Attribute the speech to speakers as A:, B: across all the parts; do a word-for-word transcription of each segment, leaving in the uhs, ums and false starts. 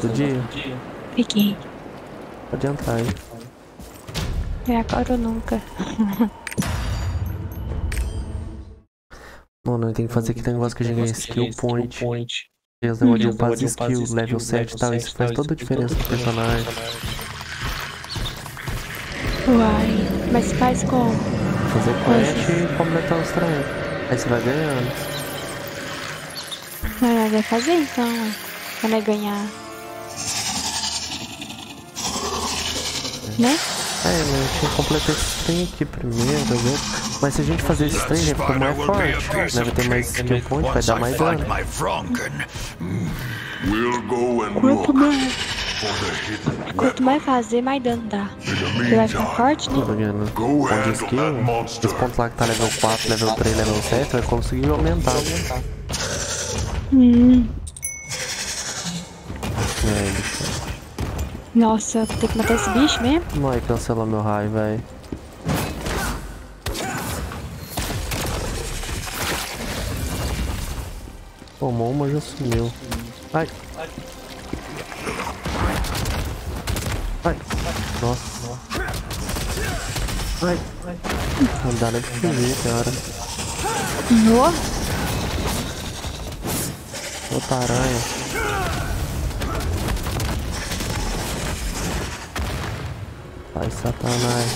A: outro dia?
B: Peguei.
A: Pode entrar aí.
B: É agora ou nunca.
A: Mano, tem que fazer aquele negócio que a gente ganha skill point. E os negócios de upar as skills, level sete e tal. Isso faz toda a diferença pro personagem.
B: Uai, mas faz como?
A: Fazer quest e completar os trem. Aí você vai ganhando.
B: Ah, vai fazer então, ué. Quando é ganhar. Né?
A: É, mas eu tinha que completar esse trem aqui primeiro, tá vendo? Mas se a gente fazer esse trem, já ficou mais forte. Né? Vai ter mais skill point, vai dar mais dano.
C: Quanto mais,
B: Quanto mais fazer, mais dano dá. Você vai ficar forte, né?
A: Tá vendo? Ponto de skill, esse ponto lá que tá level quatro, level três, level sete, vai conseguir aumentar.
B: Hum.
A: É, bicho.
B: Nossa, vou ter que matar esse bicho mesmo?
A: Não, aí cancelou meu raio, velho. Tomou uma, já sumiu. Ai. Ai. Nossa. Ai. Não dá nem pra fugir, cara.
B: No.
A: Outra aranha. Ai, satanás.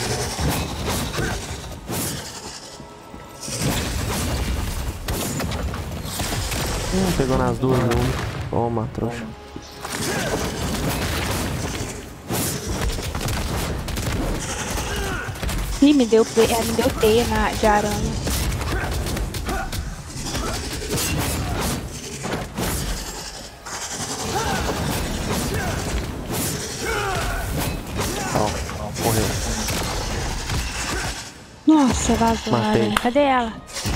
A: Hum, pegou nas duas, não. Toma, trouxa.
B: Ih, me deu, é, me deu teia na, de aranha.
A: Ó, morreu.
B: Nossa, vazou a
A: Matei.
B: aranha. Cadê ela?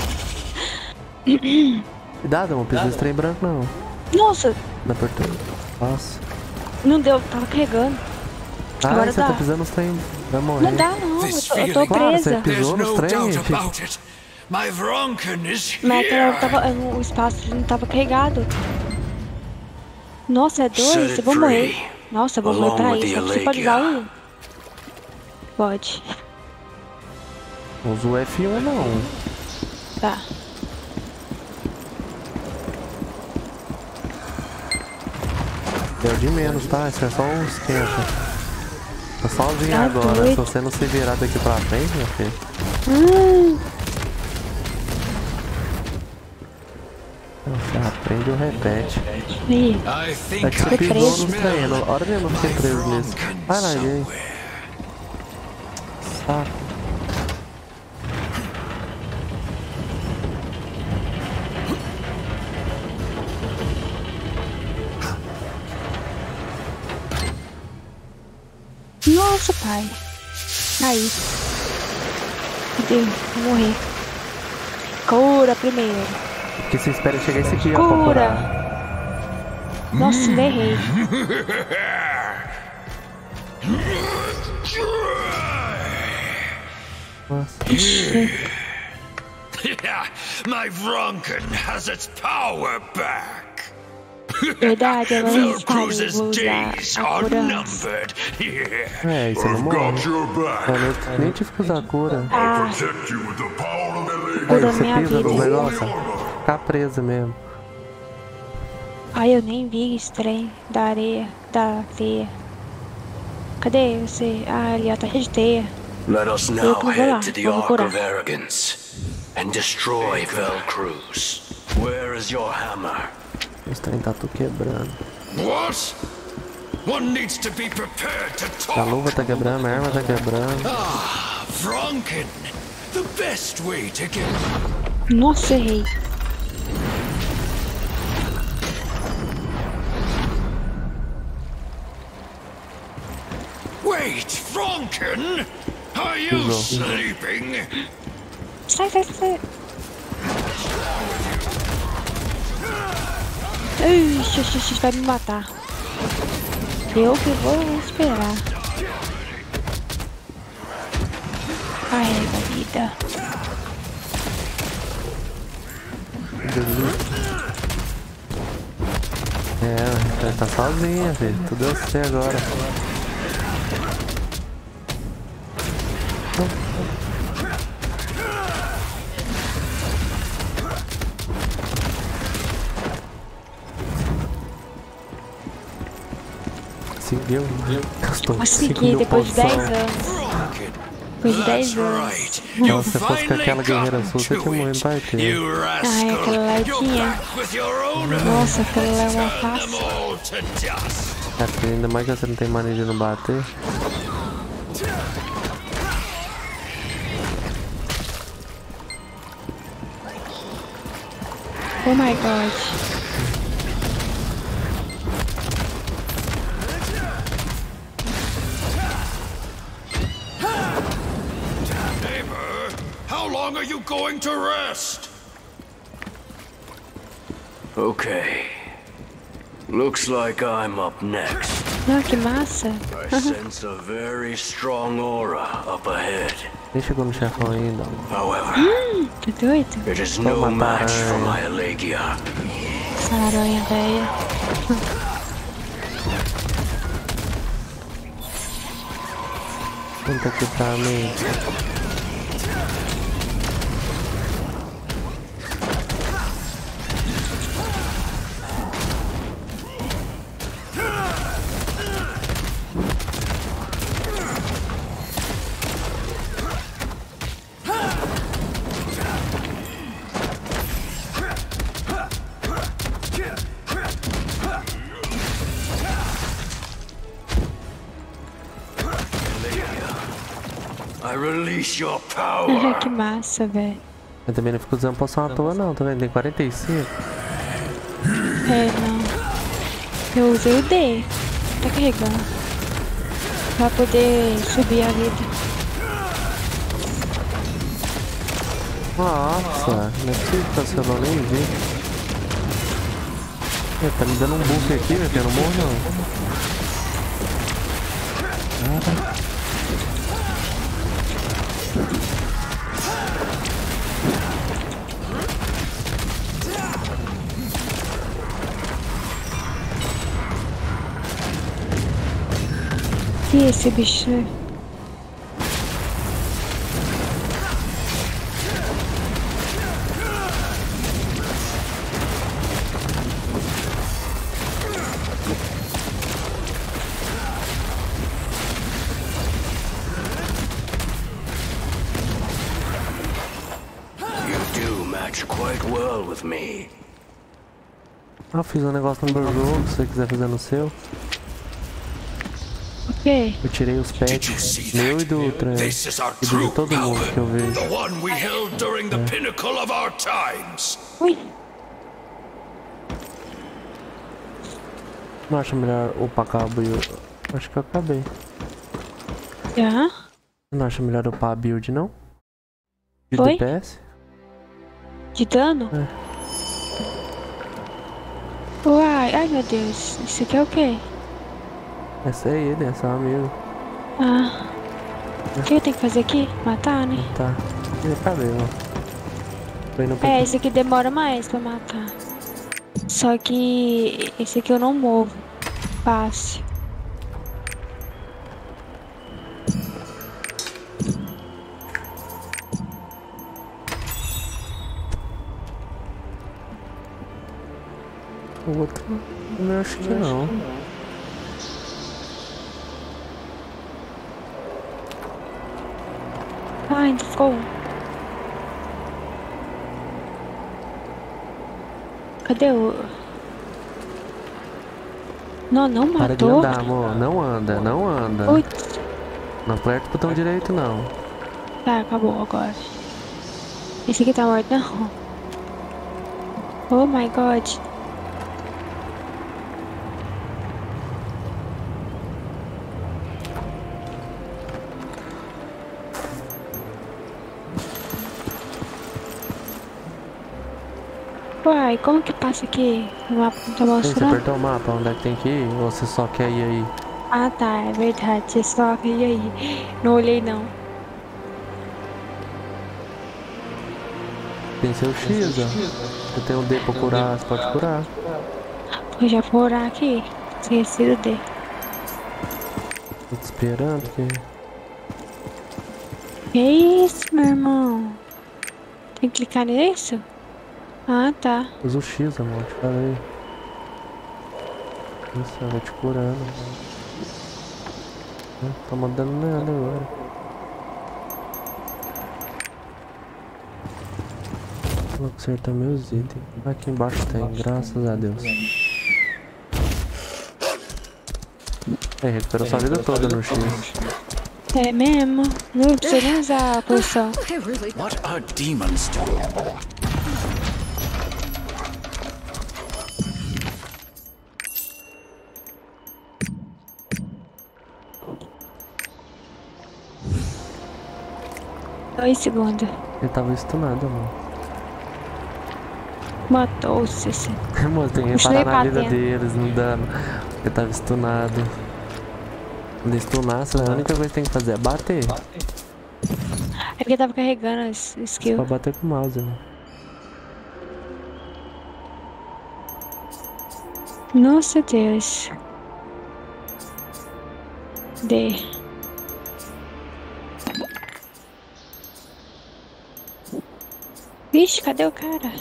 A: Cuidado, não pisa esse trem branco, não.
B: Nossa,
A: Não apertou. Nossa.
B: não deu, tava carregando.
A: Ah,
B: Agora
A: você
B: dá.
A: tá pisando nos trem. Vai morrer.
B: Não dá não, eu tô, eu tô
A: Claro, você
B: presa.
A: pisou nos trem, filho.
B: Mas ela tava, o espaço não tava carregado. Nossa, é dois? Eu vou morrer. Nossa, eu vou morrer pra isso. Você pode usar um? Pode.
A: Usa o F um, não.
B: Tá.
A: Deu de menos, tá? Isso é só um esquenta. Tá sozinho
B: Tá
A: agora.
B: doido.
A: Se você não se virar daqui pra frente, meu filho.
B: Hum.
A: Você aprende ou repete.
B: Ih,
A: É que você
B: Fiquei
A: pisou
B: preso.
A: nos trem. Na hora mesmo eu fiquei preso nisso. Vai lá, gente. Saco.
B: nossa, pai. Aí. Cadê? Vou morrer. Cura primeiro.
A: Porque você espera chegar esse aqui, ó, pra
B: Cura.
A: curar.
B: Nossa, ainda errei.
A: Nossa.
B: Ixi.
C: My Vronken has its power back.
B: Verdade, ela não espalhou.
C: Velcro's
B: Vou usar
C: days
B: a
C: are
B: cura.
C: numbered. Yeah.
A: É, isso não
C: I've
A: morre.
C: got your back.
A: Eu nem- nem tive que usar a cura.
B: Ah,
C: Protect you with the power of the
B: cura
A: Aí você
B: minha
A: pisa no
B: vida.
A: negócio, ficar presa mesmo.
B: Ai, eu nem vi esse trem da areia, da teia. Cadê você? Ah, ali, ó, tá cheio de teia.
D: Let us
B: Eu
D: now
B: que vou lá,
D: head to the
B: vou me
D: Ark
B: curar.
D: of Arrogance and destroy Velcruz. Where is your hammer?
A: Esse trem tá tudo quebrando.
C: What? One needs to be prepared to
A: A
C: talk.
A: luva tá quebrando, a arma tá quebrando.
C: Ah, Vronken. The best way to get...
B: Nossa, errei.
C: Wait, Vronken? Are you
A: No.
C: sleeping?
B: Sai, sai, sai. Ixi, ixi, ixi, vai me matar. Eu que vou esperar. Ai, da vida.
A: É, Ela tá sozinha, filho. Tudo é você agora. Conseguiu? Gastou
B: Consegui, depois de dez anos. Depois de dez anos.
A: Então, se fosse com aquela guerreira sua, você tinha morrido pra ter.
B: Ai, aquela lá eu tinha. Nossa, aquela lá é uma fácil.
A: É, porque ainda mais que você não tem mania de não bater.
B: Oh my god.
C: How long are you going to rest?
D: Okay. Looks like I'm up next.
B: Não, que massa.
D: I sense a very strong aura up ahead.
A: Nem chegou no chefão ainda.
D: However,
B: Hum, tá doido?
D: it is no match for my Elegia.
B: Essa aranha velha.
A: Tenta aqui pra mim.
D: I release your
B: Ah,
D: power.
B: que massa, velho.
A: Eu também não fico usando poção à toa não, tá vendo? Tem quarenta e cinco.
B: É, não. Eu usei o D. Tá carregando. Pra poder subir a vida.
A: Nossa, não é possível que cancelou nem vi. É, tá me dando um buff aqui, velho, que eu não morro não. Cara.
B: Que esse bicho?
D: You do match quite well with me.
A: Ah, eu fiz um negócio no meu jogo, se você quiser fazer no seu.
B: Ok.
A: Eu tirei os pets, meu e do outro,
C: This is our
A: e do
C: true
A: de todo mundo que eu
C: power,
A: vejo.
C: the one we held during the pinnacle of our times.
B: Ui.
A: Não acha melhor upar cabo e eu... Acho que eu acabei.
B: Já?
A: Não acha melhor upar a build, não? De
B: Foi?
A: D P S?
B: De dano?
A: É.
B: Uai, ai meu Deus. Isso aqui é o quê?
A: Essa é ele, essa é a amiga.
B: Ah. O que eu tenho que fazer aqui? Matar, né?
A: Tá. Eu acabei, ó. Tô indo pra
B: É,
A: aqui.
B: esse aqui demora mais pra matar. Só que esse aqui eu não movo. Fácil.
A: O outro, eu acho que não.
B: Ah, ainda ficou um. Cadê o... Não, não
A: Para de
B: matou?
A: andar, amor. Não anda, não anda.
B: Putz.
A: Não aperta o botão direito, não.
B: Tá, acabou agora. Esse aqui tá morto, não. Oh my god. Uai, como que passa aqui? O mapa não tá
A: Você
B: mostrando?
A: apertou o mapa, onde é que tem que ir? Ou você só quer ir aí?
B: Ah tá, é verdade. Você só e aí? Não olhei não.
A: Tem seu X, ó. Você tem um D pra curar, você pode curar.
B: Vou já vou orar aqui. Esqueci do D.
A: Tô te esperando que...
B: Que isso, meu irmão? Tem que clicar nisso? Ah, tá.
A: Usa o X, amor, te falei. Isso, eu vou te curando. Não tô mandando nada agora. Vou consertar meus itens. Aqui embaixo tem, graças a Deus. É, recuperou sua vida toda no X.
B: É mesmo? Não precisa nem usar a poção.
D: What are demons doing?
B: Dois segundos.
A: Ele tava estunado, amor.
B: Matou-se, assim.
A: Amor, tem que
B: Continuei
A: reparar na vida
B: batendo.
A: deles, não dando. Ele tava estunado. Quando estunar, a única coisa que tem que fazer é bater.
B: É porque tava carregando as skill.
A: Pra bater com o mouse, amor.
B: Nossa Deus. D. Vixe, cadê o cara?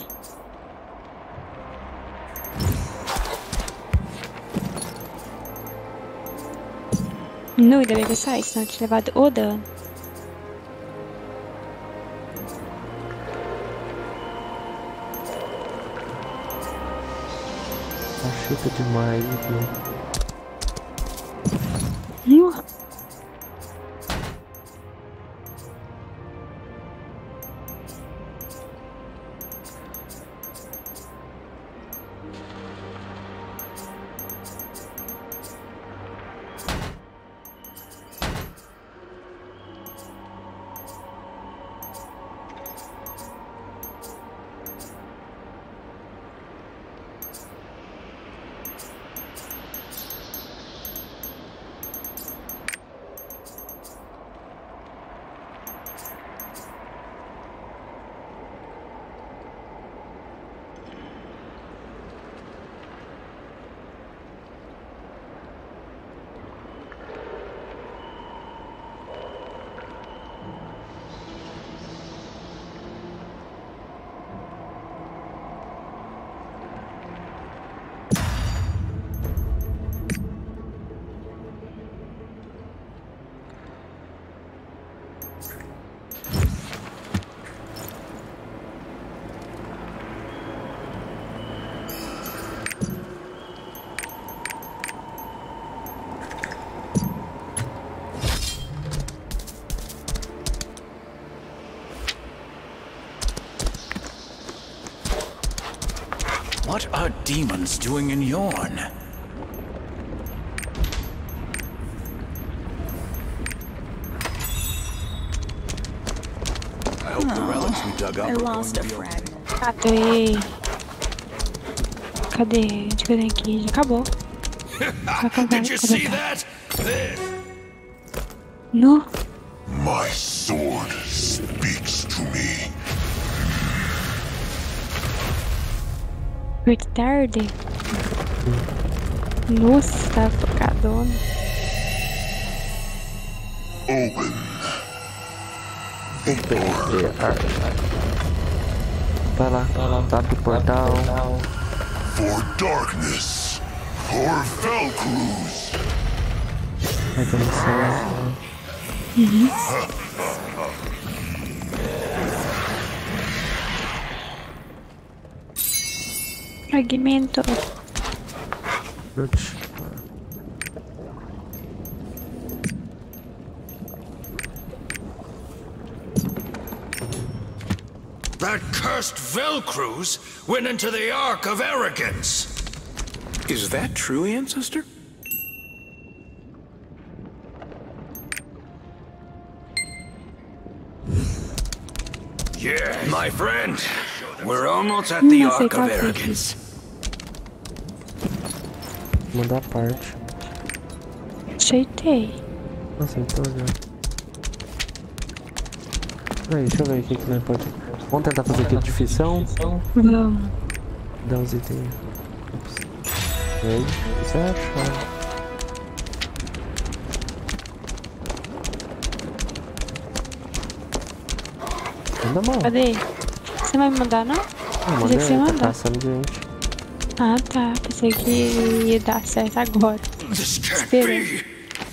B: Não, ainda bem que eu saí, senão eu tinha levado o dano.
A: Machuca demais, aqui.
B: Uh.
D: What are demons doing in Yorn? I hope the relics we dug up
E: I
D: are
E: lost a
D: going to be
E: friend.
B: Matei. Cadê? Onde que eu tenho aqui? Já acabou.
C: Did you see that? There.
B: No.
F: My sword speaks to me.
B: Muito tarde. Nossa, tá focadona.
F: Open.
A: Vai lá, abre o portal.
F: For darkness. For Velcruz.
A: Vai começar.
B: Fragmento.
A: Putz.
C: That cursed Velcruz went into the Ark of Arrogance.
D: Is that true, Ancestor?
C: Yes.
D: My friend, we're almost at the Ark of Arrogance.
A: Manda a parte.
B: Aceitei.
A: Nossa, então já. Peraí, deixa eu ver aqui que nós pode. Vamos tentar fazer aqui de ficção.
B: Vamos.
A: Dá uns itens. Ops. E aí, isso é a chave. Manda mal.
B: Cadê? Você vai me mandar, não?
A: Não,
B: Pensei que você ia
A: manda aí, tá
B: mandar.
A: caçando gente.
B: Ah, tá. Pensei que ia dar certo agora.
C: This can't
B: Esperando.
C: be.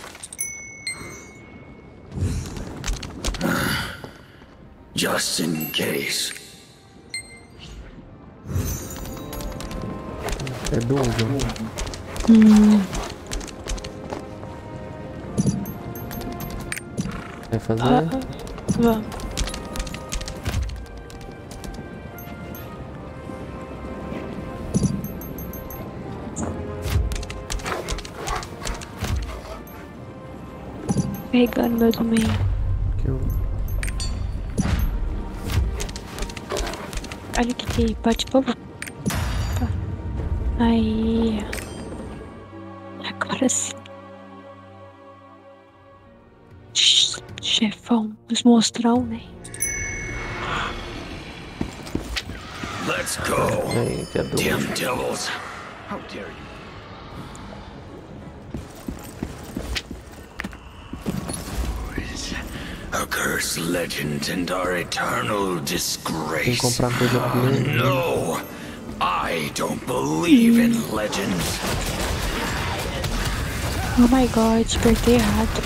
C: Just in case.
A: É dungeon.
B: Hum.
A: Vai fazer?
B: Ah, vamos. Pegando meu do meio.
A: Que eu...
B: Olha que que pode pôr. Tá. Aí. Agora sim. Ch- Chefão, os monstrão, né?
C: Let's go.
A: Tem que é dungeon.
C: Damn devils. How dare you? A cursed legend and our eternal
A: Tem que
C: disgrace.
A: comprar coisa primeiro.
C: No, I don't believe in legends.
B: Oh my god, apertei errado.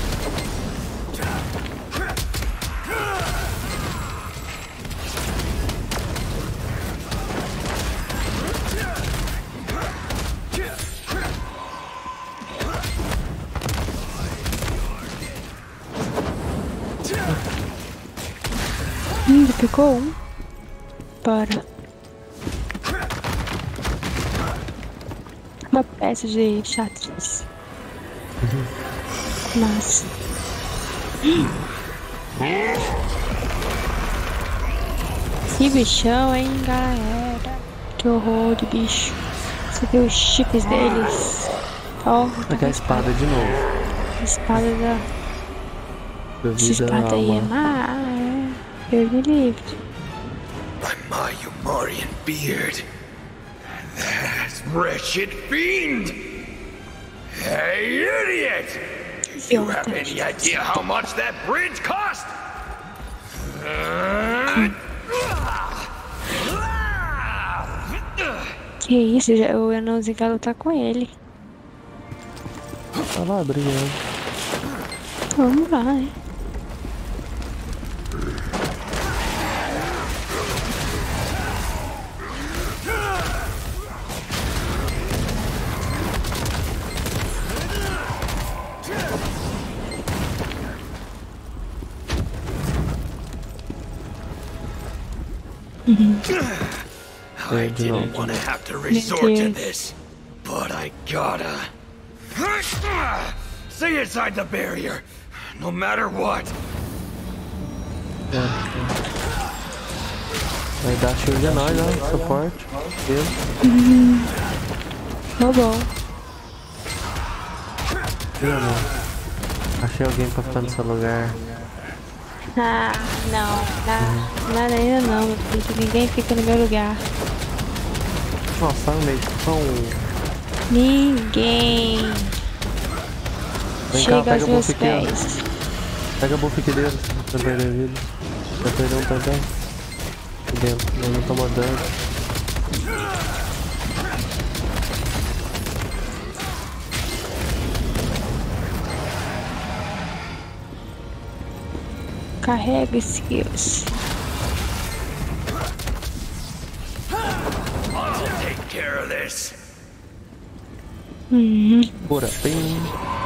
B: Ih, ele pegou um. Bora. Uma peça de xadrez. Nossa. Que bichão, hein, galera. Que horror de bicho. Você viu os chifres deles? Ó, oh,
A: Aqui é a espada de novo.
B: a espada da...
A: Da
B: Essa
A: vida
B: espada aí é
A: alma.
B: má. Eu me livre.
C: By my Umarian beard. That wretched fiend! Hey, idiot! Do you have any idea how much that bridge cost?
B: Que isso, já- eu eu não sei que lutar com ele.
A: Tá lá, brigando.
B: Vamos lá, né?
C: I
A: de novo.
C: didn't want to have to resort to
B: Deus.
C: this, but I gotta. Stay inside the barrier, no matter what.
A: Vai dar shield a nós, ó. Suporte. Deus.
B: Tá bom.
A: Ih, amor. Achei alguém pra ficar no seu lugar.
B: Ah, não. Não, nada ainda não, meu filho. Ninguém fica no meu lugar.
A: Nossa, tá no meio de tão...
B: Ninguém.
A: Vem cá,
B: Chega
A: pega
B: aos
A: a
B: meus
A: buff aqui, ó.
B: pés.
A: Pega a buff aqui dentro. Pra perder vida. Vai perder um também. Aqui dentro. Ele não toma dano.
B: Carrega skills.
C: I'll take care of this.
B: Uhum.
A: Bora, bem.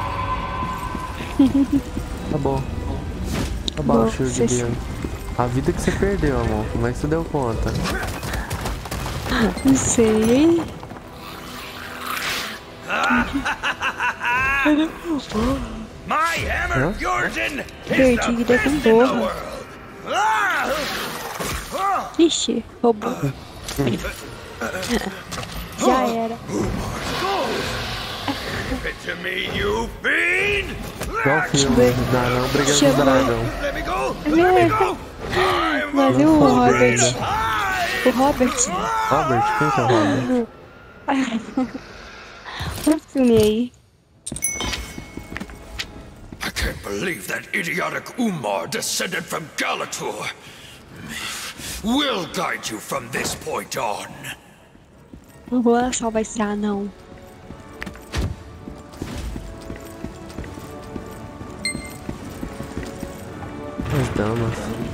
A: Tá bom. Tá bom,
B: Bom,
A: shield
B: cê-
A: dele. A vida que você perdeu, amor. Como é que você deu conta?
B: Não sei.
C: My hammer
A: Huh?
C: Fjordan is
B: Perdi
C: the
B: vida com
C: best in the
B: borra.
C: world. Ah!
B: Ixi, roubou. Já era.
C: Give it to me, you fiend!
A: Igual filme, não, não, brigando com o
B: Chama.
A: dragão.
C: Let me go! Let me go! I'm
B: Mas
C: a
B: e o
A: Não,
B: Robert?
A: ainda.
B: O Robert?
A: Robert, quem que é o Robert?
B: Um filme aí.
C: I can't believe that idiotic Umar descended from Galatur. We'll guide you from this point on.
B: Não vou salvar esse anão.
A: As damas.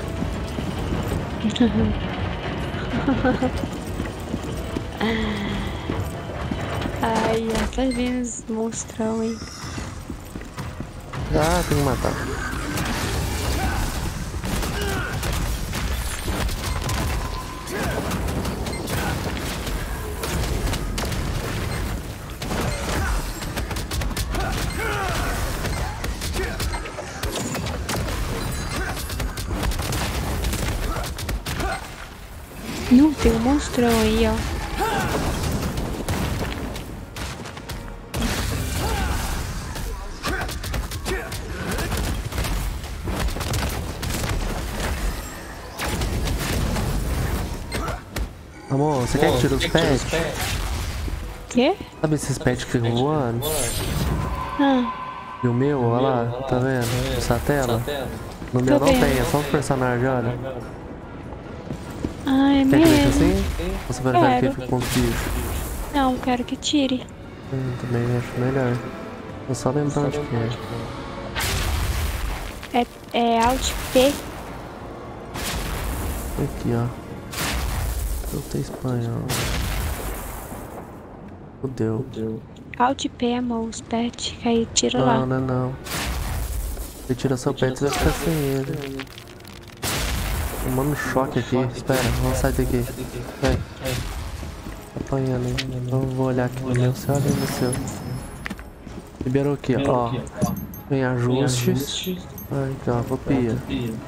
B: Ai, tá vindo os monstrão, hein?
A: Ah, tem que matar.
B: Não, tem um monstrão aí, ó.
A: Amor, você quer que tire os pets?
B: Quê?
A: Sabe esses pets que ficam voando?
B: Ah,
A: E o meu, olha lá, tá vendo? Essa tela? No meu não tem, é só um personagem, olha.
B: ai,
A: Quer que deixe
B: mesmo.
A: assim? Ou você prefere que
B: Quero.
A: fique com os bichos?
B: Não, quero que tire.
A: Hum, também acho melhor. Vou só lembrar onde que é.
B: É, é Alt P.
A: Aqui, ó. Eu tenho espanhol. Fudeu.
B: Alt P é mouse pet. Que aí tira lá.
A: Não, não, não. Você tira seu pet, você vai ficar sem ele. Tomando um choque aqui. Espera, vamos sair daqui. Vai. Apanhando aí. Eu vou olhar aqui no meu, você olha no seu. Liberou aqui, ó. Vem ajustes. Ai, aqui, ó, copia.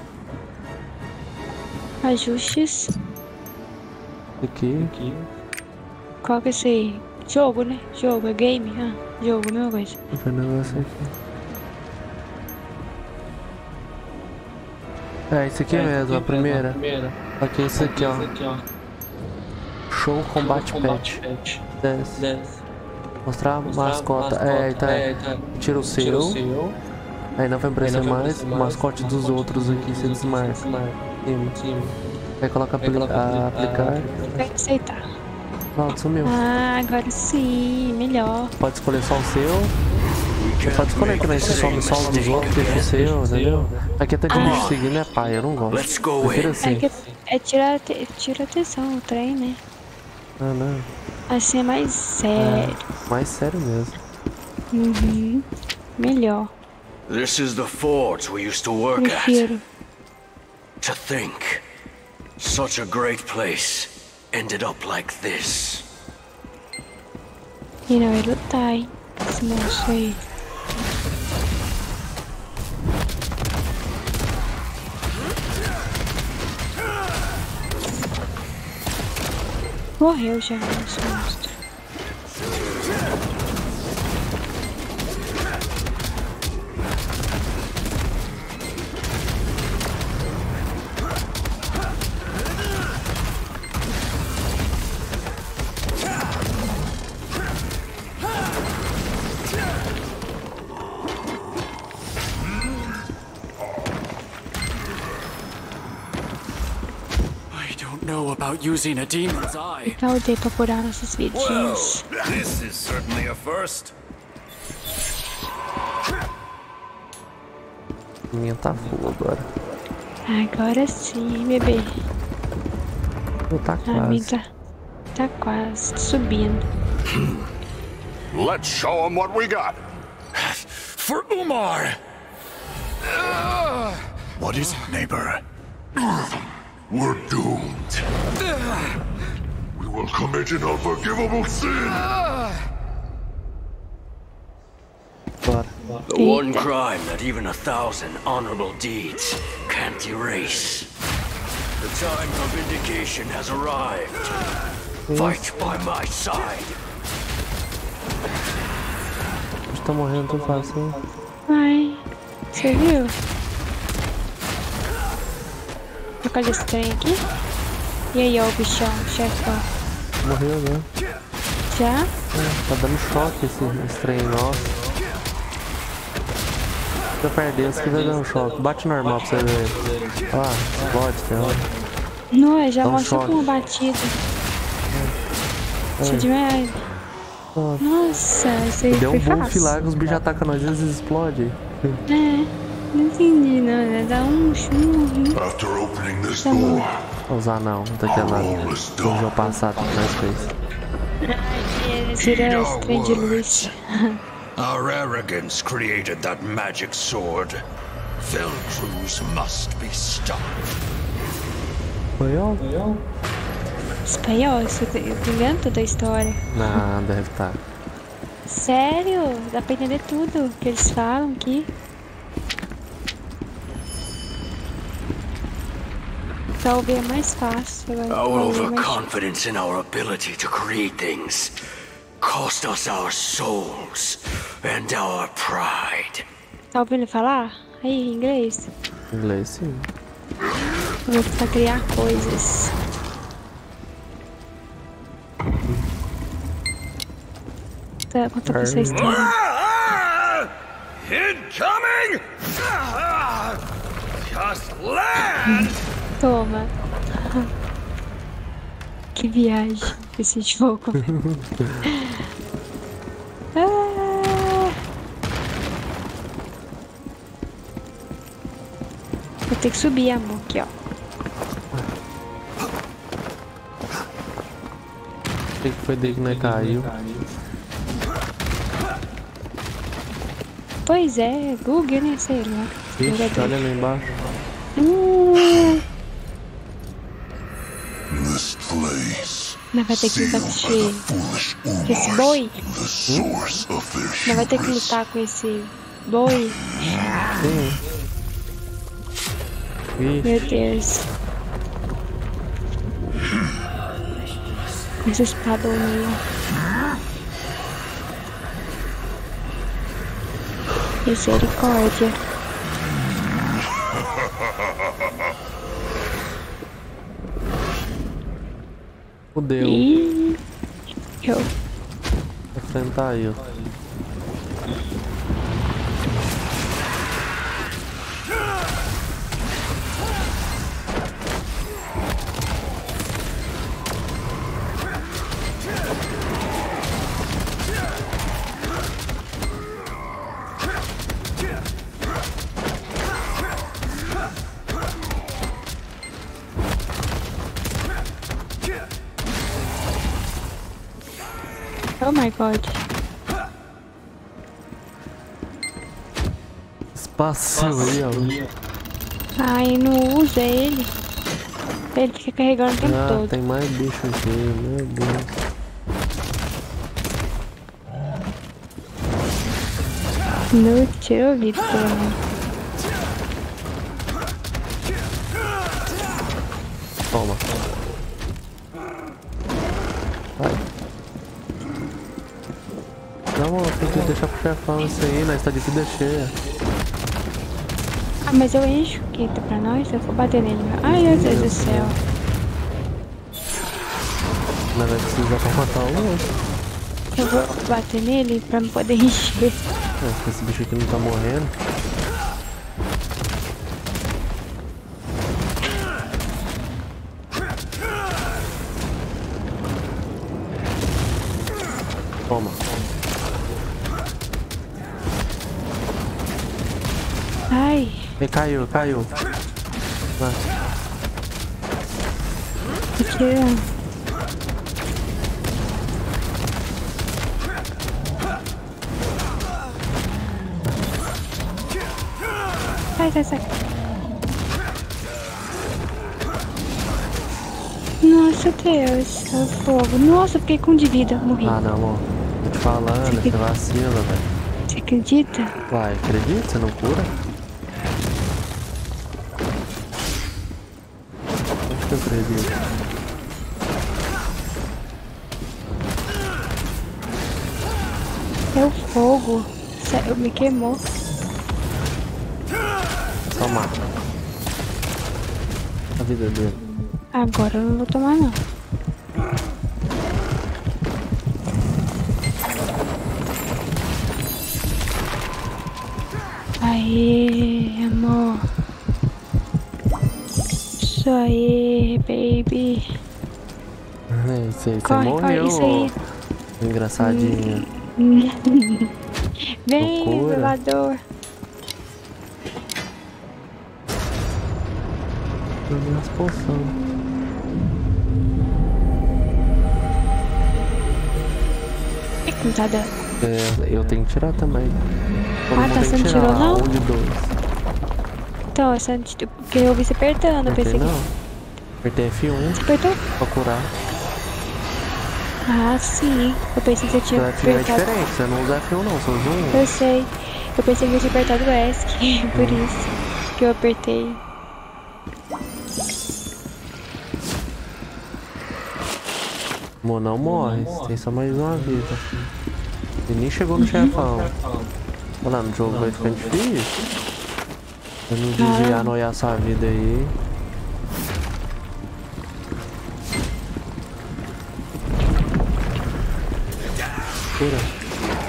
B: Ajustes.
A: Aqui.
B: Qual que é esse aí? Jogo, né? Jogo, é game? Ah, jogo, mesma coisa.
A: Tem um negócio aqui. É, esse aqui mesmo, a primeira. Aqui, esse aqui, ó. Show Combate Pet. Desce. Mostrar mascota. É, aí tá. Tira o seu. Aí não vai aparecer mais. O mascote dos outros aqui você desmarca. Cima. Aí coloca apli a aplicar.
B: Vai aceitar.
A: Pronto, sumiu.
B: Ah, agora sim, melhor.
A: Pode escolher só o seu. Você pode escolher também se some só os dos outros, deixa o seu, entendeu? Aqui até de bicho seguindo é pai, eu não gosto. Prefiro
B: É,
A: assim.
B: que é tirar, tira atenção o trem, né?
A: Ah, não.
B: Assim é mais sério.
A: É, mais sério mesmo.
B: Uhum. Melhor.
D: This is the forge we used to work at.
B: Prefiro.
D: To think, such a great place ended up like this.
B: E não vai lutar, hein? Esse monstro aí. Morreu já, esse monstro.
E: Know about using a demon's eye.
B: Dá o D pra curar nossos vidinhos.
C: This is certainly a first.
A: A minha tá full agora.
B: Agora sim, bebê.
A: Eu tá
B: A
A: quase.
B: minha tá, tá quase subindo.
F: Let's show them what we got.
C: For Umar!
F: What is it, neighbor? We're doomed. We will commit an unforgivable sin.
A: Bora.
D: The one crime that even a thousand honorable deeds can't erase. The time for vindication has arrived. Fight by my side.
A: A gente tá morrendo tão fácil.
B: Ai, você viu? Olha esse trem aqui. E aí, ó, o bichão, chefão.
A: Morreu, né?
B: Já?
A: É, tá dando choque esse, esse trem, nossa. Se eu perder, esse aqui vai dar um choque. Bate normal pra você ver. Ah, pode, tem hora.
B: Não, já
A: Dá um
B: mostra
A: choque.
B: com uma batida.
A: É.
B: Deixa eu diminuir.
A: Nossa.
B: Nossa, isso aí
A: Deu um
B: foi
A: buff
B: fácil.
A: lá que os bichos atacam nós, às vezes explode.
B: É, não entendi, não. Né? Dá um churro.
F: After opening this
B: Tá bom.
F: door,
A: Vou usar não, não tem que nada. No jogo passado que nós fez.
B: Ele tira esse trem de luz.
C: Our arrogance created that magic sword. Velcruz must be stopped.
A: Espanhol?
B: Espanhol, isso eu tô entendendo toda a história.
A: Não, deve estar.
B: Sério? Dá pra entender tudo que eles falam aqui. Talvez é mais fácil. Agora,
D: Our
B: talvez é mais...
D: overconfidence in our ability to create things cost us our souls and our pride.
B: Tá ouvindo falar? Aí, em inglês?
A: Inglês, sim.
B: Eu vou precisar criar coisas. Tá, conta pra essa história.
C: Ah! Incoming! Ah! Just land!
B: Toma. Que viagem esse jogo. Ah! Vou ter que subir, amor, aqui, ó.
A: O que foi dele que não caiu?
B: Pois é, Google, né? Sei lá.
A: Ixi, olha lá embaixo.
B: Uh,
F: this place,
B: Nós vai ter que lutar com
F: sealed by
B: esse,
F: the foolish
B: com esse boi.
F: the source of their
B: Nós vai ter que
F: hubris.
B: lutar com esse boi.
A: Sim. Ixi,
B: Meu Deus. Com essa espadona aí, ó. Misericórdia.
A: fudeu.
B: Ih, eu.
A: Vou enfrentar ele.
B: Oh my god.
A: Espaço aí, ó.
B: Ai, não usa ele. Ele fica carregando o tempo
A: Ah,
B: todo.
A: tem mais bicho aqui, meu Deus.
B: Não tirou o vidro, pelo menos.
A: Toma. Vai. Não, tem que deixar pro chefão isso aí, nós tá de vida cheia.
B: Ah, mas eu encho o quinta pra nós, eu vou bater nele. Ai, meu Deus do céu.
A: Nós vai precisar pra matar o outro.
B: Eu vou bater nele pra me poder encher.
A: É, esse bicho aqui não tá morrendo. Toma.
B: Ai,
A: Ele caiu, caiu. Vai.
B: porque... Sai, sai, sai. Nossa, Deus. É o fogo. Nossa, eu fiquei com um de vida. Morri.
A: Ah, não, amor. Tô te falando, você vacila, velho.
B: Você acredita?
A: Vai, acredita? Você não cura? Acho que eu acredito.
B: É o fogo. Sério, me queimou.
A: Toma. A vida dele.
B: Agora eu não vou tomar, não. Aê, amor. Isso aí, baby.
A: É, isso aí, você
B: Corre,
A: morreu,
B: corre, isso aí.
A: ó. Engraçadinha.
B: Vem,
A: Loucura.
B: elevador.
A: As poções.
B: Por que que não tá dando?
A: É, eu tenho que tirar também. Todo
B: Ah,
A: mundo
B: tá,
A: tem
B: você
A: que
B: não
A: tirar,
B: tirou, não?
A: um de dois.
B: Então, essa, porque eu vi você apertando, eu
A: Apertei
B: pensei que...
A: não. Apertei F um
B: Você apertou?
A: pra curar.
B: Ah, sim. Eu pensei que você tinha
A: O F um é
B: apertado...
A: diferente, você não usa F um não, você usa um.
B: Eu sei. Eu pensei que eu tinha apertado o E S C, por isso que eu apertei.
A: Amor, não morre, tem só mais uma vida. E nem chegou no chefão. Olha lá, no jogo vai ficando difícil. Eu não desviar, não olhar sua vida aí. Cura.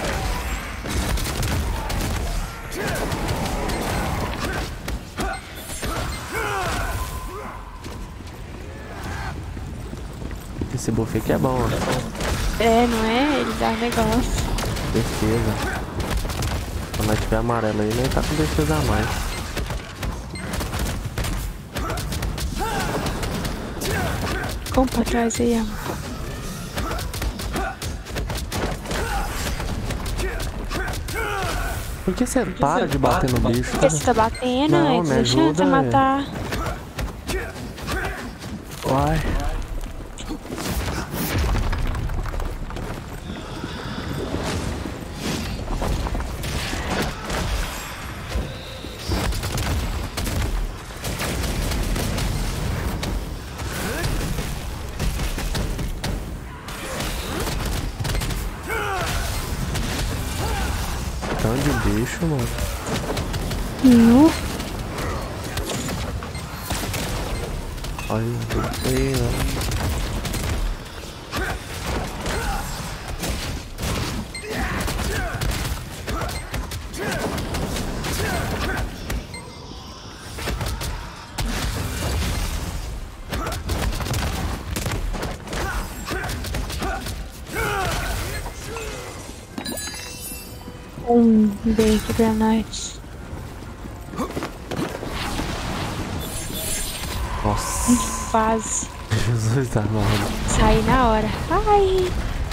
A: Esse buff aqui é bom, ó.
B: É, não é? Ele dá um negócio.
A: Defesa. Quando nós tiver amarelo aí, nós tá com defesa a mais.
B: Como pra trás aí, amor?
A: Por que você para de bater no bicho?
B: Porque você tá batendo,
A: Não,
B: é,
A: me
B: deixando
A: ajuda,
B: você matar.
A: Vai. Tanto de bicho, mano.
B: Não.
A: Olha, aí, ó.
B: Um beijo pra nós.
A: Nossa.
B: Quase.
A: Jesus tá morrendo.
B: Saí na hora. Ai.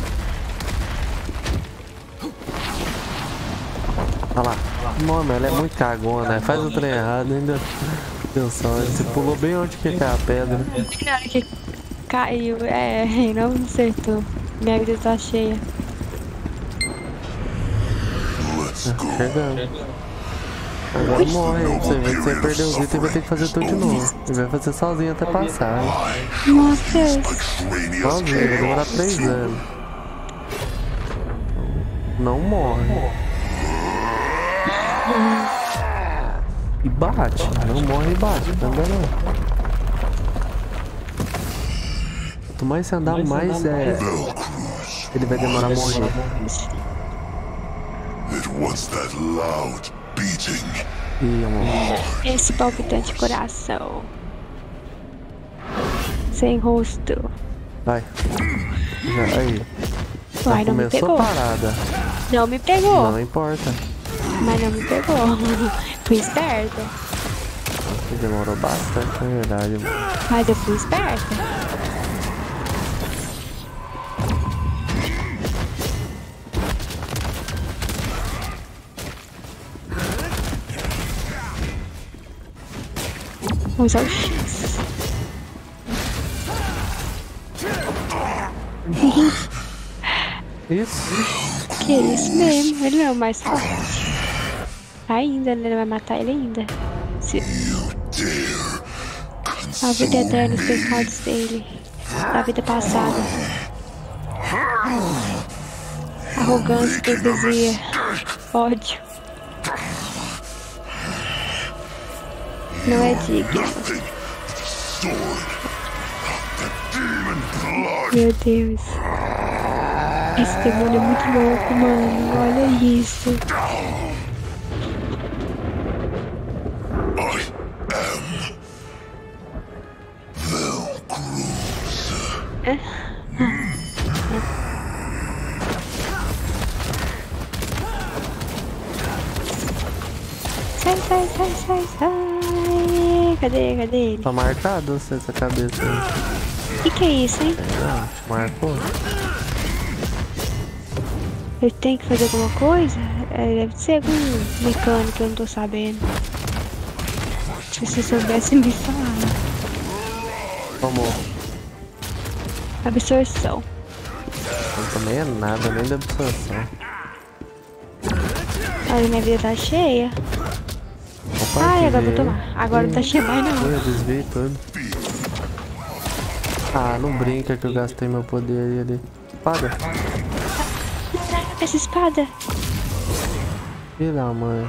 A: Olha lá. Mano, ela é muito cagona, né? Faz o trem errado ainda. Deu sorte. Você pulou bem onde que é a pedra.
B: Na hora que caiu, é, não acertou. Minha vida tá cheia.
A: Chegando. Agora morre aí pra você ver que você perdeu os itens e vai ter que fazer tudo de novo. E vai fazer sozinho até passar.
B: Nossa, Deus.
A: Sozinho, vai demorar três anos. Não morre. E bate. Não morre e bate. Não anda não. Quanto mais você andar, mais é. Ele vai demorar a morrer.
F: It was that loud beating.
A: Ih, amor.
B: Esse palpitante coração. Sem rosto.
A: Vai. Já, aí.
B: Uai,
A: Já
B: não me
A: começou
B: pegou.
A: a parada.
B: Não me pegou.
A: Não importa.
B: Mas não me pegou. Fui esperta.
A: Demorou bastante, na verdade.
B: Mas eu fui esperta. Vamos usar o X.
A: Isso.
B: Que isso mesmo, ele não é o mais forte. Ainda, né? Ele vai matar ele ainda. Se... A vida eterna, os pecados dele. Da vida passada. Arrogância, hipocrisia, ódio. Não é digno. Meu Deus. Esse demônio é muito louco, mano. Olha isso. sai, sai, sai, sai, sai. Cadê, cadê ele?
A: Tá marcado essa cabeça aí.
B: Que que é isso, hein?
A: Ah, marcou.
B: Eu tenho que fazer alguma coisa? É, deve ser algum mecânico, eu não tô sabendo. Se você soubesse me falar.
A: Vamos.
B: Absorção.
A: Não também é nada, nem da absorção.
B: Olha, minha vida tá cheia.
A: Opa,
B: Ai, agora
A: veio.
B: vou tomar. Agora não tá cheia mais não.
A: Eu desviei tudo. Ah, não brinca que eu gastei meu poder ali. Espada.
B: Caraca, essa espada.
A: Filha da mãe.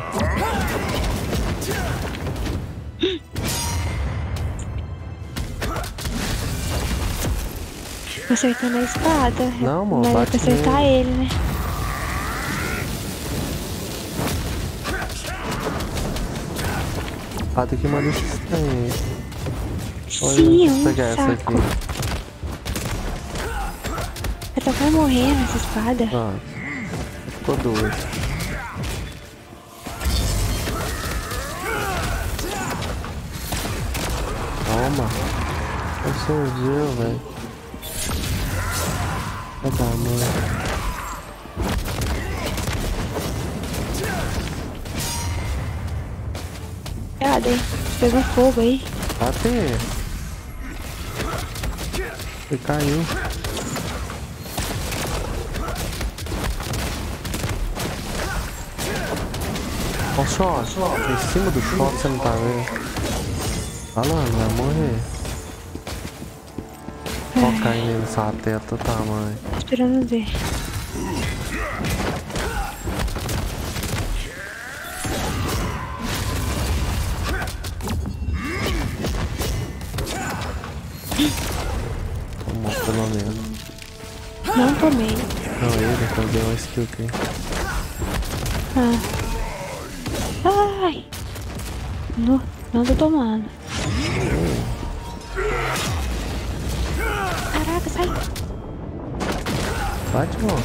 B: Tô acertando a espada.
A: Não, amor,
B: Mas é
A: bate
B: pra acertar
A: nele.
B: ele, né?
A: Espada que manda esses trem.
B: Sim,
A: Vou
B: um
A: pegar essa aqui.
B: saco. Eu tô quase morrendo essa espada.
A: Ah, ficou duas. Toma. Absorveu, velho. Vai dar mãe.
B: Cadê? Pegou fogo aí.
A: Bate. Ele caiu. Ó o shot. Em cima do shot você não tá vendo. Falando, vai morrer. Ó caindo nessa teta, tá, mãe?
B: Tô esperando ver.
A: Tomou pelo menos.
B: Não tomei.
A: Não, ele que eu dei uma skill aqui.
B: Ah. Ai. Não, não tô tomando. Caraca, sai.
A: Bate, mano.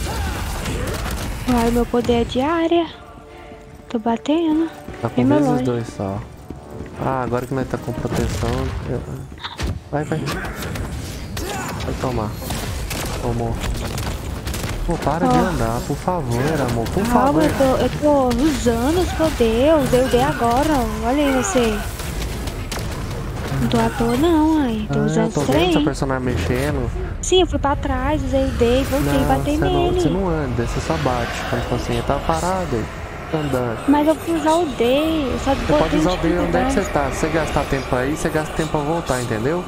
B: Ai, meu poder é de área. Tô batendo.
A: Tá com
B: Vem meu
A: vezes
B: longe.
A: dois só. Ah, agora que nós tá com proteção. eu- Vai, vai. Vai tomar. Tomou. Pô, para de
B: Ó.
A: andar, por favor, amor. Por
B: Calma,
A: favor.
B: eu tô, eu tô usando os poderes. Eu dei agora, ó. Olha aí você. Não tô à toa não, ai. Tô
A: Ah, eu
B: usando
A: tô
B: os
A: vendo seu
B: trem.
A: personagem mexendo.
B: Sim, eu fui pra trás, usei o D, voltei e batei
A: você não,
B: nele.
A: você não anda, você só bate. Quando for assim, tá parado aí. Tá andando.
B: Mas eu fui usar o D, eu só
A: Você pode usar o D onde é que você
B: você...
A: tá. Se você gastar tempo aí, você gasta tempo pra voltar, entendeu?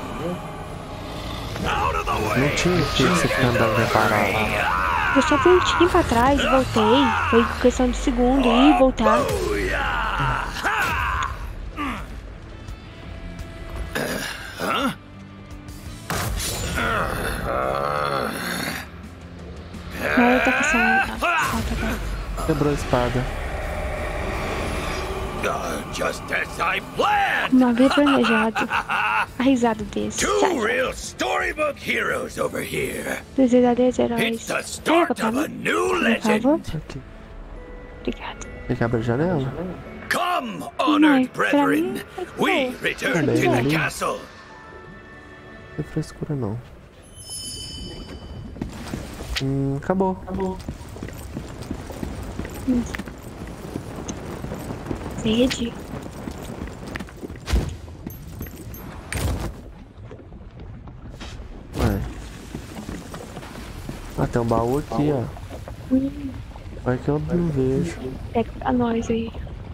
A: Não tinha que você ficar andando bem parado.
B: Eu só voltei pra trás e voltei. Foi questão de segundo, ir e voltar. Não, eu tô com essa...
A: Quebrou a espada.
C: Uh, just as I planned!
B: Não havia planejado. A risada desse.
C: Two real storybook heroes over here.
B: Dos verdadeiros heróis.
C: It's the
B: Pega
C: start
B: pra
C: of a
B: mim,
C: new
B: por favor.
C: legend.
A: Aqui.
B: Obrigada.
A: Tem que abrir a janela?
C: Come,
B: Mãe,
C: honored
B: pra
C: brethren.
B: mim,
C: We
B: pode
C: return
A: ser.
C: to the
A: Ali.
C: castle.
A: Não tem frescura não. Hum, acabou. Acabou.
B: Sede.
A: Vai. Ah, tem um baú aqui, ó.
B: Hum,
A: Vai que eu não vejo.
B: pega pra nós aí.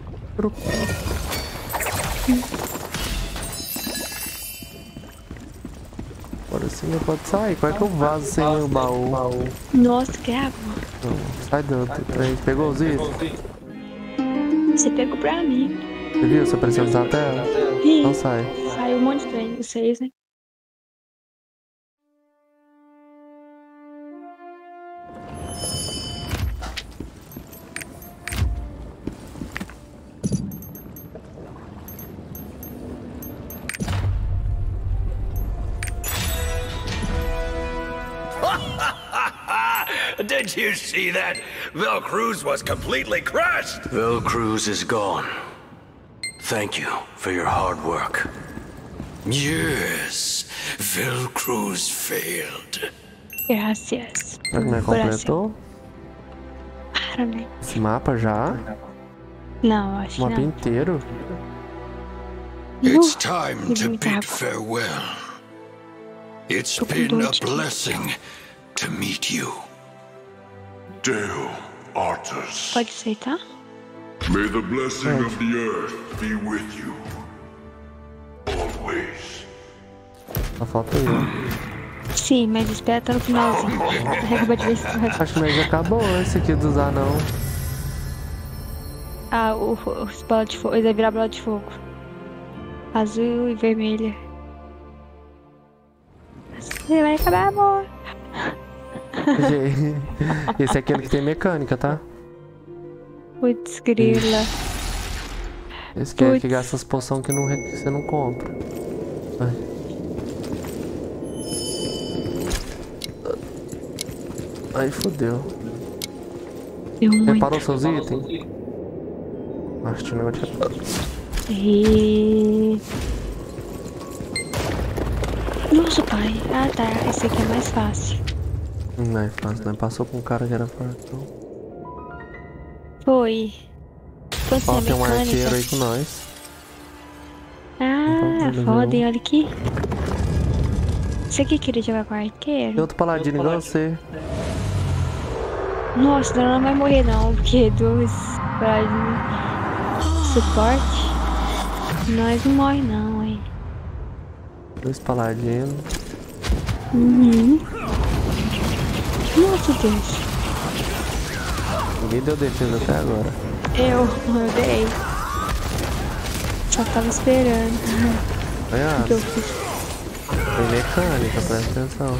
A: Agora sim eu posso sair. Como é que eu vazo sem o baú?
B: Nossa, que água.
A: Não, sai do outro trem. Pegou os itens?
B: Você pegou pra mim.
A: Você viu? Você precisa usar a tela?
B: Ih,
A: Não sai.
B: saiu um monte de trem, vocês, né?
C: Did you see that? Velcruz was completely crushed.
D: Velcruz is gone. Thank you for your hard work.
C: Yes, Velcro's failed.
B: Gracias.
A: Será que não é completou?
B: Para, né?
A: Esse mapa já?
B: Não, acho que
A: O mapa
B: não.
A: inteiro?
C: It's
B: Uh,
C: time to
B: muita
C: bid
B: água.
C: farewell. It's
B: Tô com
C: been
B: dor
C: a
B: de
C: blessing to meet you.
F: Dale Artus.
B: Pode aceitar?
F: May the blessing of the earth be with you. Always.
A: Só falta eu.
B: Sim, mas espera até no finalzinho. Acabou de ver se vai-
A: Acho que mas já acabou esse aqui dos anão.
B: Ah, o, o, os bola de fogo. Ele vai virar bola de fogo. Azul e vermelha. Você vai acabar, amor.
A: Esse é aquele que tem mecânica, tá?
B: Putz, grila.
A: Esse que é que
B: Putz.
A: gasta as poções que, não, que você não compra. Vai. Aí fodeu.
B: Deu muito.
A: Reparou seus itens? Acho que o negócio de...
B: E... Nossa, pai. Ah, tá. Esse aqui é mais fácil.
A: Não é fácil, não. Passou com um cara que era fortão.
B: Foi. Quando
A: Ó,
B: você é
A: tem um
B: mecânica...
A: arqueiro aí com nós.
B: Ah,
A: Então,
B: foda, hein? Olha aqui. Você que queria jogar com
A: Tem
B: arqueiro?
A: outro paladino igual você.
B: Nossa, ela não vai morrer não, porque dois paladinos suporte. Nós não morre não, hein?
A: Dois paladinos.
B: Uhum. Nossa, Deus.
A: Ninguém deu defesa até agora.
B: Eu, eu dei. Só tava esperando.
A: Olha,
B: O que eu fiz?
A: tem mecânica, presta atenção.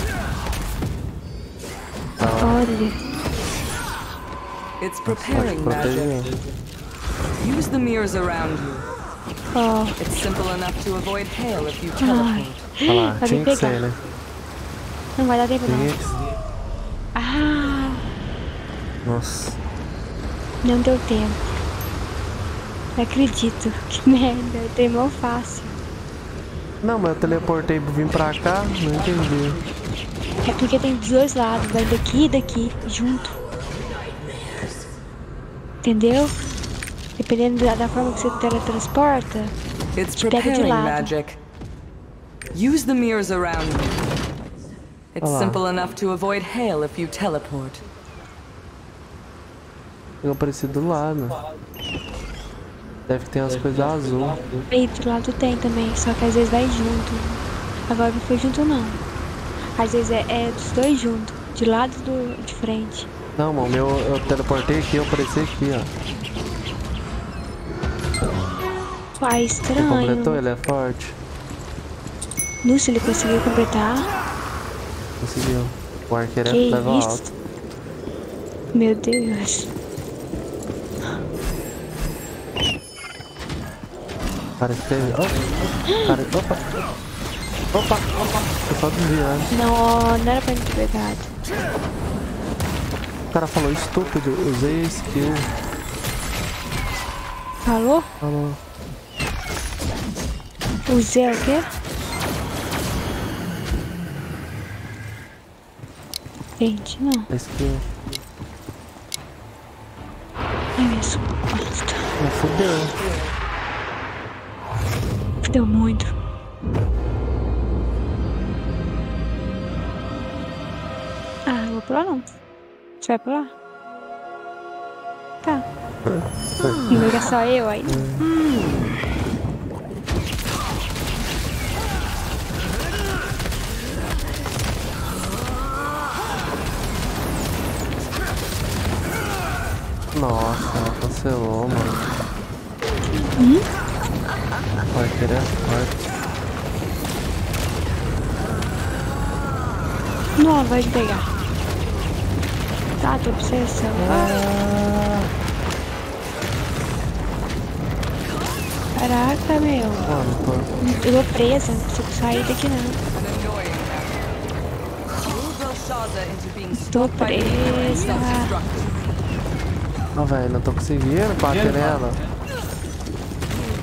B: Olha.
G: It's
A: Pode
G: preparing magic.
A: proteger.
G: Use the mirrors around you.
B: Ó.
G: It's simple enough to avoid hail if you
B: Ai.
G: teleport.
A: Olha lá,
B: Vai
A: tinha
B: me
A: que
B: pegar.
A: ser, né?
B: Não vai dar tempo
A: Tinha
B: não.
A: que ser.
B: Ah,
A: Nossa.
B: não deu tempo. Não acredito. Que merda. Tem mão fácil.
A: Não, mas eu teleportei pra vir pra cá, não entendi.
B: É porque tem dos dois lados. Vai daqui e daqui. Junto. Entendeu? Dependendo da, da forma que você teletransporta.
G: It's
B: Te pega de
G: preparing
B: lado.
G: magic. Use the mirrors around you. It's
A: Olha lá.
G: simple enough to avoid hail if you teleport.
A: Eu apareci do lado. Deve ter umas coisas azul.
B: E do lado tem também. Só que às vezes vai junto. Agora não foi junto não. Às vezes é, é dos dois juntos. De lado e do, de frente.
A: Não, mano, meu, eu teleportei aqui, eu apareci aqui, ó.
B: Uai,
A: Você
B: estranho.
A: completou? Ele é forte.
B: Nossa, ele conseguiu completar.
A: Conseguiu. O arqueiro é
B: Que
A: level
B: isso?
A: alto.
B: Meu Deus.
A: Cara, teve. Oh, cara, opa! Opa! Opa! Tô só desviando.
B: Não, não era pra me ter pegado.
A: O cara falou estúpido, usei a skill.
B: Falou?
A: Falou.
B: Usei o quê? Gente, não.
A: A skill.
B: É mesmo. Basta.
A: Me fudeu.
B: Deu muito. Ah, eu vou pular não. Você vai pular? Tá. Não é só eu aí?
A: Nossa, ela cancelou, mano.
B: Hum?
A: O arqueiro é forte.
B: Não, vai pegar. Tá, tô obsessão.
A: Ah,
B: Caraca, meu.
A: mano, tô...
B: Eu tô presa, não consigo sair daqui não.
G: An annoying habit. Lure Belshazzar into being
B: Tô
G: stalked by the
B: presa.
G: self-destruct.
A: Ah, velho, não tô conseguindo bater nela.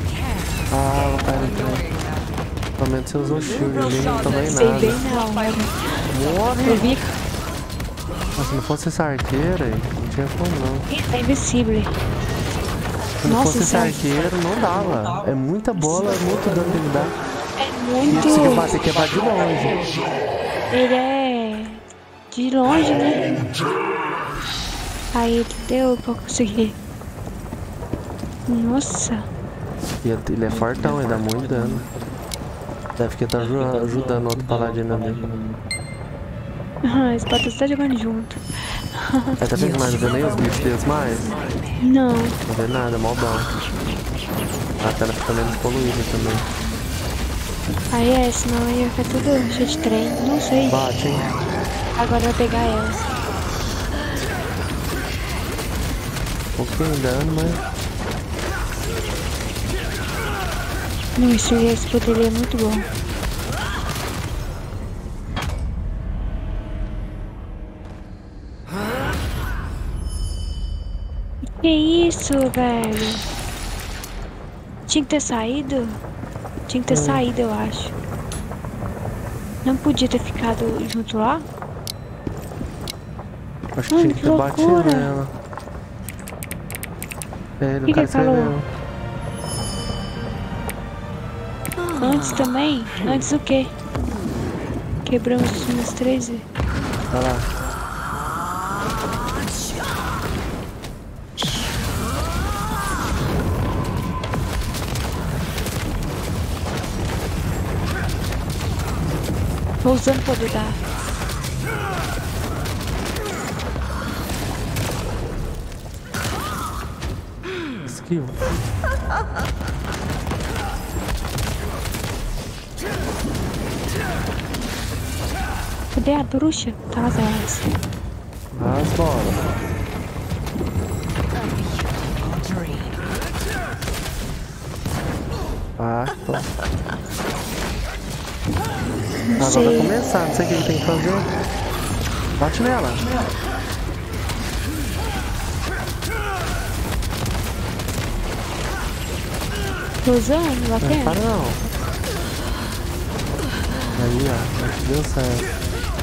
A: Ah, vou cair no trem. Pelo menos você usou shield ali, não tomei
B: Sei
A: nada.
B: bem não, mano.
A: Morre!
B: Eu vi.
A: Mas se não fosse essa arqueira, não tinha como não.
B: Ih, tá invencível.
A: Se não
B: Nossa,
A: fosse esse
B: sério.
A: arqueiro, não dava. É muita bola, é muito dano que ele dá.
B: É
A: E
B: muito.
A: você quer bater, quer bater de longe.
B: Ele é de longe, né? Aí ele deu pra conseguir. Nossa.
A: E ele é fortão, ele dá muito dano. Deve que tá aju- ajudando outro paladino ali.
B: Ah, esse pato tá jogando junto.
A: É, tá vendo que nós não vê nem os bichos deles mais?
B: Não.
A: Não vê nada, mó bom. A tela fica menos poluída também.
B: Aí é, senão ia ficar tudo cheio de trem. Não sei.
A: Bate, hein?
B: Agora vai pegar ela.
A: Um pouquinho de dano, mas...
B: Não, esse, esse poder é muito bom. Que isso, velho? Tinha que ter saído? Tinha que ter
A: Hum.
B: saído, eu acho. Não podia ter ficado junto lá?
A: Acho que
B: Ai,
A: tinha
B: que
A: que ter batido
B: loucura.
A: nela. É, ele,
B: Que
A: o cara
B: que ele falou?
A: escreveu.
B: Antes também? Antes o quê? Quebramos os meus três.
A: Olha lá.
B: Tô usando o poder da...
A: Skill.
B: Cadê a bruxa? Tá as elas.
A: As bolas. Ah, tô.
B: Não
A: Agora vai
B: sei.
A: começar, não sei o que ele tem que fazer. Bate nela.
B: Tô usando,
A: Não
B: batendo.
A: para não. Aí, ó, acho que deu certo.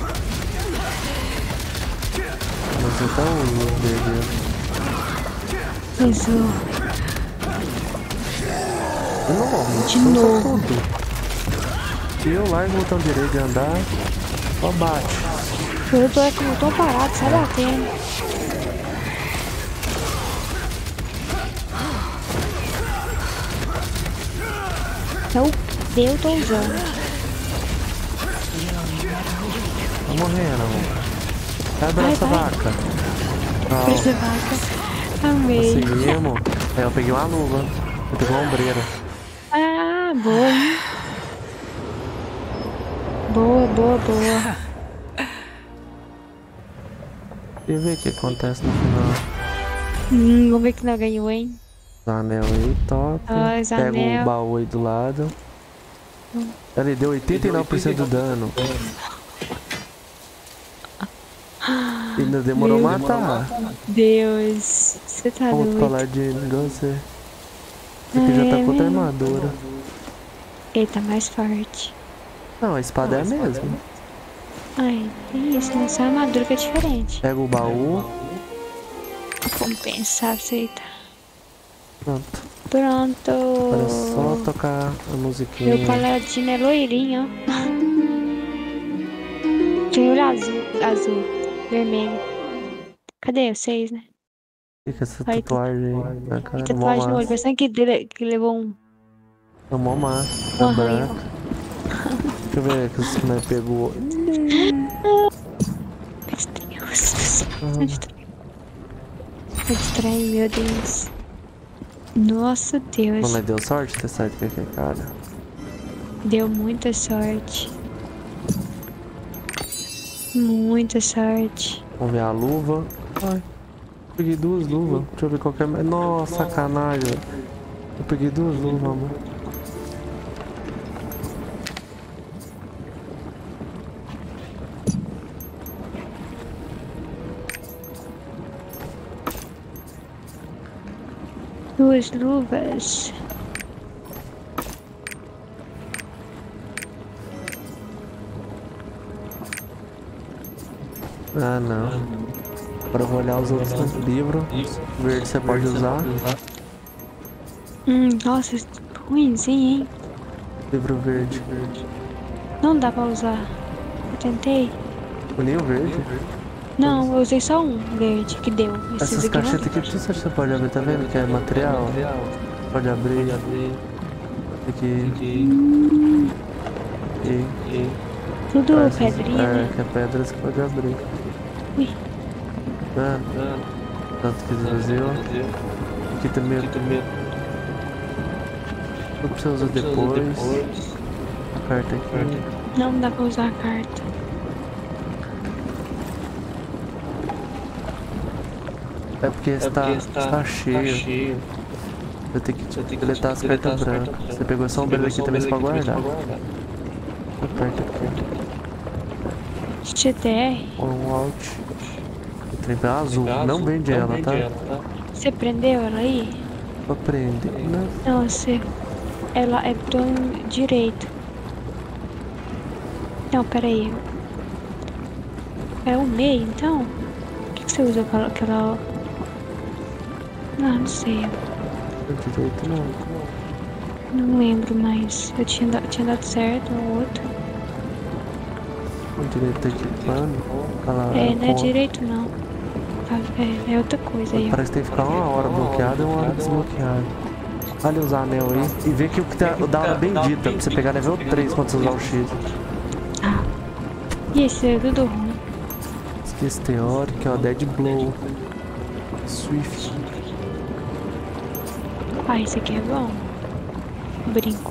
A: Mas eu tô o dele.
B: Usou.
A: De novo,
B: De
A: usa
B: novo.
A: tudo. Se eu largo o botão direito de andar, só bate.
B: Eu tô aqui, eu tô parado, só batendo. Então, eu tô usando.
A: Tá morrendo, amor. Sai
B: Vai,
A: dessa
B: vai.
A: vaca.
B: Essa
A: Não,
B: vaca. Amei.
A: conseguimos. Aí eu peguei uma luva. Eu peguei uma ombreira.
B: Ah, boa, hein? Boa, boa, boa.
A: E ver o que acontece no final.
B: Hum, vamos ver que não ganhou, hein?
A: Os anel aí, top.
B: Ah, os
A: Pega
B: anel.
A: o baú aí do lado. Ele deu oitenta e nove por cento do dano. Ainda demorou a
B: Meu
A: matar.
B: Deus, você tá
A: Outro
B: doido.
A: paladino, igual você. Esse aqui já tá com outra armadura.
B: Ele tá mais forte.
A: Não, a espada é a mesma.
B: Ai, que isso, né? Só a armadura que é diferente.
A: Pega o baú.
B: Vamos pensar, aceitar.
A: Pronto.
B: Pronto.
A: Agora é só tocar a musiquinha.
B: Meu paladino é loirinho, ó. Tem olho azul, azul, vermelho. Cadê vocês, né?
A: Fica essa
B: Aí,
A: tatuagem aí na cara.
B: Tem
A: Mó
B: tatuagem no olho,
A: massa.
B: parece que, dele, que levou um...
A: É mó massa.
B: um
A: É
B: arranhão.
A: branca. Deixa eu ver que os que pegou.
B: Meu Deus,
A: Uhum.
B: me distrai. Me distrai, meu Deus. Nossa Deus,
A: Não, mas deu sorte ter saído com aquele cara.
B: deu muita sorte. Muita sorte.
A: Vamos ver a luva. Ai, peguei duas luvas. Deixa eu ver qual que é. Nossa, sacanagem. velho. Eu peguei duas luvas, amor.
B: Duas luvas.
A: Ah, não. Agora eu vou olhar os outros livros. Verde você pode usar.
B: Hum, nossa, ruimzinho, hein?
A: Livro verde.
B: Não dá pra usar. Eu tentei.
A: O livro verde?
B: Não, eu usei só um verde que deu. Esses
A: Essas
B: aqui não.
A: caixetas aqui, tudo você pode abrir, tá vendo? Que é material. Pode abrir. Aqui. Aqui.
B: Tudo
A: Essas-
B: pedrinha,
A: É,
B: né?
A: que é pedra você pode abrir.
B: Ui.
A: Tá? Tanto que esvaziou. Aqui também. Tudo que você usa depois. A carta aqui.
B: Não dá pra usar a carta.
A: É porque está, está cheio. Eu tenho que deletar as cartas brancas. Você pegou só um belo aqui também pra guardar. Aperta aqui.
B: G T R?
A: Ou um alt. O trem é azul. Não vende ela, tá?
B: Você prendeu ela aí?
A: Só prende. Não.
B: Não, você. Ela é botão direito. Não, peraí. É o meio, então? O que, que você usa aquela. aquela... Ah, não sei.
A: Não direito não.
B: Não lembro mais. Eu tinha, da- tinha dado certo no outro.
A: Não direito aqui, plano. Olha lá,
B: É, não é
A: ponto.
B: direito não. Ah, É, é outra coisa aí, ó.
A: Parece que tem que ficar uma hora bloqueado e uma hora desbloqueado. Olha os anel aí. E vê que o que tá, o da hora bendita, pra você pegar level três quando você usar o X.
B: Ah. E esse é tudo ruim.
A: Esquece teórica, ó, Dead Blow. Swift.
B: Ah, esse aqui é bom. Brinco.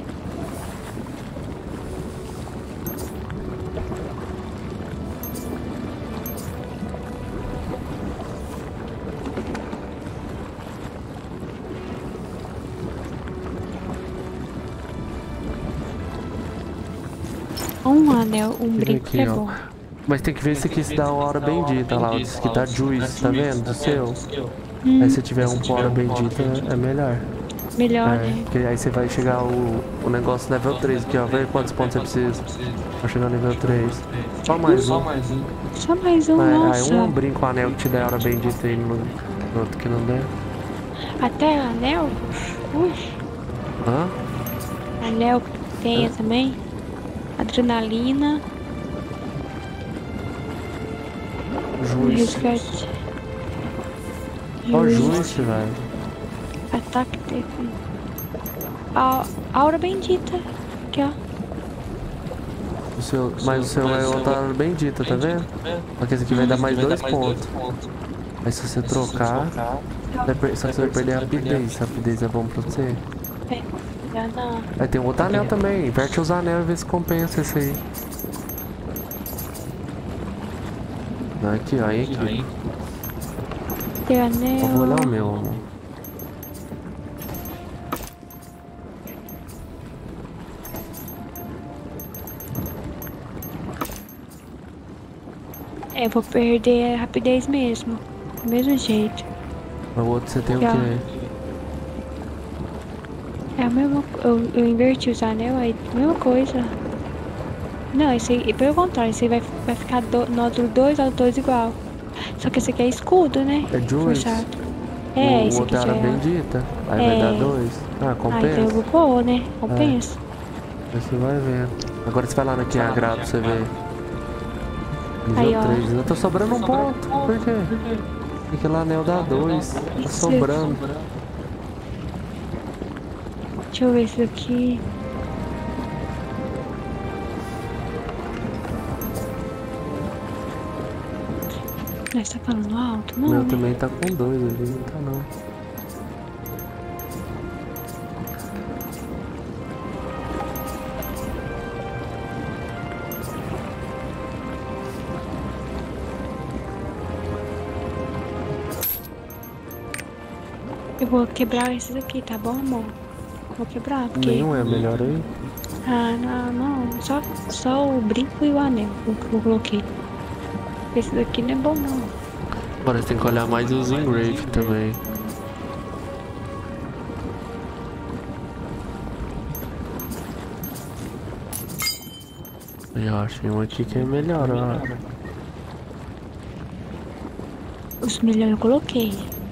B: Um anel, um brinco
A: aqui,
B: é
A: ó.
B: bom.
A: Mas tem que ver esse aqui se dá uma hora bendita lá, ó. Esse aqui tá Juice, tá vendo? Do seu.
B: Hum,
A: Aí se tiver um por hora bendita é melhor.
B: melhor,
A: É,
B: né?
A: porque aí você vai chegar o, o negócio level três aqui, ó. Vê quantos pontos você precisa pra chegar no nível três. Só mais um.
B: Só mais um,
A: É, aí
B: nossa.
A: um brinco anel que te der a hora bendita aí no, no outro que não der.
B: Até anel? Ui,
A: Hã?
B: anel que tenha também. Adrenalina.
A: Juice.
B: Resgate.
A: Ó,
B: Juice.
A: Juice, velho.
B: Ataque definido. A aura bendita. Aqui, ó.
A: O seu, mas o seu é outra hora bendita, tá vendo? Porque esse aqui vai dar mais dois pontos. Aí se você trocar, vai per- só que você vai perder a rapidez. A rapidez é bom pra você.
B: É, já não.
A: Aí tem um outro anel também. Inverte os anel e vê se compensa esse aí. Aqui, ó, aí aqui.
B: Tem
A: Eu vou olhar
B: anel.
A: o meu, amor.
B: É, eu vou perder a rapidez mesmo. Do mesmo jeito.
A: O outro você tem o
B: Já.
A: quê?
B: É a mesma co- eu, eu inverti os anel, aí mesma coisa. Não, esse aí, pelo contrário, esse aí vai, vai ficar do, nódulo dois, nódulo dois igual. Só que esse aqui é escudo, né?
A: É Juice?
B: Forçado. É,
A: o
B: esse aqui
A: outro
B: já
A: era
B: é.
A: bendita. Aí vai
B: É.
A: dar dois. Ah,
B: Ah, então eu
A: compensa.
B: vou pôr, né? Compensa.
A: Aí você vai vendo. Agora você vai lá no que é agrado pra você ver.
B: Aí,
A: Nível
B: ó.
A: três. Eu tô sobrando um ponto. Por quê? Porque lá anel dá dois. Tá
B: Isso.
A: sobrando.
B: Deixa eu ver esse daqui. Mas tá falando alto?
A: O
B: Não,
A: meu
B: né?
A: também tá com dois ali, não tá não.
B: Eu vou quebrar esses aqui, tá bom, amor? Vou quebrar, porque...
A: Nenhum é melhor aí?
B: Ah, não, não. Só, só o brinco e o anel o que eu coloquei. Esse daqui não é bom, não.
A: Agora você tem que olhar mais os engrave também. Eu achei um aqui que é melhor, ó.
B: Os milhões eu coloquei.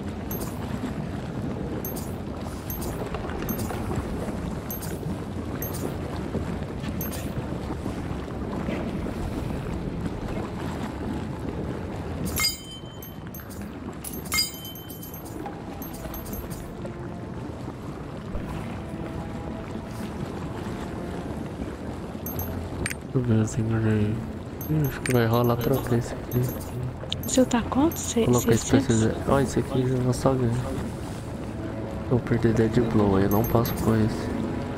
A: Deixa eu ver assim, aí. Acho que vai rolar trocar esse aqui.
B: O seu tá quanto?
A: Colocar esse precisa. Olha, esse aqui eu vou só ganhar. Eu perdi Dead Blow, aí eu não posso com esse.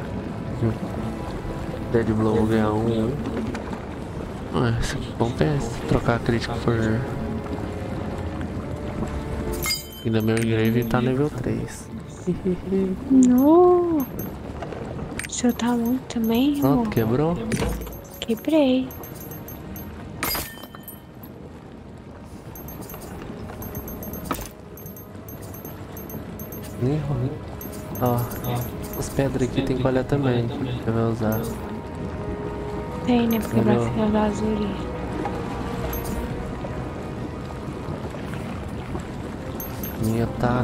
A: Dead Blow eu vou ganhar um. Ah, esse aqui compensa. Trocar a crítica por. Ainda meu Engrave tá nível três.
B: No. O seu tá muito também,
A: Ó,
B: amor?
A: quebrou?
B: Quebrei.
A: Ih, ó, as pedras aqui tem que olhar também. Você vai usar.
B: Tem, né? Porque vai ficar da azul ali.
A: Minha tá.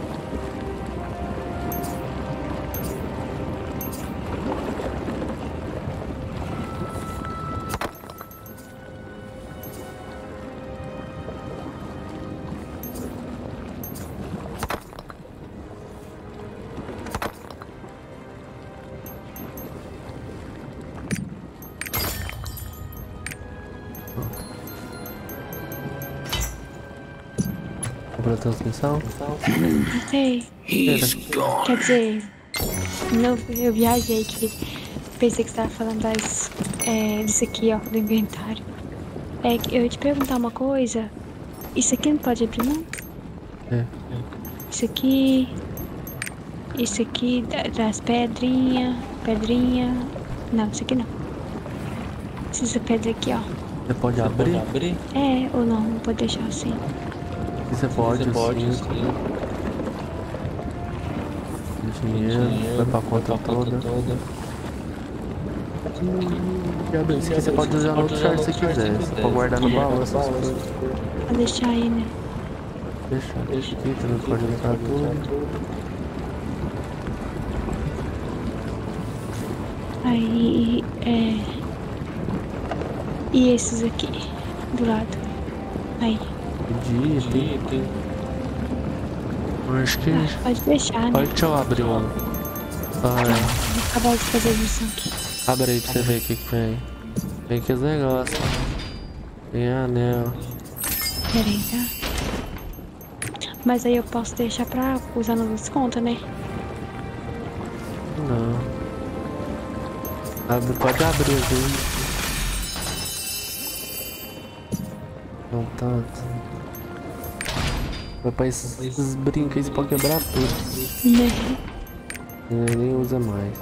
A: Comprou a transmissão?
B: Sei. Quer dizer, não, eu viajei que pensei que você tava falando das, é, disso aqui, ó, do inventário. É que eu ia te perguntar uma coisa. Isso aqui não pode abrir, não?
A: É.
B: Isso aqui. Isso aqui das pedrinhas. Pedrinha. Não, isso aqui não. Essa pedra aqui, ó.
A: Você pode abrir? abrir?
B: É, ou não, não pode deixar assim.
A: Você pode, você pode sim. sim. Dinheiro, dinheiro, vai pra conta toda. toda. Hum, isso aqui você pode usar no outro char se quiser. Você pode guardar no baú essas coisas.
B: Pode deixar aí, né?
A: Deixa, deixa aqui, você não pode usar tudo.
B: Aí, é... E esses aqui, do lado. Aí.
A: Podia, tem. Acho que.
B: Ah, pode deixar, né?
A: Pode, deixa eu abrir um. Ah,
B: é. Vou acabar de fazer a missão aqui.
A: Abre aí pra você ver o que que tem. Tem aqui os negócios. Tem anel.
B: Pera aí, tá? Mas aí eu posso deixar pra usar no desconto, né?
A: Não. Abre, pode abrir aqui. Não tanto. Rapaz, esses, esses brincos aí você pode quebrar tudo.
B: Né?
A: É, nem usa mais.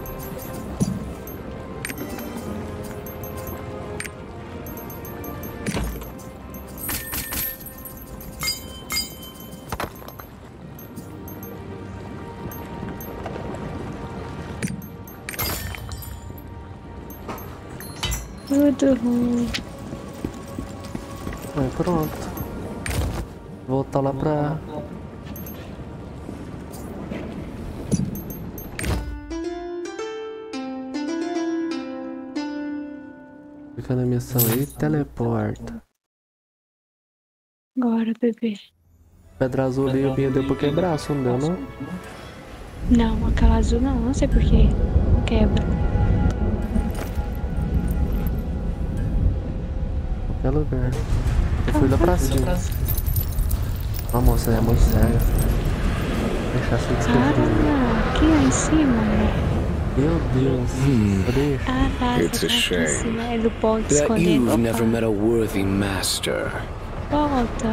B: Tudo ruim.
A: É, pronto. Voltar lá pra... Fica na missão aí, teleporta.
B: Agora, bebê.
A: Pedra azul ali, o Binha deu pra quebrar, não deu não?
B: Não, aquela azul não, não sei porquê. Quebra.
A: Qualquer lugar. Eu fui lá pra cima. A moça é muito séria. Deixar sem descobrir.
B: Ah, aqui lá em cima, né?
A: Meu Deus.
F: Hmm.
A: Cadê?
B: Ah, tá.
F: It's a shame
B: É do ponto
F: that
B: escondendo.
F: you've
B: Opa.
F: never met a worthy master.
B: Volta.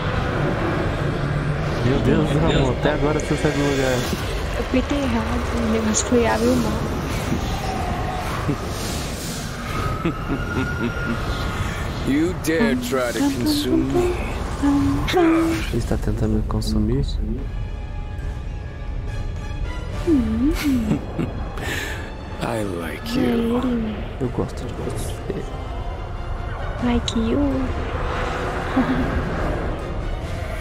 A: Meu Deus, amor. Até agora você sai do lugar.
B: Eu apertei errado. O negócio foi abrir o mal.
F: You dare try to consume me?
A: Ele está tentando me consumir?
F: I like
B: É
F: you.
B: ele.
A: Eu gosto de você.
B: Like you.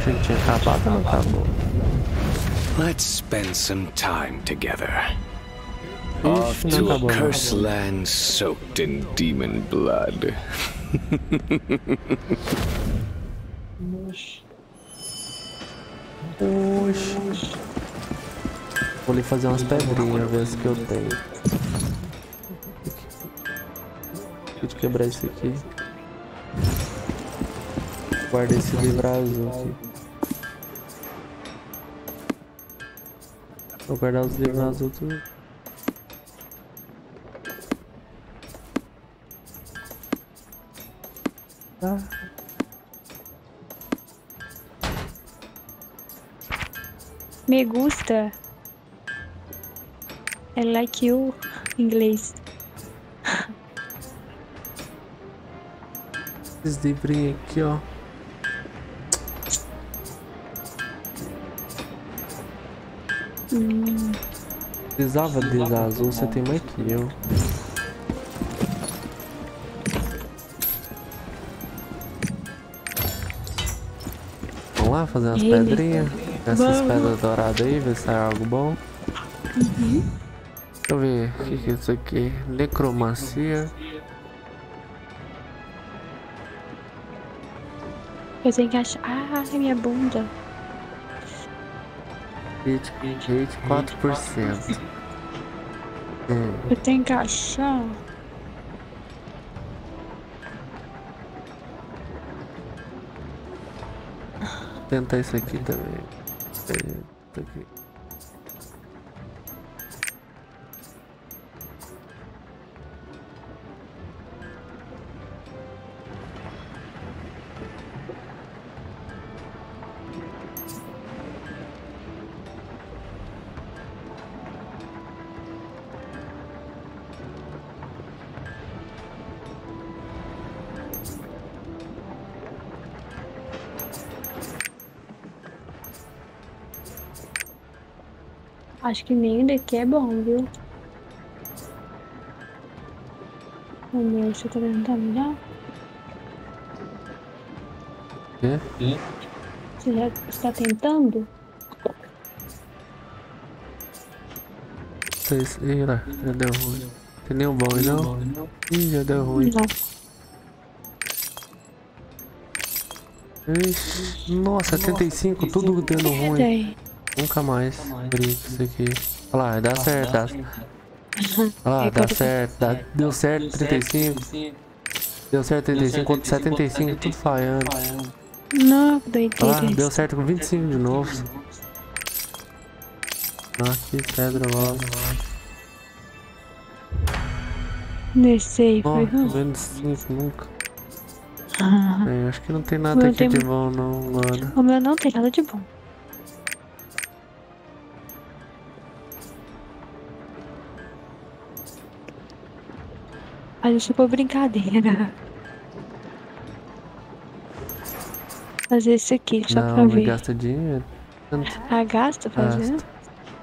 A: Achei que tinha acabado, não acabou.
C: Let's spend some time together.
A: Off to a
C: cursed land soaked in demon blood.
A: Oxi. Vou ali fazer umas pedrinhas, ver se que eu tenho. Deixa eu quebrar esse aqui. Guarda esse livro azul aqui. Vou guardar os livros azuis tudo. Tá.
B: Me gusta. I like you em inglês.
A: Esses livrinhos aqui, ó.
B: Hum.
A: Precisava de azul, você tem mais que eu. Vamos lá fazer umas
B: Ele.
A: pedrinhas. Essas pedras douradas aí, ver se sai algo bom.
B: Uhum.
A: Deixa eu ver o que, que é isso aqui. Necromancia.
B: Eu tenho que achar. Ah, é minha bunda.
A: Hit, hit quatro por cento. Hum.
B: Eu tenho que achar.
A: Vou tentar isso aqui também. Isso aqui.
B: Acho que nem daqui é bom, viu? O meu, você tá tentando melhor?
A: Quê?
B: Você já está tentando?
A: Ih, lá, já deu ruim. Tem nenhum bom aí não? Ih, já deu ruim.
B: Não.
A: Ixi, nossa, setenta e cinco, tudo dando ruim.
B: Tem.
A: Nunca mais brinco isso aqui. Olha lá, dá certo, dá. Olha lá, dá certo, dá, deu certo, trinta e cinco. Deu certo, trinta e cinco, contra setenta e cinco, tudo falhando.
B: Não,
A: Olha lá,
B: doideira.
A: deu certo com vinte e cinco de novo. Ah, que pedra logo.
B: Nesse aí foi
A: Ó, tô
B: ruim.
A: vendo cinco nunca.
B: Ah,
A: É, acho que não tem nada
B: Não
A: aqui
B: tem-
A: de bom não, mano.
B: o meu não tem nada de bom. Mas isso foi brincadeira. Fazer isso aqui só
A: Não,
B: pra
A: me
B: ver.
A: gasta dinheiro. Tanto
B: Ah, gasta fazendo?
A: gasta.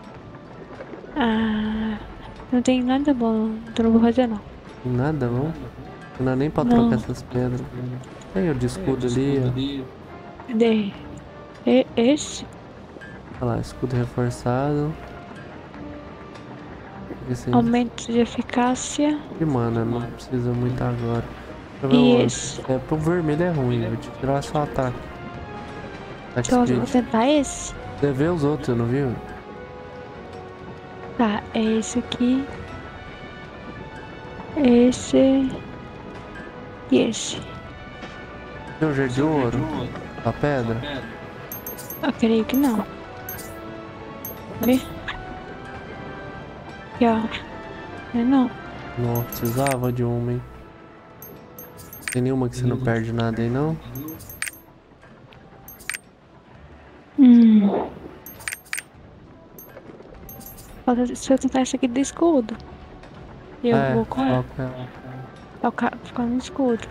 B: Ah, não tem nada bom, então não vou fazer não.
A: Nada bom. Não dá nem pra
B: Não.
A: trocar essas pedras. Tem o de escudo ali, ó.
B: Cadê? E- Esse?
A: Olha lá, escudo reforçado. Esse
B: Aumento de eficácia.
A: aqui, mano, não precisa muito agora. Deixa eu ver
B: E
A: o
B: esse?
A: outro. É, pro vermelho é ruim, vou te tirar só ataque. Ataque
B: Então eu vou
A: speed.
B: tentar esse.
A: Você vê os outros, não viu?
B: Tá, é esse aqui. Esse. E esse.
A: Tem o jeito de ouro? A pedra?
B: Eu creio que não. Vê? Aqui, ó. É não.
A: Não, precisava de uma, hein? Tem nenhuma que você não perde nada aí, não?
B: Hum. Falta se eu tentar esse aqui do escudo. Eu
A: é,
B: vou com ela.
A: coloca ela.
B: Pra ficar- ficar no escudo.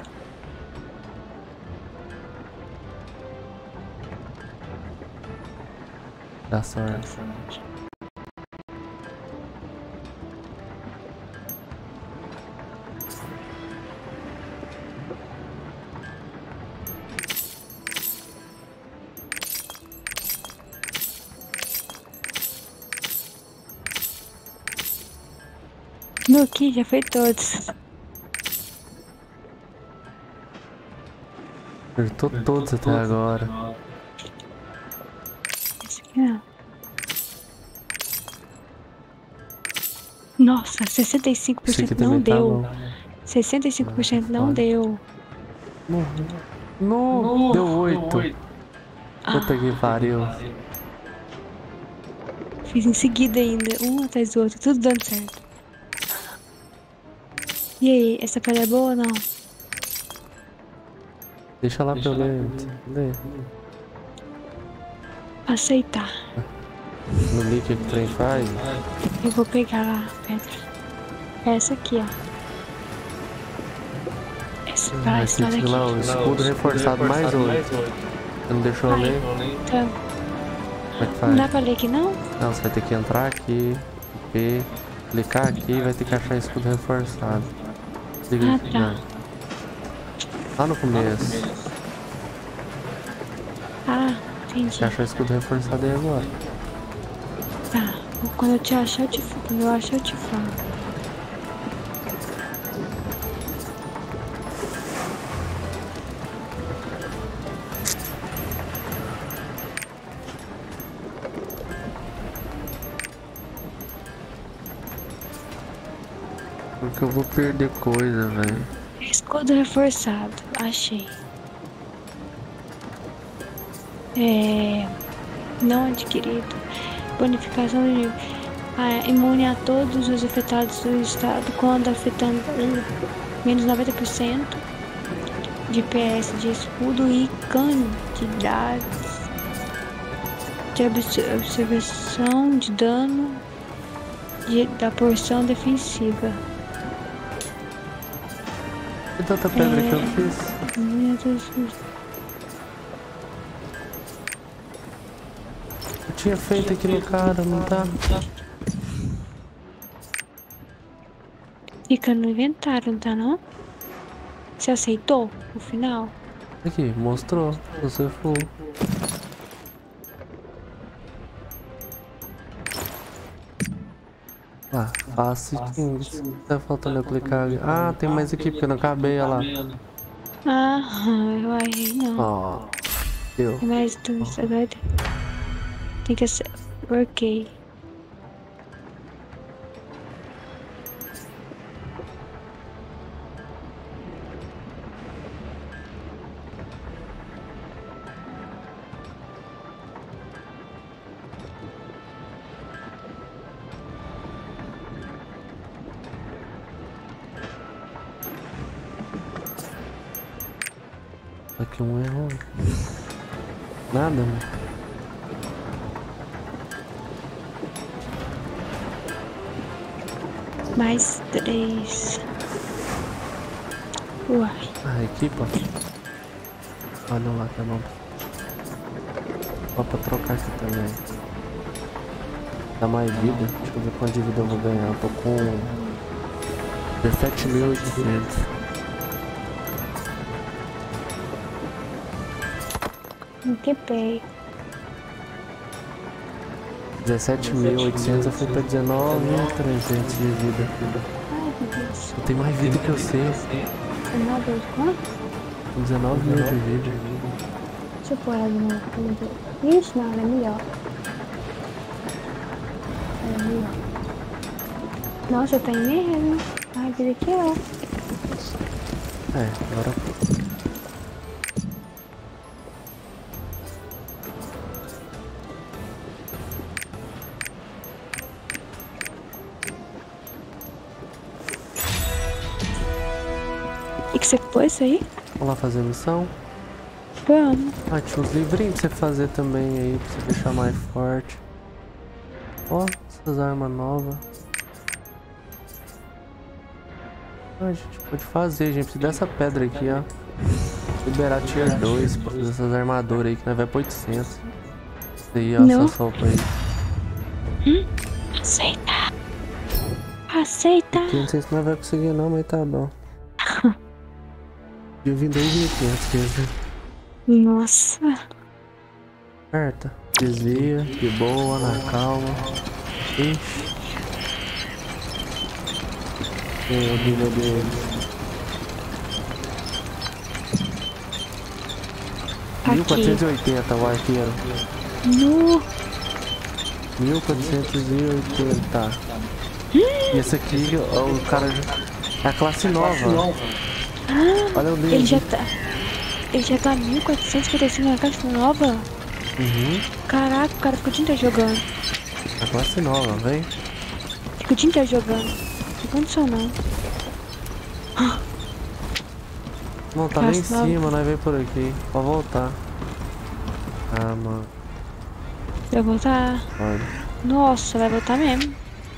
A: Dá sorte.
B: No aqui já foi todos.
A: Acertou todos até agora.
B: Esse aqui não. Nossa, sessenta e cinco por
A: Esse aqui
B: cento não
A: também tá
B: deu.
A: bom.
B: sessenta e cinco por cento não
A: Olha.
B: deu.
A: No, no, deu oito.
B: Ah,
A: Puta que pariu.
B: fiz em seguida ainda, um atrás do outro, tudo dando certo. E aí, essa pedra é boa ou não?
A: Deixa lá pra eu ler. Lê.
B: Aceitar.
A: No link que o trem faz.
B: Eu vou pegar a pedra. Essa aqui, ó. Essa
A: Ah,
B: pra
A: esse
B: estrada
A: aqui
B: aqui.
A: lá, o escudo reforçado mais oito. Você não deixou eu
B: Ai,
A: ler?
B: então,
A: Como é que
B: não dá
A: faz?
B: pra ler aqui não?
A: Não, você vai ter que entrar aqui, P, clicar aqui e vai ter que achar escudo reforçado. Liga
B: Ah,
A: aqui,
B: tá.
A: né? Lá no começo.
B: Ah, entendi.
A: Você achou escudo reforçado aí agora.
B: Tá. Quando eu te achar, eu te falo. Quando eu achar, eu te falo.
A: Porque eu vou perder coisa, velho.
B: Escudo reforçado. Achei. É... Não adquirido. Bonificação de nível. Ah, imune a todos os afetados do estado quando afetando uh, menos noventa por cento de P S de escudo e quantidades de obs- observação de dano de, da porção defensiva.
A: E tanta pedra que eu
B: É.
A: fiz?
B: Meu Deus do céu.
A: Eu tinha feito aqui no cara, não tá?
B: Fica no inventário, não tá não? Você aceitou o final?
A: Aqui, mostrou. Você for. Ah, fácil. Tá faltando eu clicar ali. Ah, tem mais aqui porque eu não acabei, olha lá.
B: Ah, eu errei não.
A: Ó, deu.
B: Mas tu agora tem que ser. Ok.
A: Aqui um erro. Nada, mano.
B: Mais três. Uai.
A: Ah, equipa. Olha lá, tá bom. Só pra trocar aqui também. Dá mais vida. Deixa eu ver quanto de vida eu vou ganhar. Eu tô com dezessete mil e oitocentos.
B: Equipei.
A: dezessete mil e oitocentos eu fui pra dezenove mil e trezentos de vida.
B: Ai, meu Deus.
A: Eu tenho mais vida que eu sei.
B: Meu Deus, quanto?
A: Com dezenove mil de vida.
B: Deixa eu pôr ela de novo. Ixi, não, ela é melhor. Ela é melhor. Nossa, eu tenho mesmo. Mais vida que eu.
A: É, agora.
B: E que você pôs aí?
A: Vamos lá fazer a missão.
B: Vamos.
A: Ah, tinha uns livrinhos pra você fazer também aí, pra você deixar mais forte. Ó, essas armas novas. Ah, a gente pode fazer, a gente precisa dessa pedra aqui, ó. Liberar tier dois, pra fazer essas armaduras aí que nós vai pra oitocentos. Isso aí, ó,
B: Não.
A: essas roupas aí.
B: Hum? Aceita. Aceita.
A: Aqui não sei se nós vai conseguir não, mas tá bom. Eu vim dois mil e quinhentos, quer dizer.
B: Nossa.
A: Aperta. Desvia, de boa, na calma. Ixi. o nível dele. mil quatrocentos e oitenta o arqueiro.
B: No.
A: mil quatrocentos e oitenta. E esse aqui, o cara é a classe nova.
B: Ah,
A: olha o dele.
B: Ele já tá. Ele já tá mil quatrocentos e cinquenta e cinco na classe nova?
A: Uhum.
B: Caraca, o cara ficou o dia inteiro jogando.
A: A classe nova, vem.
B: Ficou o dia inteiro jogando. Não tem condição não.
A: Não, tá lá em
B: Classe nova.
A: cima, nós vem por aqui. Pode voltar. Ah, mano.
B: Vai voltar?
A: Olha.
B: Nossa, vai voltar mesmo.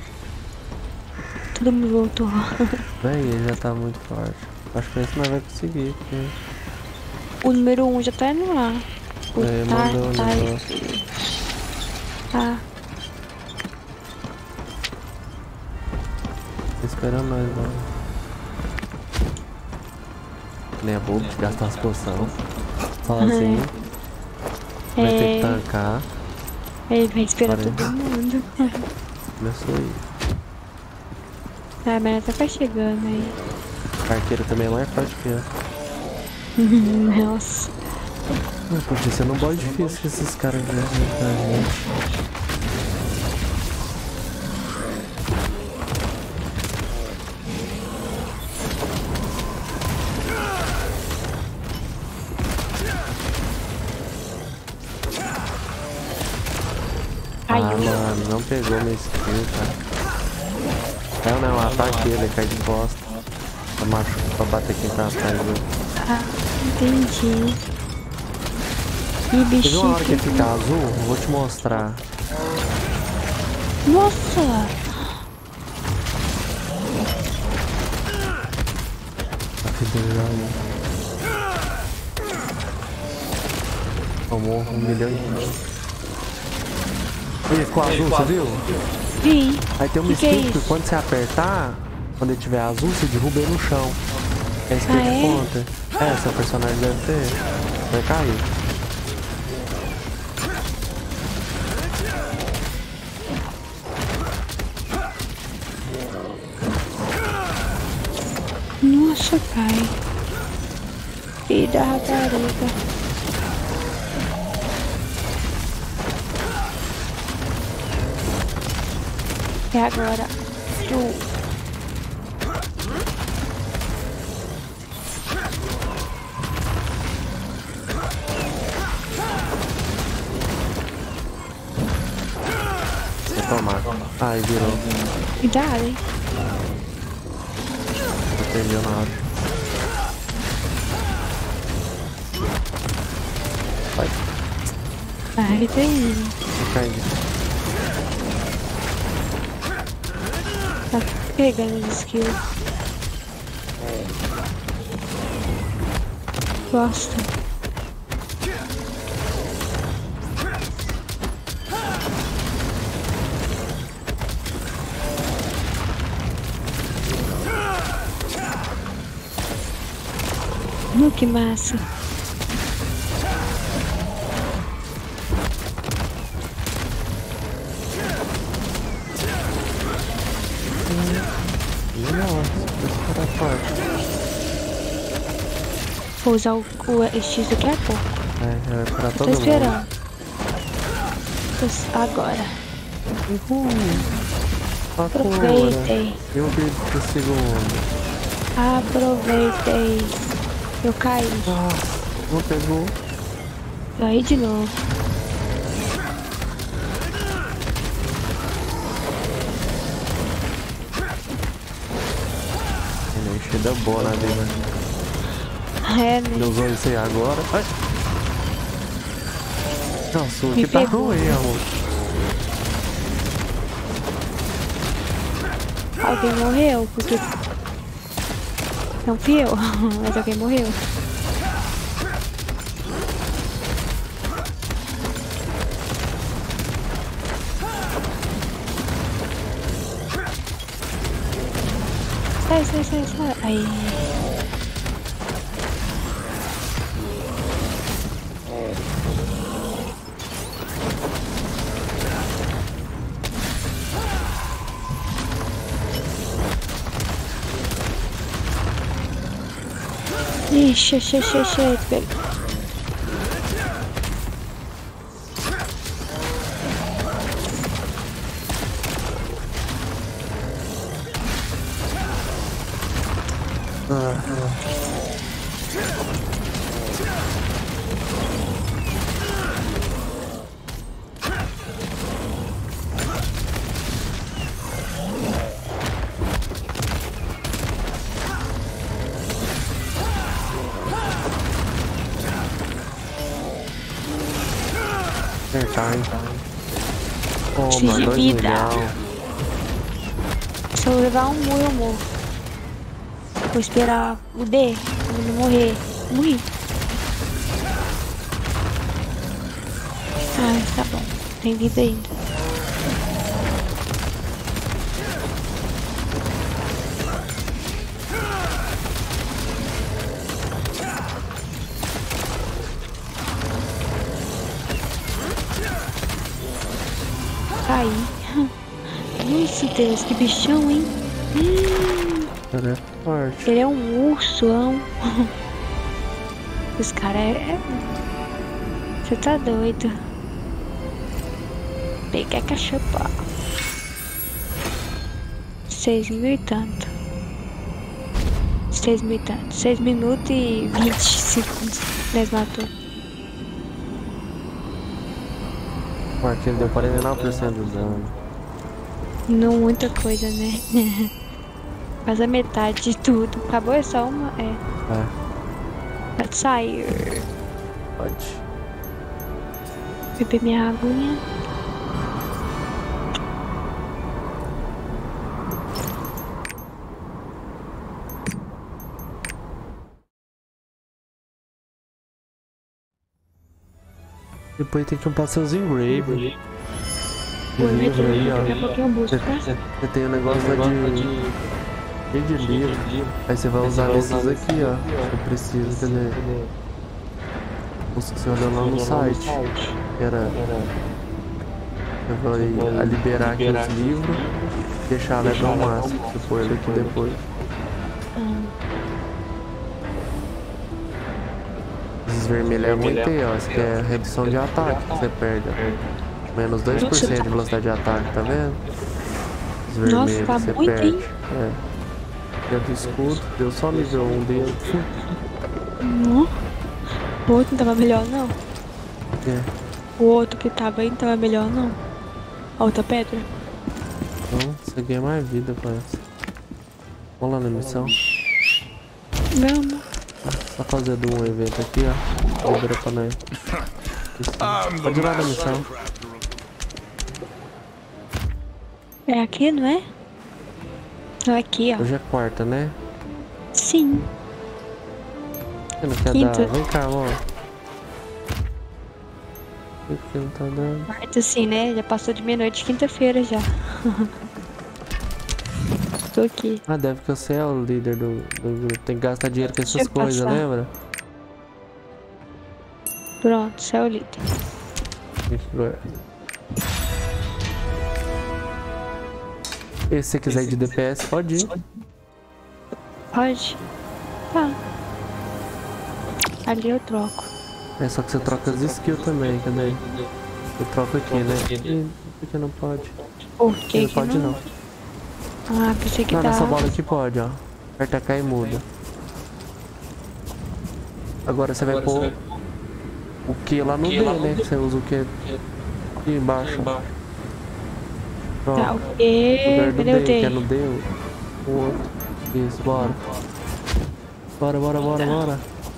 B: Todo mundo voltou.
A: Vem, ele já tá muito forte. Acho que esse nós vai conseguir. Porque...
B: O número um já tá indo lá. O
A: É,
B: tá,
A: mandou um
B: tá,
A: negócio.
B: tá.
A: Tô esperando nós, mano. Nem é bobo de gastar as poções. Sozinho. Vai ter que
B: É,
A: tancar.
B: ele vai esperar
A: Agora
B: todo mundo.
A: Começou aí.
B: Ah, mas tá quase chegando aí.
A: O arqueiro também é mais forte que eu.
B: Nossa.
A: Não, porque você não pode difícil que esses caras viajam pra gente. Ah, mano, não pegou minha skill, cara. É, não, um ataque ele cai de bosta. Pra, macho, pra bater quem tá atrás dele.
B: Ah, entendi. E
A: Você
B: bichinho.
A: viu a hora que fica azul? Eu vou te mostrar.
B: Nossa!
A: A fidelidade. Tomou um milhão de... Ele ficou azul, você viu?
B: Vi.
A: Aí tem uma
B: Que que é
A: skill que
B: isso?
A: quando você apertar, quando ele tiver azul, você derruba ele no chão. É skill
B: Ah,
A: de
B: é?
A: ponta. É, seu personagem deve ter. Vai cair.
B: Nossa, pai. Filho da rapariga. É agora. Tu.
A: Vou tomar. Ai, virou.
B: Cuidado, hein?
A: Não perdeu nada. Vai.
B: Ah, ele tem ido.
A: Vai cair.
B: Tá pegando as skills. Gosto. No, que massa.
A: Nossa, esse cara é forte.
B: Vou usar o, o X daqui a pouco.
A: É, vai pra
B: Tô
A: todo mundo.
B: esperando. Tô- Agora.
A: Uhul.
B: Aproveitei.
A: Eu vi por segundo.
B: Aproveitei. Eu caí.
A: Nossa, não pegou.
B: Caí de novo.
A: Ele encheu da boa na vida.
B: É, né?
A: Ele usou isso aí agora. Ai. Nossa, o
B: Me
A: que tá
B: pegou.
A: ruim, amor.
B: Alguém morreu, porque... Não fui eu, mas alguém morreu. Sai, sai, sai, sai. Aí. Ixi, ixi, ixi, ixi, velho.
A: Ah, ah. Acertar, hein? Toma, dois milhão.
B: Se eu levar um muro, eu morro. Vou esperar o D, quando ele morrer. Morri. Ah, tá bom. Tem vida ainda. Caí. Nossa, Deus, que bichão, hein? Hum.
A: Ele é forte.
B: Ele é um ursão. Esse cara é... Você tá doido. Peguei a cachapa. Seis mil e tanto. Seis mil e tanto. Seis minutos e vinte segundos. Eles matou.
A: Porque ele deu quarenta e nove por cento do dano.
B: Não muita coisa, né? Quase a metade de tudo. Acabou é só uma? É.
A: É.
B: Pode sair.
A: Pode.
B: Beber minha aguinha.
A: Depois tem que upar seus engraves.
B: O livro
A: aí, ó.
B: daqui a pouquinho eu busco, tá?
A: Você tem um negócio lá de... cheio de livro. Aí você vai usar esses aqui, ó. Você precisa, cadê? Você olhou lá no site. Era... Você vai liberar aqui os livros. Deixar a level máximo. Você põe ele aqui depois.
B: Hum.
A: Esses vermelhos é muito aí, ó. Isso aqui é redução de ataque que você perde, ó. Menos dois por cento de velocidade de ataque, tá vendo? Os vermelhos
B: Nossa, tá
A: você
B: muito,
A: perde.
B: hein?
A: É. Deu do escudo, deu só nível um dele.
B: Não. O outro não tava melhor, não.
A: É.
B: O outro que tava aí não tava melhor, não. A outra pedra.
A: Então, você ganha mais vida com essa. Vamos lá na missão.
B: Vamos.
A: Só fazer do um evento aqui, ó. Libera pra nós. Pode ir lá na missão.
B: É aqui, não é? Não, é aqui, ó.
A: Hoje é quarta, né?
B: Sim.
A: Você não quer
B: Quinta.
A: dar? Vem cá, amor. Por que não tá dando?
B: Quarta sim, né? Já passou de meia-noite, quinta-feira já. Tô aqui.
A: Ah, deve que você é o líder do, do grupo. Tem que gastar dinheiro com essas
B: Deixa eu
A: coisas,
B: passar.
A: lembra?
B: Pronto, você é o líder.
A: E se você quiser ir de D P S, pode ir.
B: Pode? Tá. Ali eu troco.
A: É só que você troca as skills também, cadê? Eu troco aqui, né? E por que não pode?
B: Por que
A: Não
B: que
A: pode
B: não?
A: não.
B: Ah, pensei que
A: Não,
B: dava.
A: nessa bola aqui pode, ó. Aperta K e muda. Agora você vai pôr o Q lá no D, né? Você usa o Q aqui embaixo. Pronto.
B: Tá, o quê?
A: Lugar do
B: Cadê o
A: D, que é
B: D?
A: no D, o outro. Isso, bora. Bora, bora, bora, bora.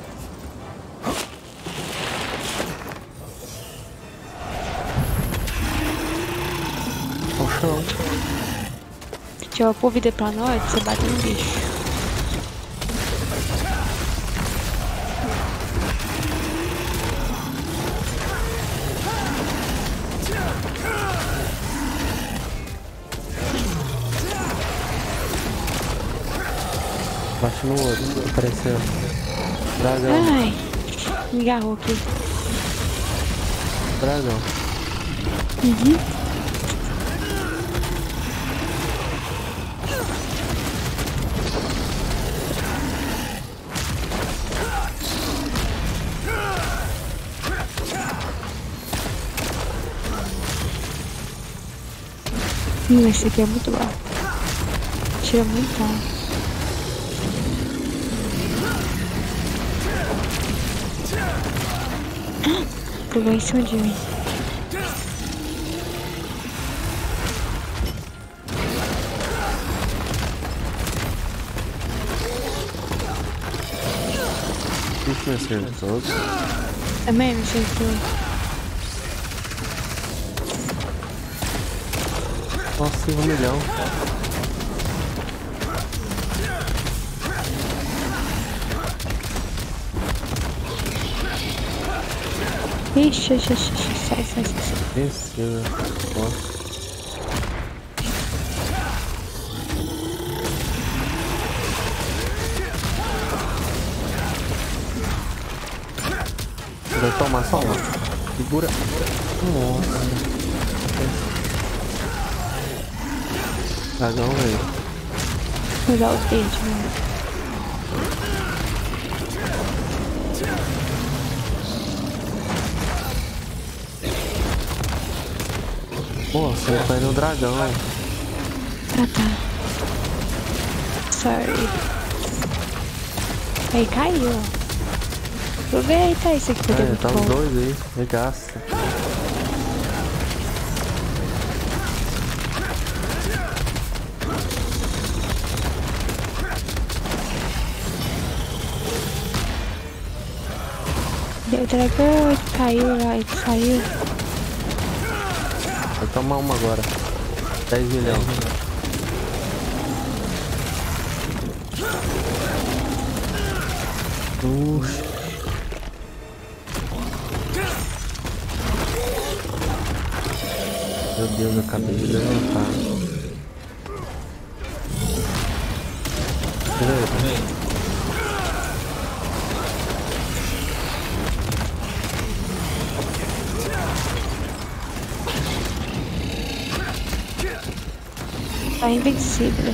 A: Ao chão.
B: Deixa eu pôr vida pra nós, você bate no bicho.
A: Bate no outro, apareceu. Dragão,
B: Ai, me agarrou aqui.
A: dragão.
B: Uhum. Hum, esse aqui é muito bom. Tira muito bom. Pulou em cima de mim.
A: Isso me acertou.
B: Também me acertou.
A: Nossa, um milhão.
B: Ixi, ixi, ixi, ixi, sai, sai, sai, sai.
A: Desceu. Nossa. Vai tomar só uma. Segura. Nossa. Dragão, velho.
B: Vou usar os dedos, mano.
A: Nossa, ele vai no dragão.
B: Ah, tá. Sorry. Aí caiu, ó. Aproveita isso aqui pra
A: É,
B: dentro.
A: tá os dois aí. Regaça.
B: Deu dragão, ele caiu lá, ele saiu.
A: Vai tomar uma agora. dez milhões. Uxa. Meu Deus, eu acabei de levantar. Beleza.
B: Tá invencível.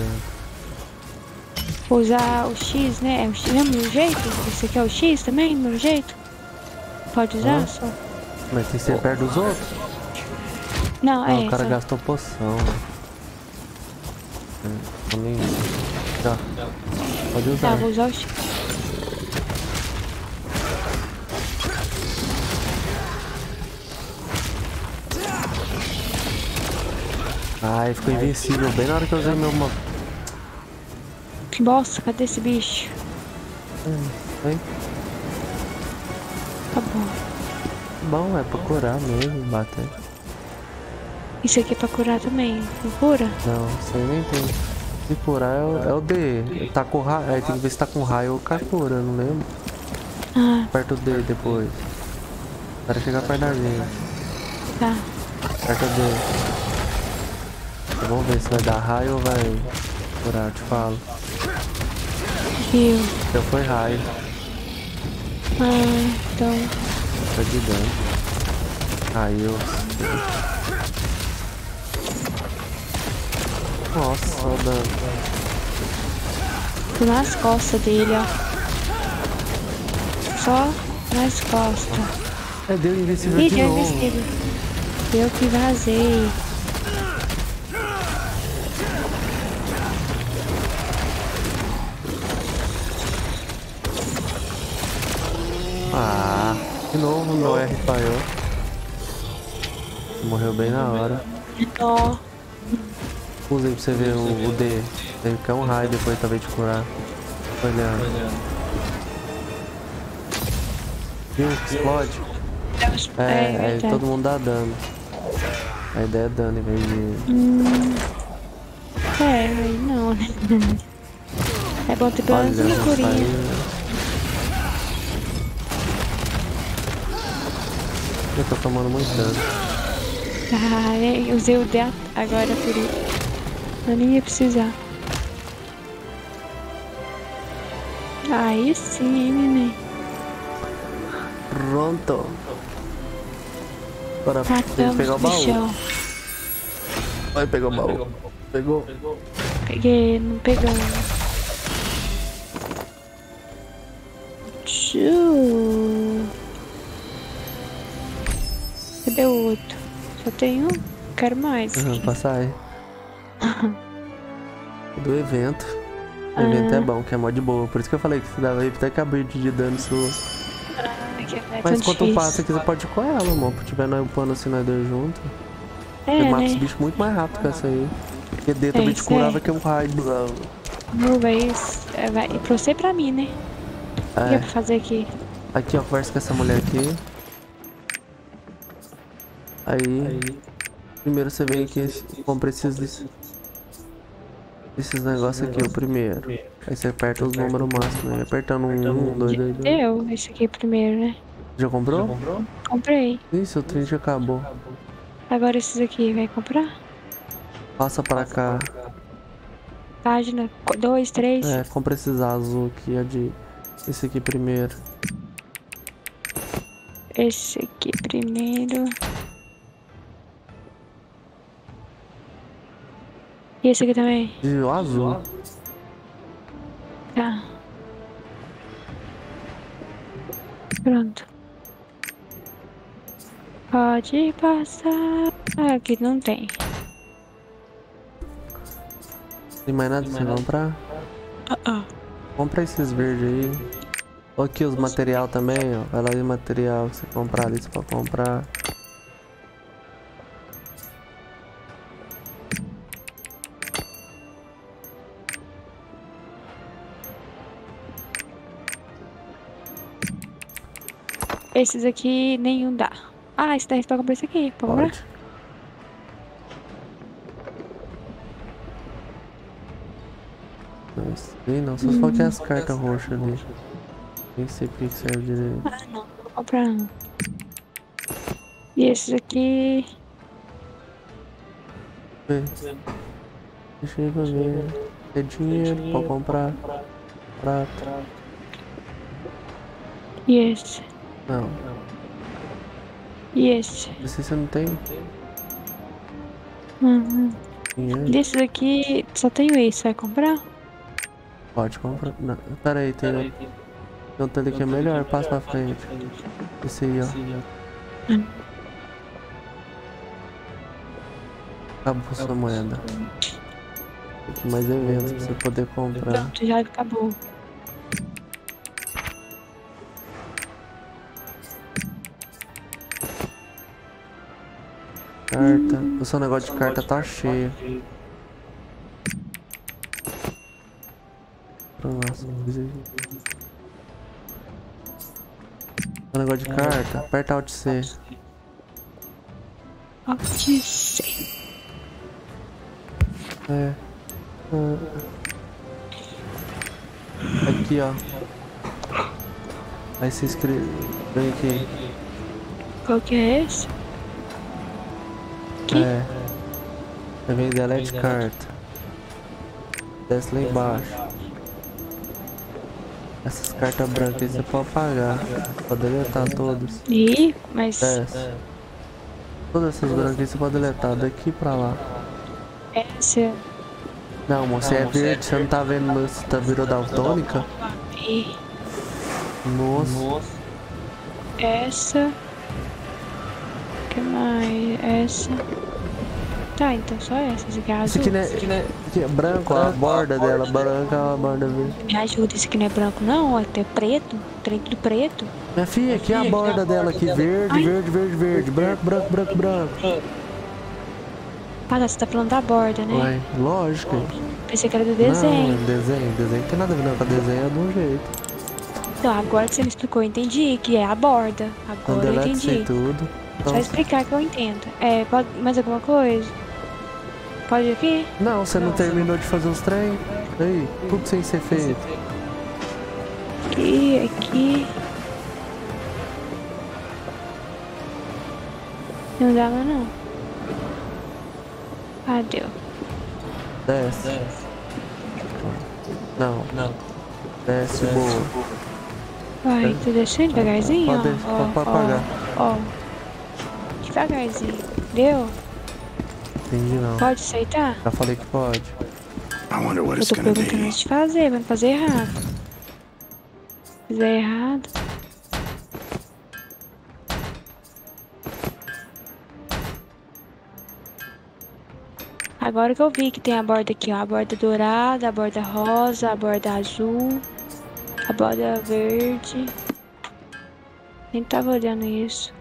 B: Vou usar o X, né? É o X, mesmo jeito? Esse aqui é o X também, do mesmo jeito? Pode usar ah. só?
A: Mas tem que ser perto dos outros?
B: Não,
A: ah,
B: é.
A: O cara
B: só.
A: gastou poção. Também. Tá. Pode usar.
B: Tá, vou usar o X.
A: Ai, ficou invencível bem na hora que eu usei meu mapa.
B: Que bosta, cadê esse bicho?
A: Hum, vem.
B: Tá bom.
A: Bom, é pra curar mesmo, bater.
B: Isso aqui é pra curar também, não cura?
A: Não, isso aí nem tem. Se curar é o, é o D. Tá com raio, aí tem que ver se tá com raio ou captura, não lembro.
B: Ah.
A: Aperta o D depois. Para chegar perto da gente.
B: Tá.
A: Aperta o D. Vamos ver se vai dar raio ou vai curar, eu te falo.
B: Viu?
A: Então foi raio.
B: Ah, então.
A: Foi de dano. Caiu. Nossa, olha o dano.
B: Tô nas costas dele, ó. Só nas costas.
A: É, deu invencível
B: Ih,
A: de
B: deu
A: novo.
B: invencível. Eu que vazei.
A: Ah, de novo no R falhou. Morreu bem na hora.
B: Ó.
A: Usei pra você ver o, o D. Deve ficar um raio depois também de curar. Olhando. Viu? Explode. É,
B: É,
A: aí todo mundo dá dano. A ideia é dano em vez de...
B: Hum. É, aí não, né? É bom ter pelo menos uma curinha.
A: Eu tô tomando muito dano.
B: Ah, eu usei o D agora por isso. Eu nem ia precisar. Aí sim, hein, neném.
A: Pronto. Agora tem que pegar o baú.
B: Chão.
A: Vai pegar o baú. Pegou?
B: Peguei, não pegando. Tchuu. Cadê o outro? Só tem um? Quero mais.
A: Uhum, passar aí. Do evento. O evento ah. é bom, que é mó de boa. Por isso que eu falei que você dava aí até cabelo de dano sua.
B: Ah, que é
A: Mas enquanto
B: difícil.
A: passa aqui, você pode ir com ela, amor. Se tiver no pano assim, nós dois juntos.
B: É,
A: você mata
B: né?
A: os bichos muito mais rápido que essa aí. Porque D também
B: É,
A: te curava
B: é.
A: que é um raio.
B: Não, vai, vai pra você e pra mim, né? O que é
A: É.
B: pra fazer aqui?
A: Aqui, ó, conversa com essa mulher aqui. Aí, primeiro você vem aqui e compra esses, esses negócios aqui, o primeiro. Aí você aperta os números máximos, né? Apertando um, um, dois, dois, dois.
B: Eu, esse aqui primeiro, né?
A: Já comprou?
B: Comprei.
A: Isso, o trem já acabou.
B: Agora esses aqui, vai comprar?
A: Passa pra cá.
B: Página dois, três.
A: É, compra esses azul aqui, é de... Esse aqui primeiro.
B: Esse aqui primeiro. E esse aqui também?
A: E o azul.
B: Tá. Pronto. Pode passar. Aqui não tem.
A: Tem mais nada pra você comprar?
B: Uh -uh.
A: Compra esses verdes aí. Ou aqui os material também, ó. Vai lá de material que você comprar ali, você pode comprar.
B: Esses aqui nenhum dá. Ah, esse daí você pode comprar esse aqui, pode comprar?
A: Pode. Não sei não, só hum. só que as cartas roxas ali. Nem sei por que serve direito.
B: Ah não, não vou comprar não. E esses aqui...
A: Vê. Deixa eu ver. É dinheiro pra comprar. Prata.
B: E esse?
A: Não.
B: E esse?
A: Esse você não tem?
B: Uhum.
A: Dinheiro.
B: Desses aqui, só tenho esse, vai comprar?
A: Pode comprar. Não, pera aí, tem... Tem outro ali que é melhor, passa pra frente. Esse aí, ó.
B: Hum.
A: Acabou sua moeda. Tem mais eventos pra você poder comprar.
B: Pronto, já acabou.
A: Carta. O seu negócio de carta tá cheio. Nossa, o negócio de carta, aperta Alt C.
B: Alt C.
A: É. Ah. Aqui, ó. Aí você escreve. Vem aqui.
B: Qual que é esse? Aqui?
A: É. Aí vem delete carta. Desce lá embaixo. Essas cartas brancas aí você pode apagar. Pode deletar todas.
B: Ih, mas...
A: Desce. Todas essas brancas aí você pode deletar daqui pra lá.
B: Essa...
A: Não, moço, você é verde, você não tá vendo, você tá virou daltônica?
B: Ih.
A: Nossa.
B: Essa... Que mais? Essa... Tá, então só essa, esse aqui é azul.
A: Esse aqui não é, aqui não é, aqui é branco, ó, a borda dela, branca, a borda verde.
B: Me ajuda, esse aqui não é branco não, é até preto, trem tudo preto.
A: Minha filha, aqui é a borda dela, aqui, verde,
B: Ai.
A: verde, verde, verde, branco, branco, branco, branco.
B: Ah, você tá falando da borda, né?
A: Ué, lógico.
B: Pensei que era do desenho.
A: Não, desenho, desenho não tem nada a ver não, com desenho é de um jeito.
B: Então, agora que você me explicou, eu entendi que é a borda.
A: Então
B: Agora eu
A: delete
B: entendi.
A: isso aí tudo. Então,
B: Só explicar que eu entendo. É, pode mais alguma coisa? Pode ir aqui?
A: não, você não terminou de fazer os trem? Aí, tudo sem ser feito.
B: Aqui, aqui. Não dá mais não. Ah, deu.
A: Desce. Não. Não. Desce, boa.
B: Vai, tô descendo devagarzinho,
A: Pode,
B: ó.
A: pode, pode apagar.
B: Ó, ó. Devagarzinho. Deu?
A: Entendi não.
B: Pode aceitar?
A: Já falei que pode.
F: I wonder what
B: Eu
F: it's
B: tô
F: gonna
B: perguntando
F: be.
B: antes de fazer, pra não fazer errado. Se fizer errado. Agora que eu vi que tem a borda aqui, ó. A borda dourada, a borda rosa, a borda azul, a borda verde. Nem tava olhando isso.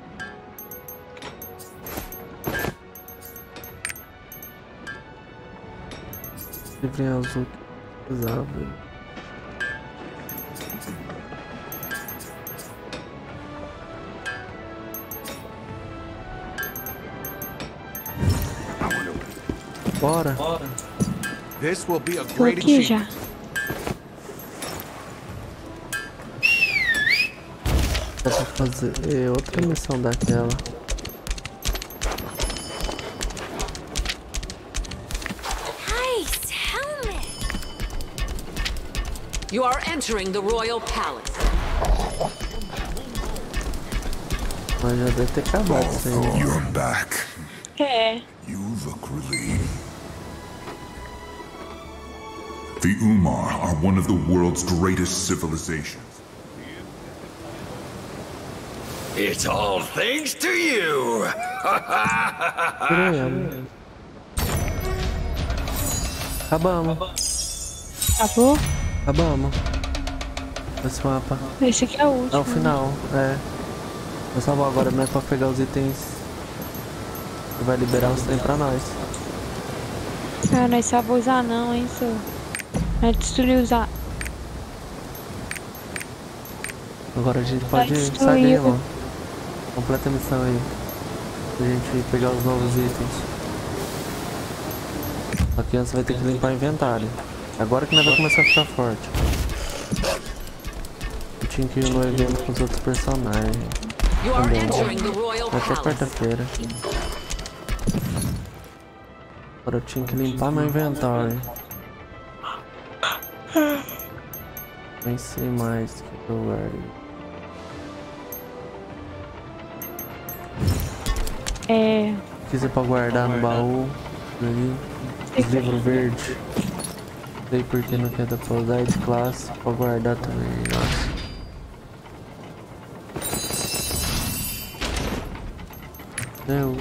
A: Livrinho azul que precisava. Bora.
C: This will be a
B: Tô
C: great
B: aqui já.
C: achievement.
A: Dá pra fazer é, outra missão daquela.
H: Nice helmet.
G: You are entering the royal palace.
A: Mas já deve ter acabado isso aí.
F: You're back.
B: É.
F: You look relieved. The Umar are one of the world's greatest civilizations.
C: It's all thanks to you.
A: Ganhamos. Acabamos.
B: Acabou?
A: Acabamos. Esse mapa.
B: Esse aqui é o último.
A: É o final, é. Eu só vou agora mesmo pra pegar os itens. E vai liberar os trem pra nós.
B: Ah, nós só vou usar não, hein, senhor. Nós destruir usar.
A: Agora a gente pode
B: Vai
A: sair
B: destruir,
A: daí, mano. Completa a missão aí. Pra gente pegar os novos itens. Aqui antes vai ter que limpar o inventário. Agora que nós vamos começar a ficar forte. Eu tinha que ir no evento com os outros personagens.
G: You are
A: Também.
G: entering the royal
A: Até
G: palace.
A: quarta-feira. Agora eu tinha que limpar meu inventário. Nem sei mais o que eu guardo.
B: É.
A: Quiser pra guardar no baú. Ali. Os livros verdes. Sei porque não quer dar pra usar de classe. Pra guardar também, nossa. Eu.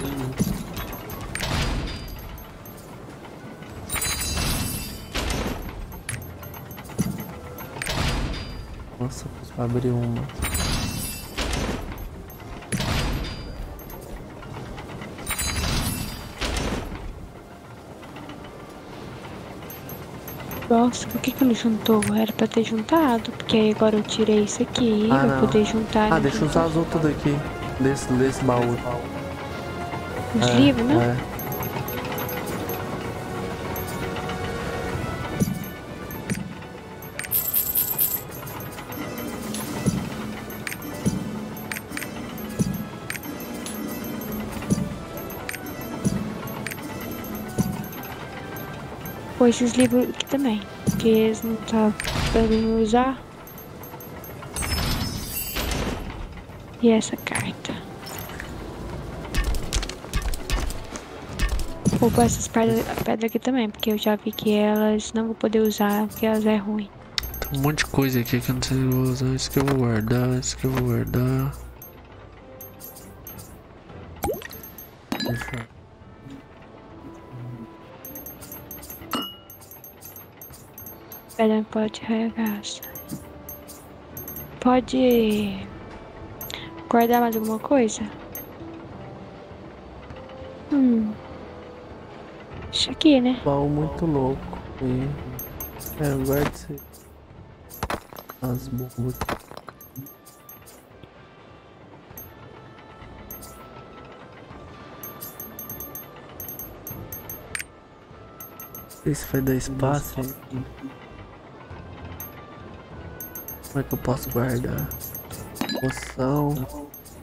A: Nossa, preciso abrir uma.
B: Nossa, por que que não juntou? Era pra ter juntado, porque aí agora eu tirei isso aqui
A: Ah,
B: pra
A: não.
B: poder juntar.
A: Ah,
B: não
A: deixa eu
B: juntou.
A: usar as outras daqui. Desse, desse baú.
B: Os
A: É,
B: livros, né?
A: é.
B: Pô, esses livros aqui também, porque eles não tá podendo usar. E essa carta. Vou pôr essas pedras pedra aqui também, porque eu já vi que elas não vou poder usar, porque elas é ruim.
A: Tem um monte de coisa aqui que eu não sei se eu vou usar. Isso que eu vou guardar, isso que eu vou guardar. Deixa eu...
B: Pedra pode regaçar. Pode guardar mais alguma coisa? Hum. Isso aqui, né?
A: Baú muito louco. E... É, eu guardo isso aí. As bombas. Esse vai dar espaço aí. Como é que eu posso guardar? Poção.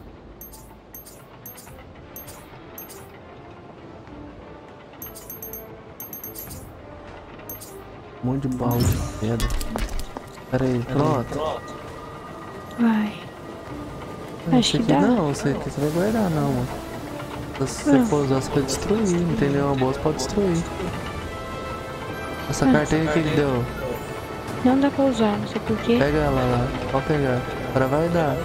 A: Um monte de balde de pedra. Pera aí, pronto.
B: Vai.
A: Não,
B: Acho que
A: aqui
B: dá.
A: não, você aqui você vai guardar não, mano. Se você for usar, você pode destruir. Não tem nenhuma boa, você pode destruir. Essa
B: Ah.
A: carta aí, o que que deu?
B: Não dá pra usar, não sei porquê.
A: Pega ela lá, pode pegar. Agora vai dar.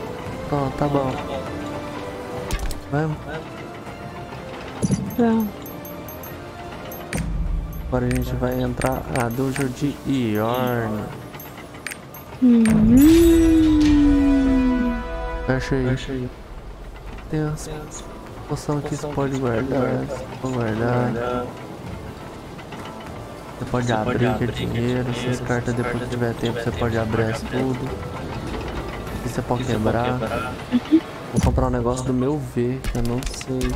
A: Ó, tá bom. Vamos?
B: Não.
A: Agora a gente vai entrar a dungeon de Yorn.
B: Hum.
A: Achei. Achei. Tem as poção aqui, você pode guardar. Pode guardar. Você pode abrir, que é dinheiro. Essas cartas, depois que tiver tempo, você pode abrir as tudo. E você pode quebrar. Vou comprar um negócio do meu V, que eu não sei.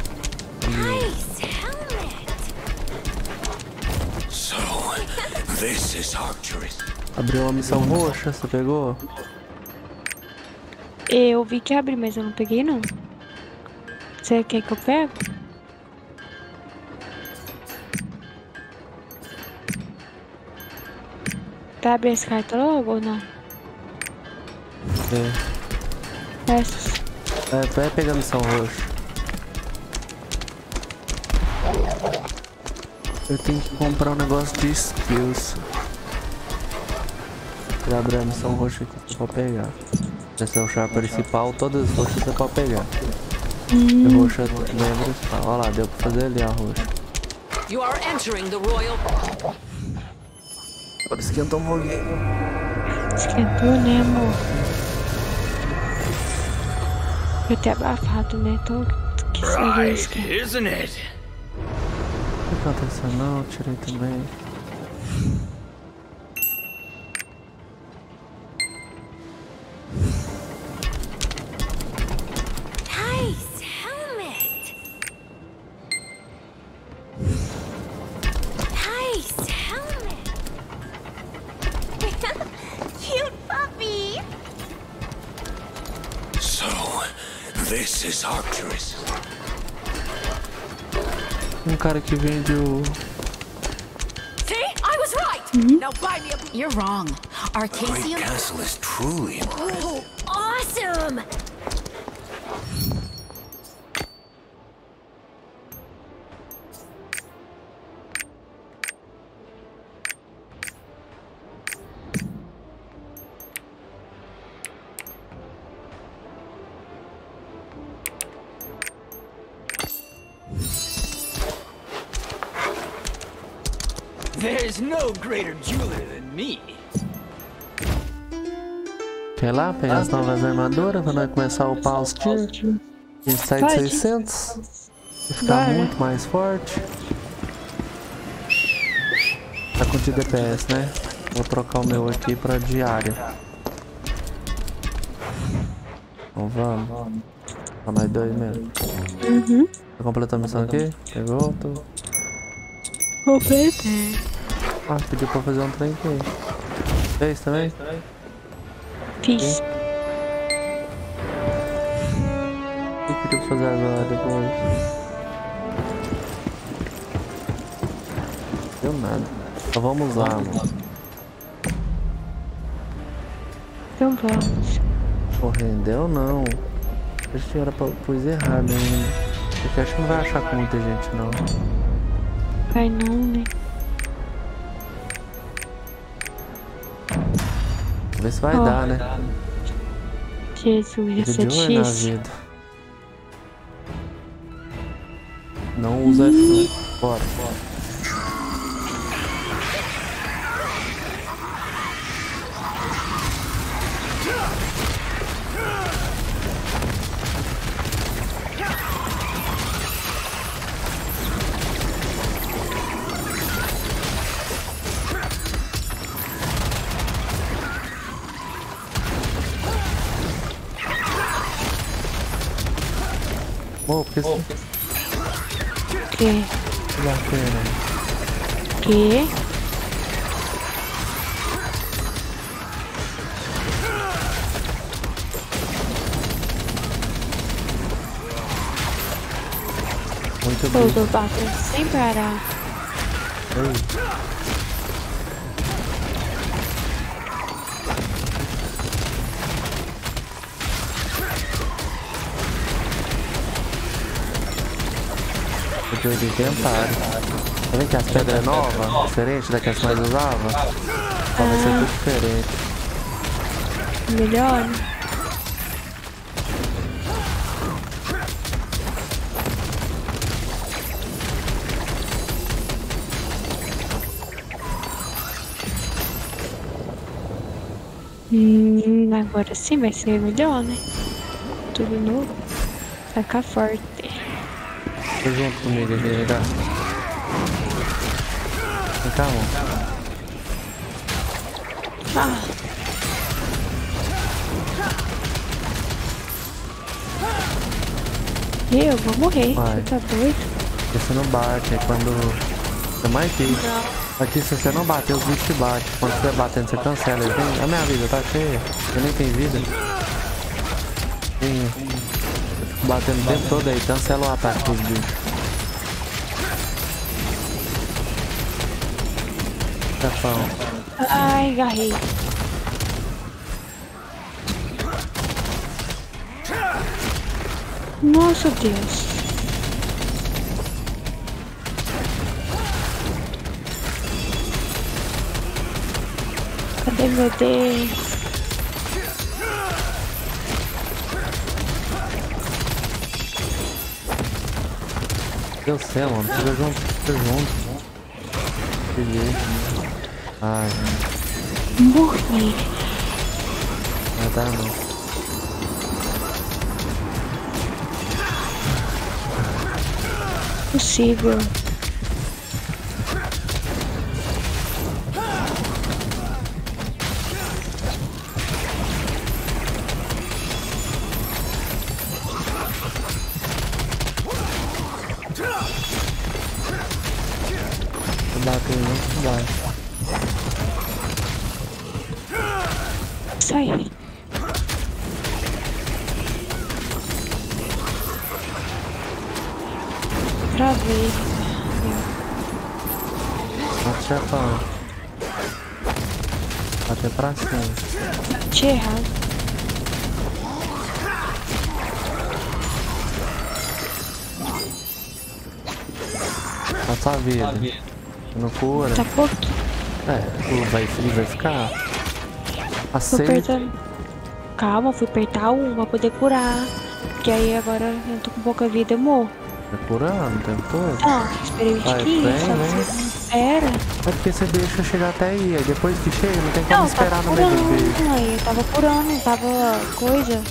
A: Abriu uma missão roxa, você pegou?
B: Eu vi que abri, mas eu não peguei não. Você quer que eu pego? Tá abrindo essa carta logo ou não?
A: É.
B: Essas.
A: É, vai pegar a missão roxa. Eu tenho que comprar um negócio de skills. Vou abrir a missão roxa aqui, você pode pegar. Essa é o char principal, todas as roxas você pode pegar.
B: Hum.
A: A roxa lembra, olha lá, deu pra fazer ali a roxa.
G: You are entering the royal.
A: Agora esquentou um pouquinho.
B: Esquentou, né, amor? Eu até abafado, né? Tô que
C: Right, isn't it?
A: Não aconteceu não, tirei também.
H: Nice helmet. Nice helmet. Cute puppy.
C: So, this is Arcturus.
A: Um cara que vende o...
H: See? I was right. Now buy me a... You're wrong. Arcasium...
C: The castle is truly impressive.
H: Oh, awesome.
E: There's no greater jeweler than me.
A: Quer lá pegar as novas armaduras quando vai começar a upar os tiers? A gente sai de seiscentos e ficar
B: Bora.
A: muito mais forte. Tá com de D P S, né? Vou trocar o meu aqui pra diário. Então vamos. Só nós dois mesmo.
B: Uhum.
A: Tá completando a missão aqui? Pegou? Tô...
B: Completei.
A: Ah, pediu pra fazer um trem aqui. Fez também?
B: Fiz.
A: O que pediu pra fazer agora depois? Deu nada. Então vamos lá, mano.
B: Então vamos.
A: Pô, rendeu não. Acho que era pra pus errado ainda. Porque acho que não vai achar com muita gente não.
B: Vai não, né?
A: Vamos ver se vai
B: Ó.
A: dar, né?
B: Jesus, essa é
A: Vídeo é na
B: difícil.
A: vida. Não usa F um. Bora, bora. Pô, porque isso
B: Que?
A: que bacana.
B: Que?
A: Muito
B: Pô,
A: bem.
B: tô batendo sem parar.
A: Ei. Eu de inventário. Tá vendo que as pedras é nova? Diferente da que as mais usava? Só vai ser tudo diferente.
B: Melhor, né? Hum, agora sim vai ser melhor, né? Tudo novo. Vai ficar forte.
A: Tô junto comigo aqui, vem cá. Vem cá, amor.
B: Ah. Eu vou morrer,
A: Vai.
B: você tá doido?
A: Você não bate, é quando... É mais aqui. Aqui se você não bater, os bichos te batem. Quando você batendo, você cancela. Tem... A minha vida tá cheia. Eu nem tenho vida. Sim. Eu fico batendo o tempo todo aí, cancela o ataque dos bichos. Chefão.
B: Ai, agarrei. Nossa, Deus. Cadê meu Deus?
A: Deus do céu, mano. Fica junto, fica junto. Peguei. Ai.
B: Morri.
A: Não dá não.
B: Possível.
A: Bateu muito baixo.
B: Sai. Travei.
A: Bate chefão. Bater pra cima.
B: Bati errado.
A: A sua vida. Não cura.
B: Tá pouquinho.
A: É, tu vai, ele vai ficar.
B: Fui
A: Aceita.
B: apertando. Calma, fui apertar um pra poder curar. Porque aí agora eu tô com pouca vida, eu morro.
A: Tá curando o tempo todo?
B: Não, esperei vinte
A: Vai,
B: e quinze,
A: vem,
B: só
A: vem.
B: que era.
A: É porque você deixa chegar até aí, aí depois que chega não tem como
B: Não, eu
A: esperar
B: tava
A: no meio do vídeo.
B: curando, mãe. Eu tava curando, tava coisa.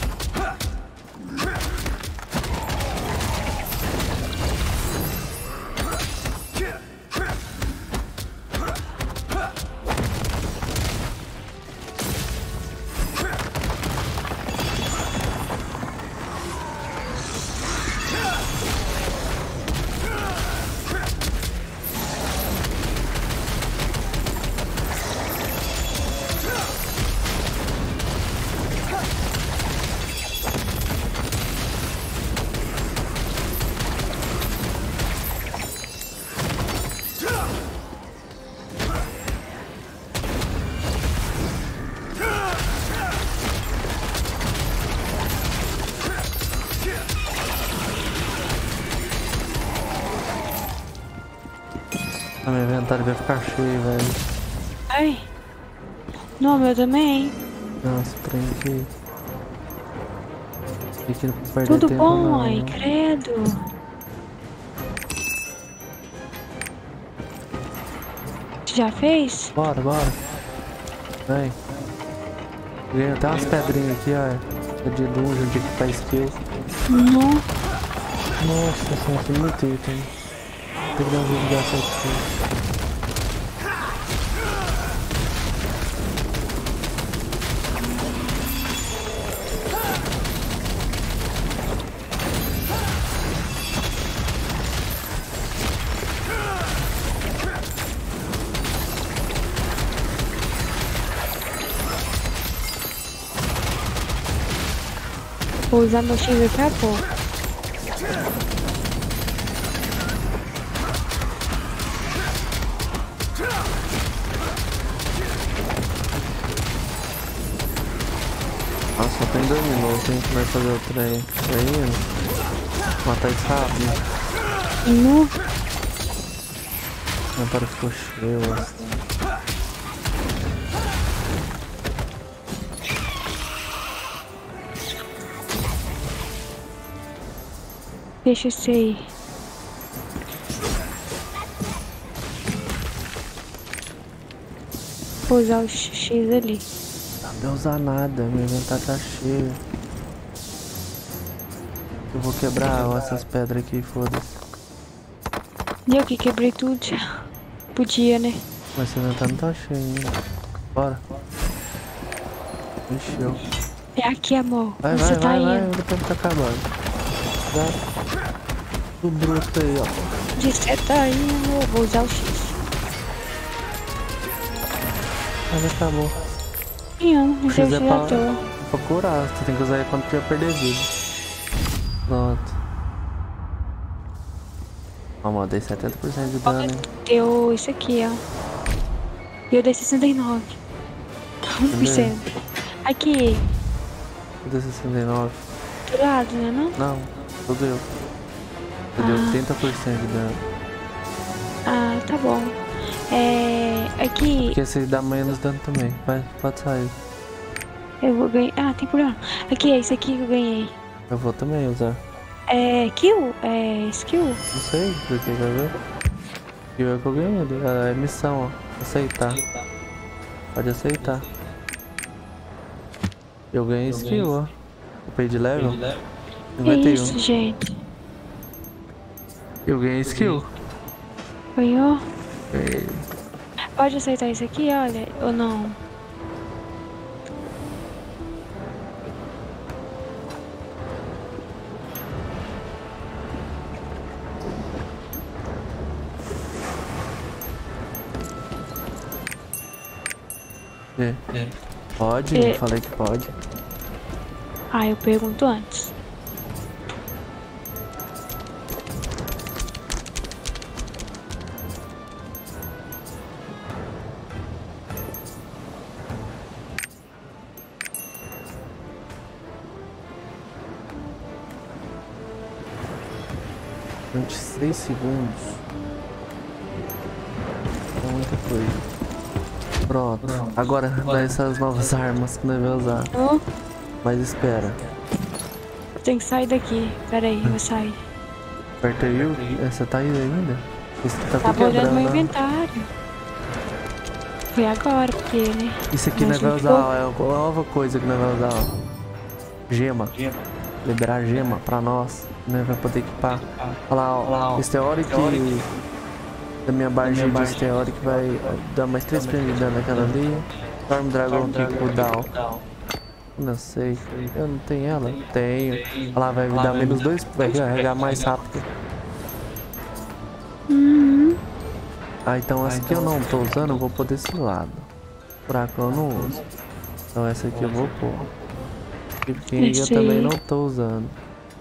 A: Ah, meu inventário vai ficar cheio, velho.
B: Ai. Não, meu também.
A: Nossa, trem aqui. Aqui não pode perder
B: Tudo
A: tempo,
B: bom,
A: não.
B: mãe, credo. Você já fez?
A: Bora, bora. Vem. Ganhei até umas pedrinhas aqui, ó. De dungeon, de equipar skill.
B: Não.
A: Nossa, senhora, tem muito item. Tem que dar um vídeo dessa aqui.
B: Vou usar meu X daqui a pouco.
A: Nossa, só tem dois minutos, hein? Vai fazer o trem aí. Matar esse rápido.
B: No.
A: O inventário ficou cheio, ó.
B: Deixa isso aí. Vou usar o X ali.
A: Não usar nada, meu inventário tá cheio. Eu vou quebrar essas pedras aqui, foda-se.
B: E eu que quebrei tudo já. Podia, né?
A: Mas seu inventário não tá cheio ainda. Bora. Encheu.
B: É aqui, amor.
A: Vai,
B: Onde
A: vai,
B: você tá
A: vai, vai,
B: indo?
A: o tempo tá acabando. Vai. O bruto aí, ó.
B: Onde você tá indo? Vou usar o X.
A: Mas acabou.
B: Não, não sei o
A: X
B: que
A: é
B: já
A: pra,
B: tô.
A: pra curar, você tem que usar quando tiver perder vida. Pronto. Ó, mano, dei setenta por cento de dano, hein?
B: Deu isso aqui, ó. Eu dei sessenta e nove. um por cento. Aqui.
A: Eu dei sessenta e nove.
B: Do lado, né? Não?
A: Não, tudo eu. Eu
B: Ah.
A: dei trinta por cento de dano.
B: Ah, tá bom. É. Aqui.
A: Porque esse dá menos dano também. Vai, pode sair.
B: Eu vou ganhar. Ah, tem problema. Aqui, é isso aqui que eu ganhei.
A: Eu vou também usar.
B: É. Kill? É. Skill?
A: Não sei, porque quer ver? E é o que eu ganhei ali. É missão, ó. Aceitar. Pode aceitar. Eu ganhei skill, ó. Upgrade de level.
B: Que
A: noventa e um.
B: isso, gente?
A: Eu ganhei skill.
B: Ganhou?
A: Ganhei.
B: Pode aceitar isso aqui, olha, ou não?
A: É. Pode?
B: É.
A: Eu falei que pode.
B: Ah, eu pergunto antes.
A: vinte e seis segundos. É muita coisa. Pronto. Agora dá essas novas armas que nós vamos usar.
B: Oh,
A: Mas espera.
B: tem que sair daqui. Pera aí, eu vou sair.
A: Aperta aí. o- é, Você tá aí ainda? Isso tá
B: Tava
A: tudo
B: olhando
A: quebrando.
B: meu
A: Né?
B: inventário. Foi agora, porque, né?
A: Isso aqui nós
B: Mas
A: vamos
B: não
A: usar, ó, é uma nova coisa que nós vamos usar, ó. Gema. Liberar gema pra nós. Nós vamos poder equipar. Olha lá, ó. Esteoric da minha barginha de Esteoric vai dar mais três pontos de dano naquela ali. Storm Dragon Kick cooldown. Não sei. Eu não tenho ela? Tenho. Olha lá, vai me dar menos dois. Vai carregar mais rápido.
B: Uhum.
A: Ah, então essa aqui eu não tô usando, eu vou pôr desse lado. Furacão eu não uso. Então essa aqui eu vou pôr. E King eu
B: Esse
A: também
B: aí.
A: não tô usando.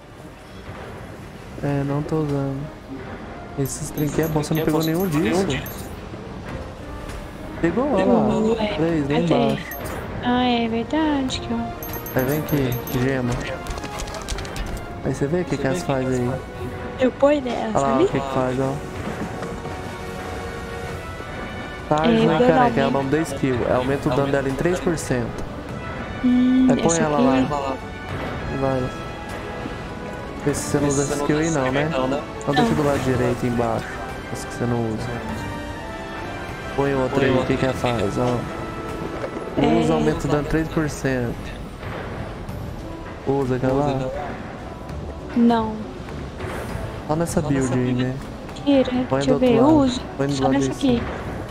A: É, não tô usando. Esses trinquetes é bom, você não pegou nenhum disso. Pegou, olha lá.
B: Ué,
A: Três, lá
B: cadê?
A: embaixo.
B: Ah, é verdade que eu...
A: Aí vem aqui, gema. Aí você vê o que que elas fazem aí.
B: Eu ponho nessa
A: Olha lá
B: ali?
A: o que que faz, ó. Tarja,
B: É,
A: né,
B: vou
A: cara?
B: dar
A: Que é o
B: um-
A: nome da skill. Aumenta o dano dela em três por cento.
B: Hum,
A: Aí põe
B: essa
A: ela
B: aqui.
A: lá. Vai. Vê se você não usa essa skill aí não, né? Então deixa do lado direito embaixo. Essa que você não usa. Põe outra aí, o que que ela faz, ó. Usa,
B: É.
A: aumenta o dano três por cento. Usa aquela lá.
B: Não.
A: Só nessa build aí, né?
B: Tira,
A: Põe
B: deixa
A: do
B: eu ver,
A: outro
B: eu
A: lado.
B: uso.
A: Põe do
B: Só
A: lado
B: nessa
A: desse.
B: aqui.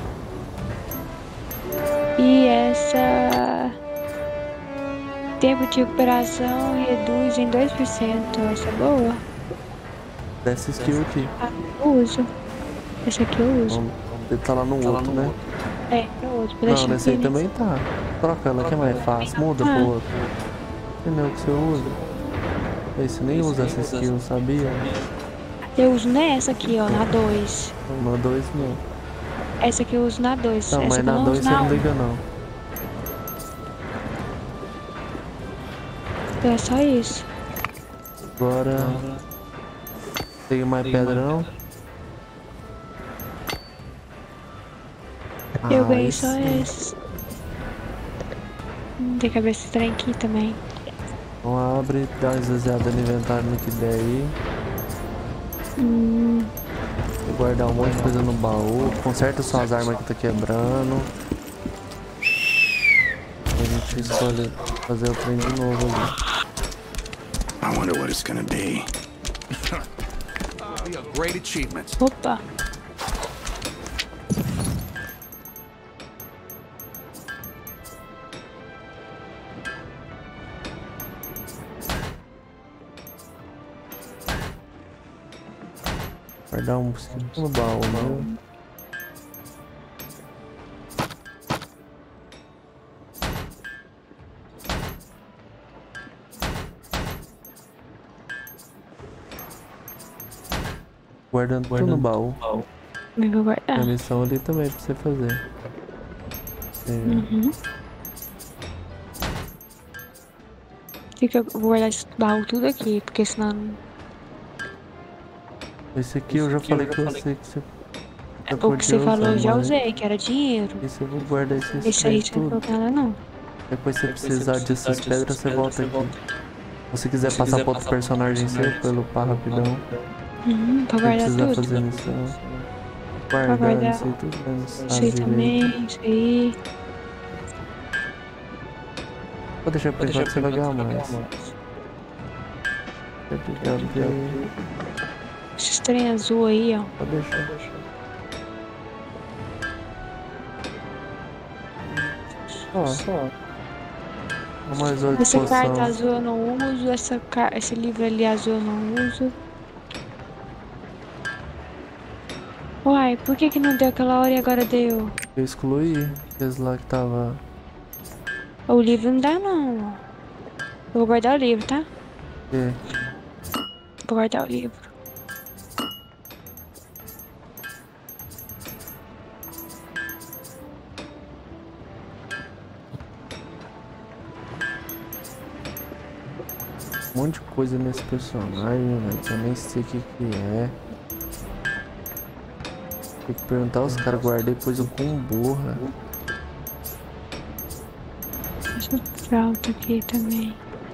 B: E essa... Tempo de recuperação reduz em dois por cento. Essa é boa?
A: Dessa skill aqui.
B: Ah, eu uso. Essa aqui eu uso.
A: Vamos, ele tá lá no outro, né?
B: É, eu uso. Vou
A: Não,
B: deixar
A: nesse aí
B: aqui
A: também tá. Troca ela que é mais fácil. Muda
B: Ah.
A: pro outro. Entendeu o que você usa? Esse nem usa essa skill, sabia?
B: Eu uso nessa aqui, ó, na dois.
A: Na dois não.
B: Essa aqui eu uso na dois.
A: Não,
B: Essa
A: mas
B: aqui eu
A: na
B: não
A: dois
B: uso
A: você
B: na
A: não
B: um.
A: liga não.
B: Então é só isso.
A: Agora. Tem mais pedra não?
B: Eu
A: Ah,
B: ganhei
A: esse-
B: só esses. Hum, tem que abrir esse trem aqui também.
A: Então abre, dá uma esvaziada no inventário no que der aí.
B: Hum,
A: Vou guardar um monte de coisa no baú. Conserta suas armas que tá quebrando. A gente escolhe fazer o trem de novo ali.
C: I wonder what it's gonna be. Be a great achievement.
B: Opa.
A: Guardar um no baú, né? Guardando tudo no baú.
B: Eu vou guardar.
A: Tem a missão ali também pra você fazer. É.
B: Uhum. Fica, eu vou guardar esse baú tudo aqui, porque senão...
A: Esse aqui eu já falei que eu sei que você...
B: O que você falou eu já usei, que era dinheiro.
A: Esse eu vou guardar esses
B: Esse aí você não colocou nada não.
A: Depois se precisar dessas pedras, você volta aqui. Se você quiser passar pra outro personagem seu, pelo pá rapidão.
B: Uhum, pra guardar
A: tudo.
B: tudo.
A: Fazer missão. Guardar,
B: guardar
A: isso aí tudo bem.
B: Isso aí também, isso aí.
A: Vou deixar por enquanto, você vai ganhar mais.
B: Esses trem azul aí, ó.
A: Pode deixar. Ó, só. Mais oito
B: Essa
A: poção.
B: carta azul eu não uso, essa, esse livro ali azul eu não uso. Uai, por que que não deu aquela hora e agora deu?
A: Eu excluí aqueles lá que tava...
B: O livro não dá não. Eu vou guardar o livro, tá?
A: É.
B: Vou guardar o livro.
A: Um monte de coisa nesse personagem, velho, que eu nem sei o que que é. Tem que perguntar aos caras, guardei depois eu com burra.
B: Deixa eu fralda aqui também.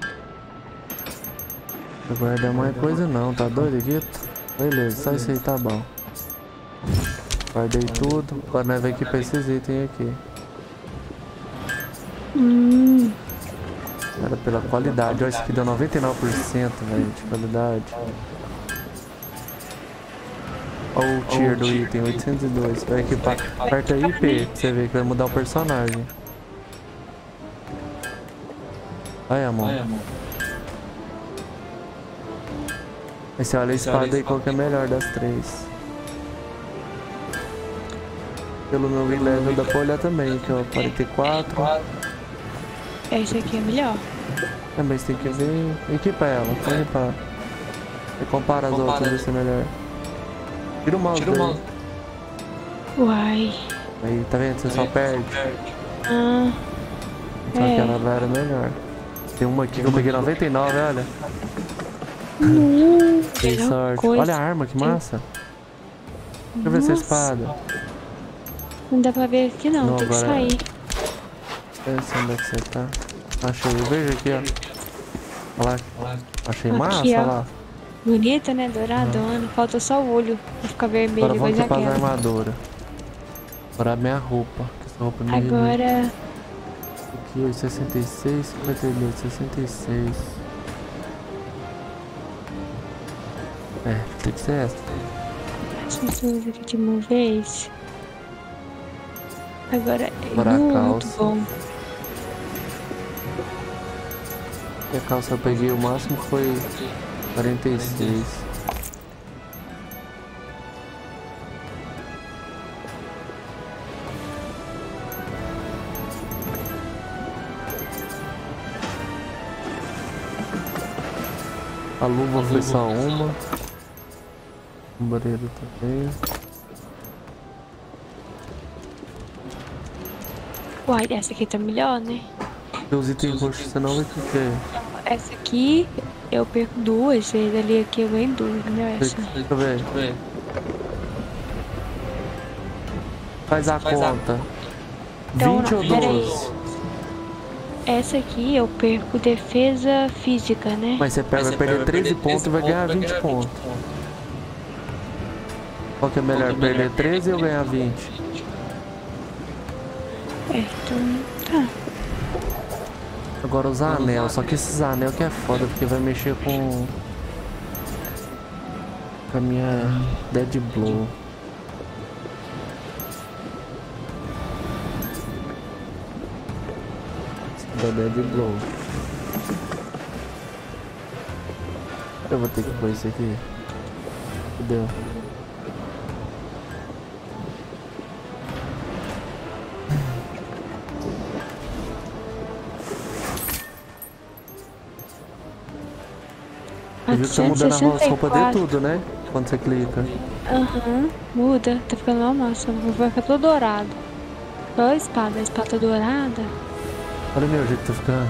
A: Não vou guardar mais coisa não, tá doido, Guito? Beleza, só isso aí tá bom. Guardei tudo, agora nós vamos equipar esses itens aqui.
B: Hum.
A: Era pela qualidade, olha, isso aqui deu noventa e nove por cento, velho, de qualidade. Olha o tier do item, oitocentos e dois. Vai equipar. Aperta I P pra você ver que vai mudar o personagem. Aí, amor. Aí você olha a espada aí, qual que é melhor das três. Pelo meu level dá pra olhar também, que é o quarenta e quatro.
B: Esse aqui é melhor.
A: Também você tem que ver. Equipa ela, pode equipar. E compara as outras, ver se é melhor. Tira o mouse. Tira o mouse.
B: Uai.
A: Aí, tá vendo? Você só perde.
B: Ah.
A: Só que ela lá era melhor. Tem uma aqui que eu peguei noventa e nove, olha.
B: Hum,
A: Tem sorte.
B: coisa.
A: Olha a arma, que massa. Deixa eu ver essa espada.
B: Não dá pra ver aqui não,
A: não
B: tem
A: agora...
B: que sair.
A: Essa, onde é que você tá? Achei, eu vejo aqui, ó. Olha lá. Achei
B: aqui,
A: massa,
B: ó.
A: olha lá.
B: Bonita, né? Douradona. Falta só o olho pra ficar vermelho.
A: Agora vamos
B: igual
A: equipar a
B: aquela.
A: armadura. Agora a minha roupa. Essa roupa me
B: Agora...
A: Aqui, ó, sessenta e seis, cinquenta e dois, sessenta e seis. É, tem que ser essa.
B: Essa usa aqui de uma vez. Agora é
A: Agora a
B: muito
A: calça.
B: bom.
A: E a calça eu peguei, o máximo foi quarenta e seis. A luva a foi luva. Só uma. O barreiro também.
B: Uai, essa aqui tá melhor, né?
A: Os itens roxos você não vai ter.
B: Essa aqui eu perco duas vezes, ali aqui eu ganho duas, né? Essa.
A: Deixa eu ver. Deixa eu ver. Faz a Faz conta. A...
B: Então,
A: vinte
B: não,
A: ou doze?
B: Essa aqui eu perco defesa física, né?
A: Mas você pega, vai perder treze pontos e vai ganhar vinte pontos. Qual que é melhor, perder treze ou ganhar vinte?
B: É, então tá.
A: Agora os anel, só que esses anel que é foda, porque vai mexer com... Com a minha Dead Blow. Da Dead Blow. Eu vou ter que pôr isso aqui. Fudeu. Você viu que tá mudando a roupa de tudo, né? Quando você clica.
B: Aham, uhum, muda. Tá ficando uma massa. Vai ficar todo dourado. Olha a espada, a espada tá dourada.
A: Olha o meu jeito que tá ficando.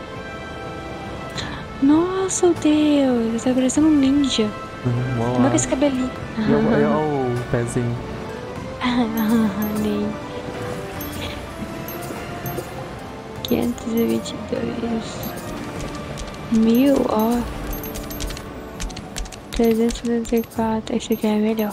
B: Nossa, Deus. Tá parecendo um ninja.
A: Uhum,
B: como é que esse cabelinho?
A: Olha o pezinho.
B: Nem. quinhentos e vinte e dois. Mil, ó. trezentos e setenta e quatro. Esse aqui é melhor.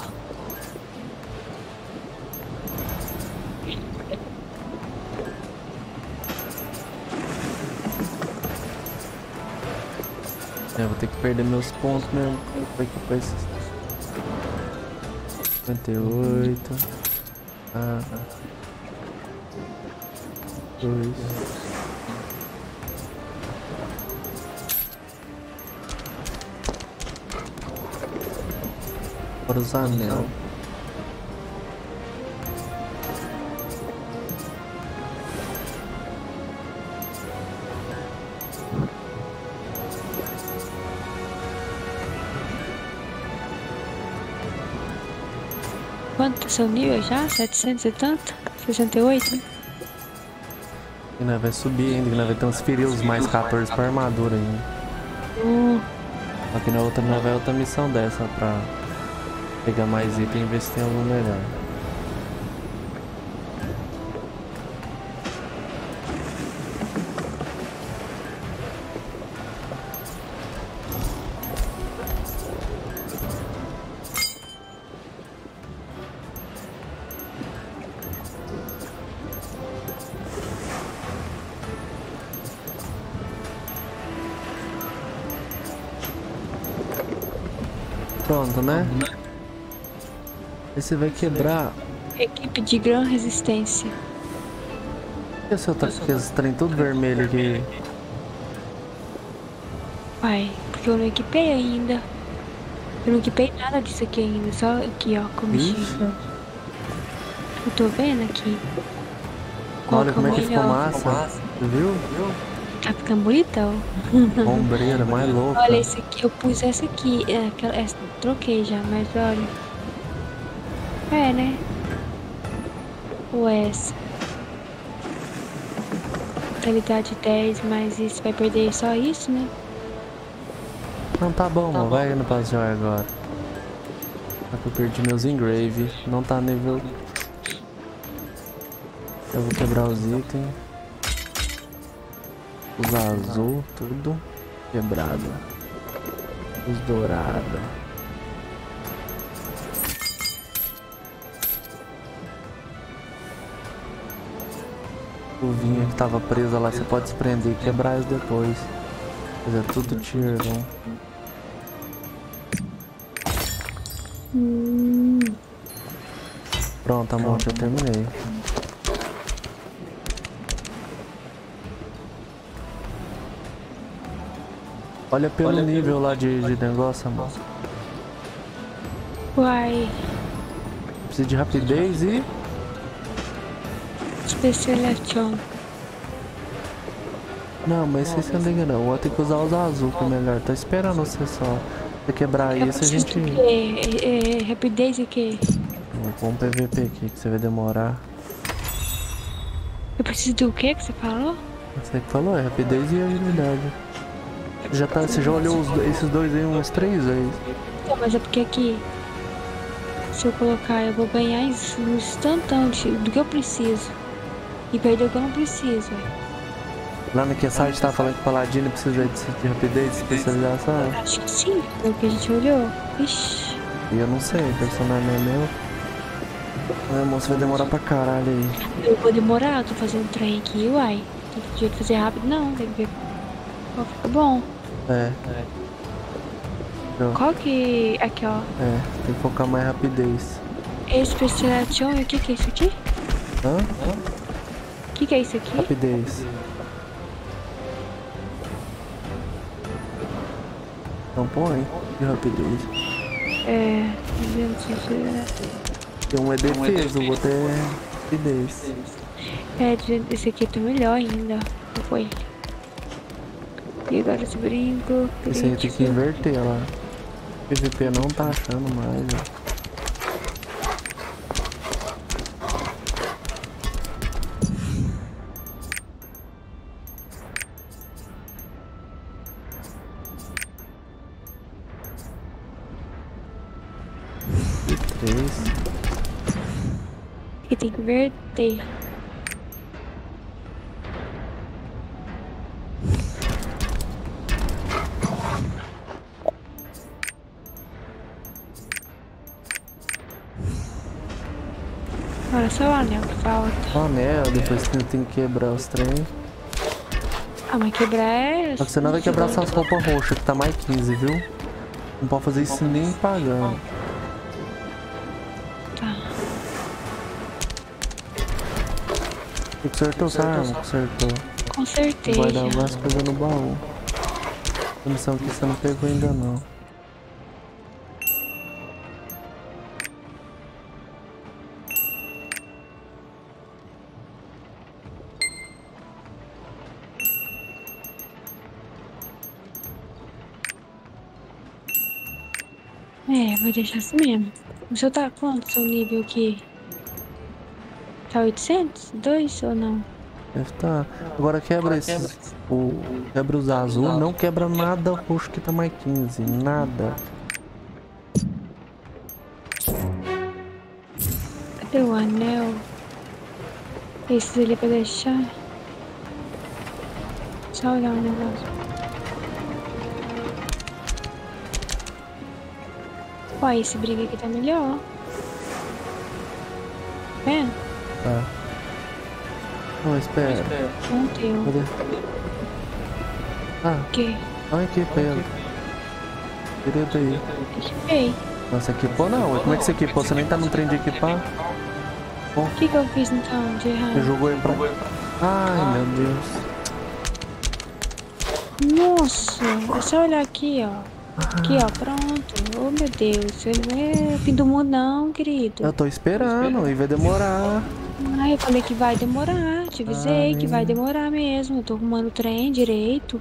A: Eu vou ter que perder meus pontos mesmo. Vai que foi esses. cinquenta e oito. Ah. dois. Para os anel.
B: Quanto tá seu nível já? setecentos e tanto? sessenta e oito?
A: E nós vai subir ainda, nós vai transferir os mais quatorze para armadura ainda.
B: Hum.
A: Aqui na outra nós vai outra missão dessa pra pegar mais item e ver se tem algum melhor. Pronto, né? Esse vai quebrar.
B: Equipe de grã resistência.
A: E o seu tá com esse trem tudo vermelho aqui?
B: Vai, porque eu não equipei ainda. Eu não equipei nada disso aqui ainda. Só aqui, ó, combustível. Eu tô vendo aqui.
A: Olha como é que ficou massa. Viu?
B: Tá ficando bonitão.
A: Ombreira, mais louca.
B: Olha esse aqui, eu pus essa aqui. É, aquela, essa, troquei já, mas olha. É, né? Ou essa. Qualidade dez, mas isso vai perder só isso, né?
A: Não, tá bom, tá mano. Vai indo pra joia agora. Só que eu perdi meus engrave. Não tá nível. Eu vou quebrar os itens. Os azul, tudo quebrado. Os dourados. O vinho que tava presa lá, você pode se prender e quebrar eles depois. Mas é tudo tier um.
B: Hum.
A: Pronto, amor, já terminei. Olha pelo Olha nível pelo... lá de, de negócio, amor.
B: Uai.
A: Precisa de rapidez e...
B: Especialation.
A: Não, mas se você não engana, não. Vou ter que usar os azul que é melhor. Tô esperando você só. Você quebrar isso, a gente...
B: É, é, rapidez e o que?
A: Vamos um P V P aqui, que você vai demorar.
B: Eu preciso do que que você falou?
A: Você que falou, é rapidez e agilidade. Já tá, você já olhou os, esses dois aí uns três vezes.
B: Não, mas é porque aqui, se eu colocar, eu vou ganhar isso no instantão do que eu preciso. E perder o que eu não preciso, velho.
A: Lá no que site tava falando que o Paladino precisa de, de rapidez, de especialização?
B: Acho que sim, pelo que a gente olhou. Ixi.
A: E eu não sei, o personagem é meu. Meu irmão, você vai demorar pra caralho aí.
B: Eu vou demorar, eu tô fazendo trem aqui, uai. de jeito de fazer rápido, não. Tem que ver qual fica bom.
A: É.
B: Qual que... Aqui, ó.
A: É, tem que focar mais rapidez.
B: Especialização, o que que é isso aqui?
A: Hã?
B: O que que é isso aqui?
A: Rapidez. Então põe de rapidez.
B: É...
A: Tem um é defesa, o outro é rapidez.
B: É, esse aqui tá melhor ainda. Foi. E agora esse brinco.
A: Esse aí tem que inverter lá. P V P não tá achando mais, ó.
B: E tem que inverter. Agora só o anel que falta.
A: O anel, depois tem, tem que quebrar os trem.
B: Ah, mas quebrar é...
A: Só que você não vai quebrar essas roupas roxas, que tá mais quinze, viu? Não pode fazer isso nem pagando.
B: Tá.
A: Você consertou essa arma? Consertou.
B: Consertei.
A: Vai dar mais coisa no baú. A missão que você não pegou ainda não.
B: É, vou deixar assim mesmo. O seu tá quanto? Seu nível aqui? Tá oitocentos? dois ou não?
A: Deve tá. Agora quebra esses. O, quebra os azul, não quebra nada roxo que tá mais quinze. Nada.
B: Cadê o anel? Esses ali pra deixar. Só olhar o negócio. Ó, esse brinco aqui tá melhor. Tá vendo?
A: Tá. Não, espera.
B: Não deu.
A: Cadê? Ah,
B: O quê?
A: olha aqui, pega. Direito aí.
B: Equipei.
A: Nossa, equipou não. Como é que você equipou? Você nem tá no trem de equipar?
B: O que que eu fiz então de errado?
A: Você jogou ele pra... Ai, meu Deus.
B: Nossa, é só olhar aqui, ó. Aqui, ó, pronto. Oh, meu Deus. Isso não é fim do mundo não, querido.
A: Eu tô esperando e vai demorar.
B: Ah, eu falei que vai demorar. Te avisei
A: Ah,
B: que vai demorar mesmo. Eu tô arrumando o trem direito.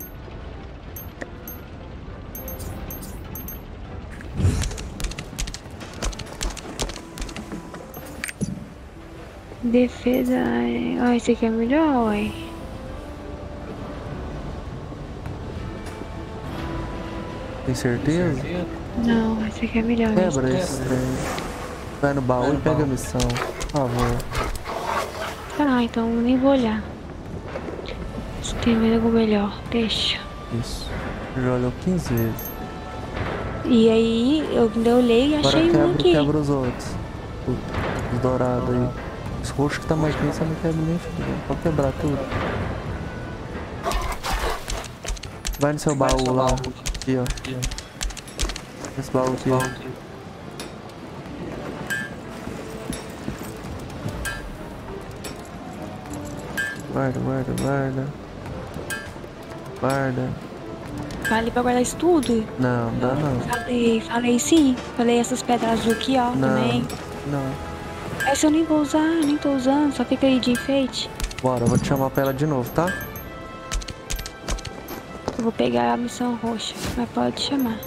B: Defesa... Ó, esse aqui é melhor, ué.
A: Tem certeza?
B: Não, esse aqui é melhor.
A: Quebra esse trem. Vai no baú e pega a missão. Por favor.
B: Tá, então nem vou olhar. Se tem mais algo melhor, deixa.
A: Isso. Já olhou quinze vezes.
B: E aí, eu ainda olhei e
A: Agora
B: achei
A: quebra,
B: um aqui.
A: quebra os outros. Os, os dourados aí. Os roxos que tá mais quente, você não quebra nem filho. Pode quebrar tudo. Vai no seu baú lá. Aqui, ó. Esse baú aqui, ó. Guarda, guarda, guarda. Guarda.
B: Vale pra guardar isso tudo?
A: Não, dá não.
B: Falei, falei sim. Falei essas pedras azul aqui, ó,
A: Não,
B: também.
A: não.
B: Essa eu nem vou usar, nem tô usando, só fica aí de enfeite.
A: Bora, eu vou te chamar pra ela de novo, tá?
B: Eu vou pegar a missão roxa, mas pode chamar.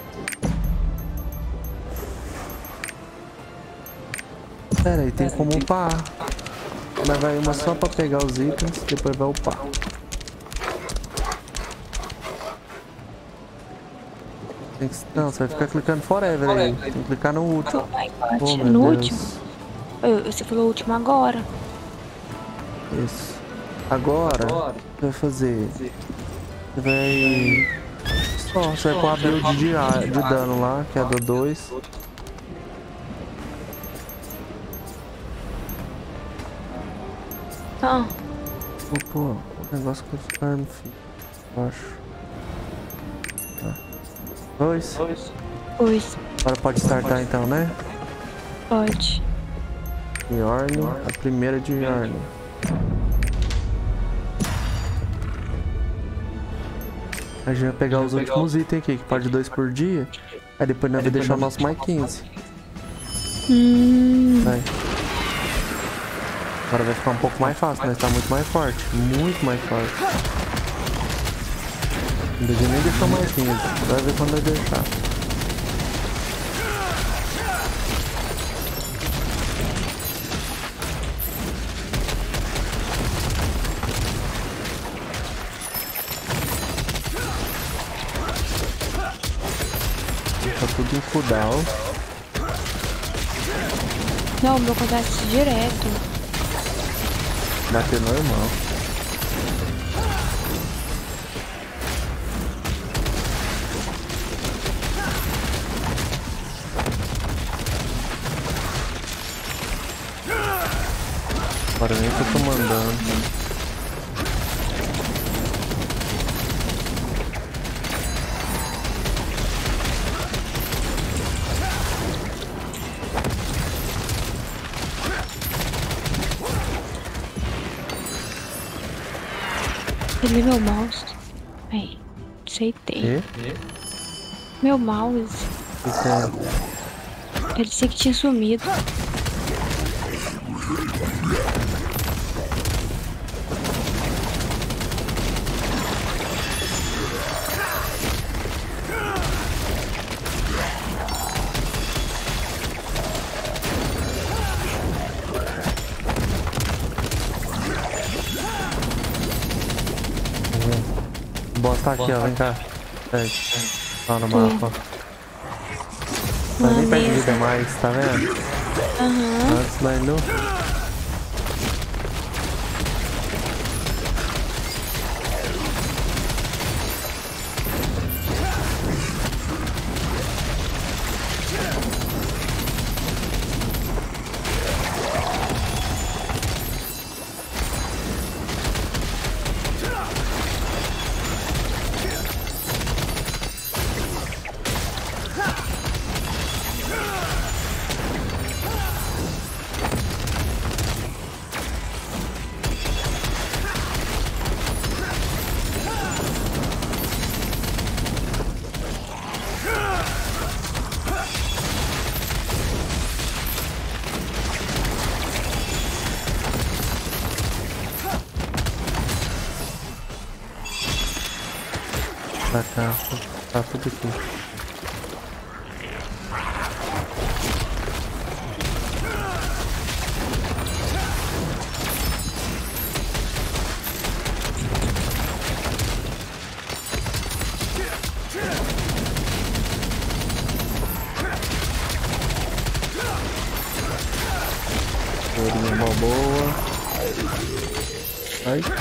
A: Pera aí, tem como upar. Mas vai uma só pra pegar os itens, depois vai upar. Tem que... Não, você vai ficar clicando forever aí. Tem que clicar no último. Oh, meu
B: no
A: Deus.
B: último? Eu, você falou o último agora.
A: Isso. Agora, o que vai fazer? Você vai... Só, você vai pôr a build de, a- de dano lá, que é a do dois.
B: Ah,
A: Pô, o negócio com os armas, filho. Eu acho. Tá. Dois.
B: Dois.
A: Agora pode startar então, né?
B: Pode.
A: Yorn, a primeira de Yorn. A gente vai pegar os últimos itens aqui, que pode dois por dia. Aí depois nós vamos deixar o nosso mais quinze.
B: Hum.
A: Vai. Agora vai ficar um pouco mais fácil, mas tá muito mais forte. Muito mais forte. Não devia nem deixar mais quinze. Vai ver quando vai deixar. Tá tudo em cooldown.
B: Não, o meu acontece direto.
A: Bater normal. Agora nem que eu tô mandando.
B: Ele meu mouse. Aí, aceitei.
A: E?
B: Meu mouse.
A: Que que é?
B: Parecia que tinha sumido.
A: O boss tá aqui, ó, vem cá. Pega. Lá no mapa. Mas nem perde vida mais, tá vendo?
B: Aham.
A: Antes daí não. Pra cá, tá tudo aqui. Florinha mó boa. Ai.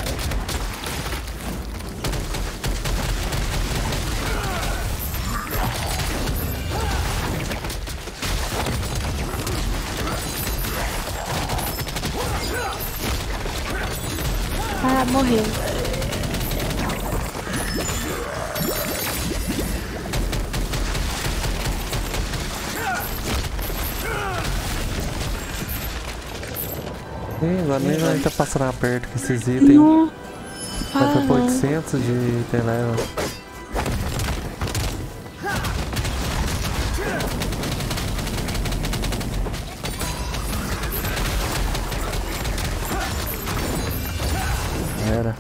B: Ah, morreu.
A: Ih, agora nem vai estar passando aperto com esses itens.
B: Não.
A: Vai
B: Ah,
A: pra
B: não.
A: oitocentos de item level. Era.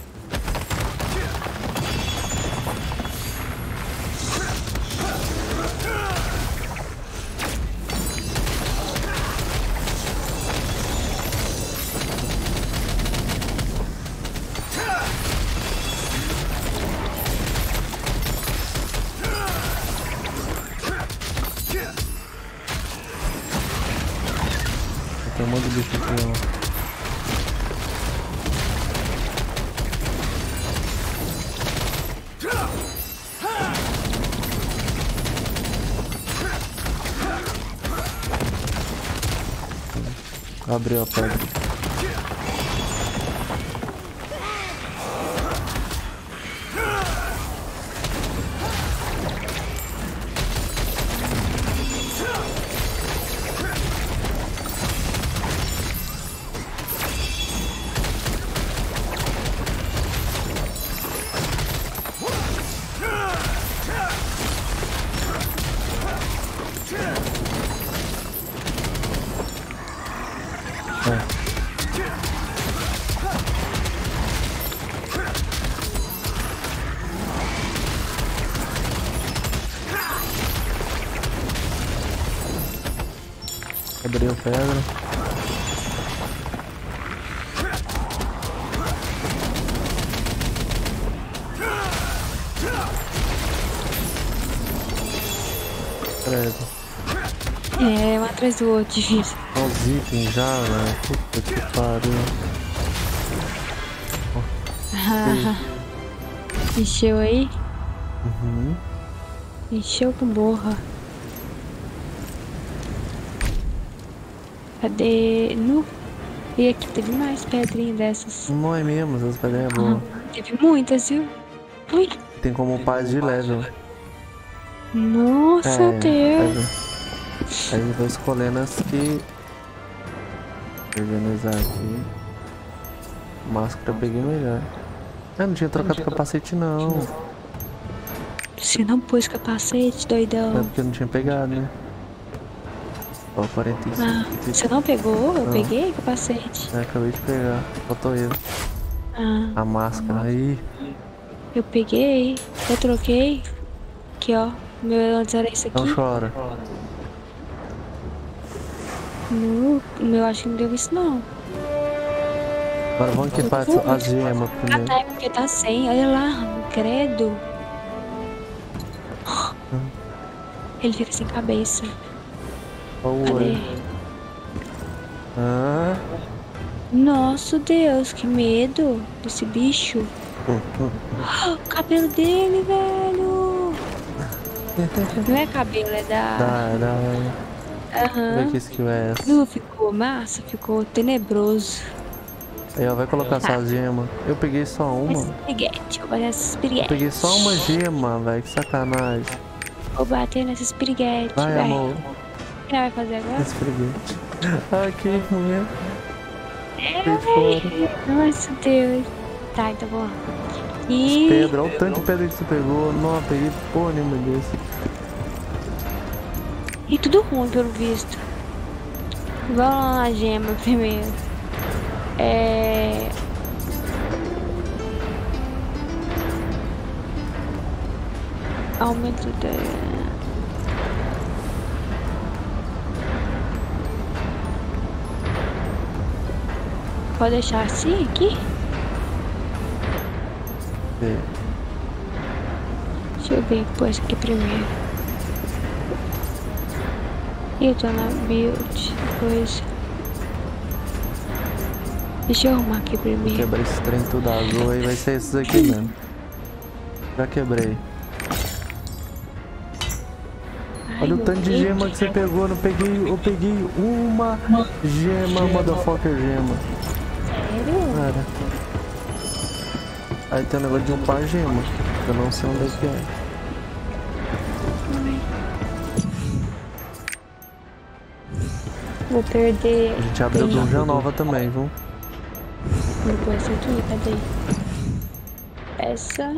A: Tem um monte de bicho aqui, ó. Abriu a pedra. É. Quebrei a pedra. Credo.
B: É, um atrás do outro, difícil.
A: Olha os itens já, velho. Puta que pariu.
B: Oh. Encheu aí?
A: Uhum.
B: Encheu com borra. Cadê? Nu? E aqui teve mais pedrinhas dessas.
A: Não é mesmo, essas pedrinhas boas.
B: Ah, teve muitas, viu? Ui.
A: Tem como paz de level.
B: Nossa,
A: é,
B: Deus.
A: Aí eu vou escolhendo as que... Organizar aqui. Máscara eu peguei melhor. Ah, não tinha trocado capacete não.
B: Você não pôs capacete, doidão?
A: É porque eu não tinha pegado, né? Ó, quarenta e cinco.
B: Ah, você não pegou? Eu
A: não.
B: peguei capacete.
A: É, acabei de pegar. Faltou eu.
B: Ah.
A: A máscara aí.
B: Eu peguei. Eu troquei. Aqui, ó. O meu antes era esse aqui.
A: Não chora.
B: No, o meu acho que não deu isso, não.
A: Agora vamos que faz as gemas primeiro.
B: Ah, tá, é porque tá sem. Olha lá, credo.
A: Hum.
B: Ele fica sem cabeça.
A: Cadê? Ah.
B: Nossa, Deus, que medo desse bicho. O cabelo dele, velho. Não é cabelo, é da...
A: Da, da...
B: Aham.
A: Uhum. Que skill é essa?
B: Não ficou massa, ficou tenebroso.
A: Aí, ó, vai colocar tá. Essas gemas. Eu peguei só uma.
B: Espiriguete, vou bater nessa espiriguete.
A: Eu peguei só uma gema, velho, que sacanagem.
B: Vou bater nessa espiriguete,
A: vai,
B: véio.
A: Amor.
B: O que vai fazer agora?
A: Espiriguete. Aqui, mulher.
B: É, nossa, Deus. Tá, então vamos lá. E...
A: Pedra, olha o tanto de pedra que você pegou. Não, peguei porra nenhuma desse.
B: E tudo ruim, pelo visto. Vamos lá na gema primeiro. É... Aumento da... Pode deixar assim aqui?
A: É.
B: Deixa eu ver depois aqui primeiro. Eu tô na build, depois. Deixa eu arrumar aqui primeiro.
A: Quebrar esse trem tudo azul aí, vai ser esses aqui mesmo. Já quebrei. Ai, olha o tanto de gema que você pegou, não peguei, eu peguei uma gema, motherfucker gema.
B: Sério?
A: Cara. Aí tem um negócio de um par gema, eu não sei onde é que é.
B: Vou perder.
A: A gente abriu dungeon nova também, viu?
B: Vou pôr essa aqui, cadê? Essa.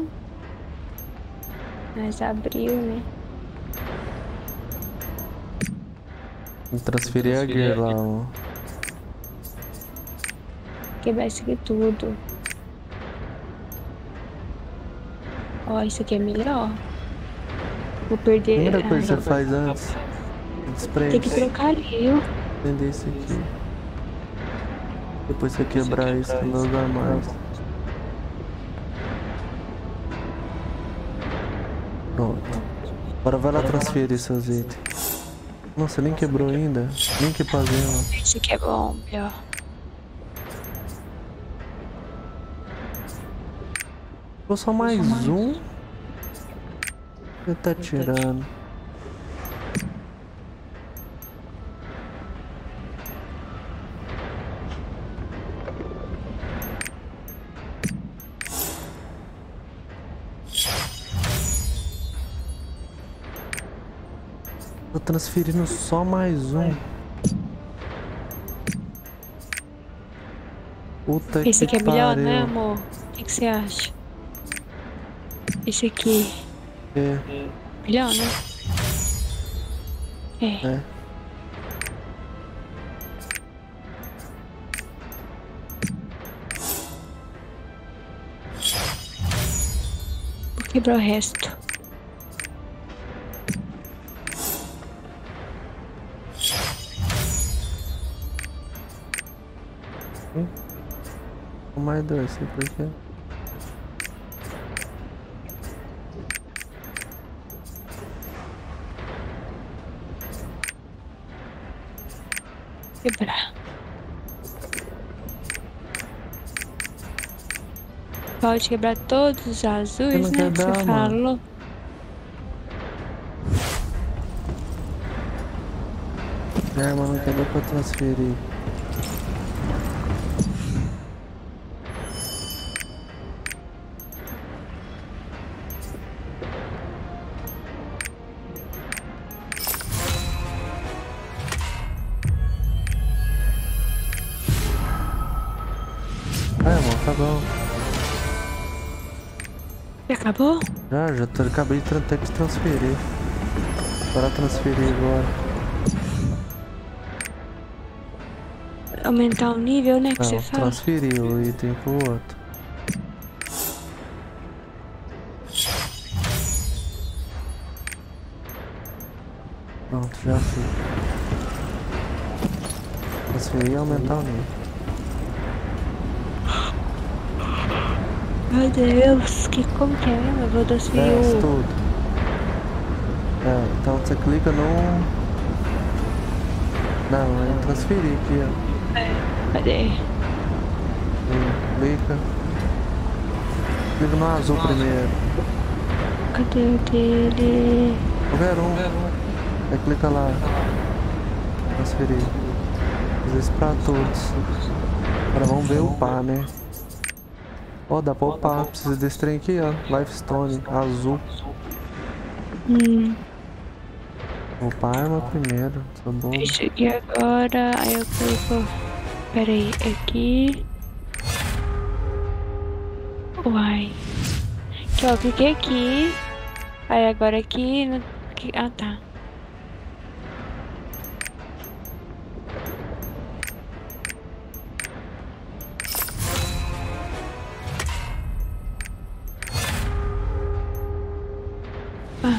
B: Mas abriu, né?
A: Vou transferir a gear lá, ó.
B: Quebrar isso aqui tudo. Ó, isso aqui é melhor. Vou perder.
A: Primeira coisa que você faz antes.
B: Tem que trocar ali, viu?
A: Vender esse aqui. Depois você quebrar isso com meus armários. Pronto. Agora vai lá transferir seus itens. Nossa, nem quebrou ainda. Nem que fazer.
B: Esse aqui é bom, pior.
A: Ficou só mais um. Você tá tirando. Tô transferindo só mais um. Puta
B: esse
A: que
B: aqui é melhor,
A: pariu.
B: né, amor? O que, que você acha? Esse aqui.
A: É.
B: Melhor, né? É.
A: É.
B: Quebrar o resto.
A: Hum? Mais dois, sei por quê.
B: Quebrar. Pode quebrar todos os azuis, né? Que você falou.
A: É, mas não quer dar pra transferir. Acabou.
B: Já acabou?
A: Já, já tô, acabei de ter que transferir. Bora transferir agora.
B: Aumentar o nível, né? Que
A: Não,
B: você fala?
A: transferir o item pro outro. Pronto, já fui. Transferir e aumentar o nível.
B: Meu Deus, que como que é mesmo? Eu vou transferir
A: Desce
B: o...
A: tudo. É, então você clica no... Não, é transferir aqui, ó.
B: É, cadê?
A: E clica. Clica no azul primeiro.
B: Cadê o dele?
A: Qualquer um. Aí clica lá. Transferir. Fazer isso pra todos. Agora vamos ver upar, né? Ó, oh, dá pra upar. Precisa desse trem aqui, ó. Lifestone, azul.
B: Hum.
A: Vou upar a arma primeiro. Sou bom.
B: Isso aqui agora. Aí eu clico. Pera aí, aqui. Uai. Aqui, ó, cliquei aqui. Aí agora aqui. No... Ah, tá. Ah.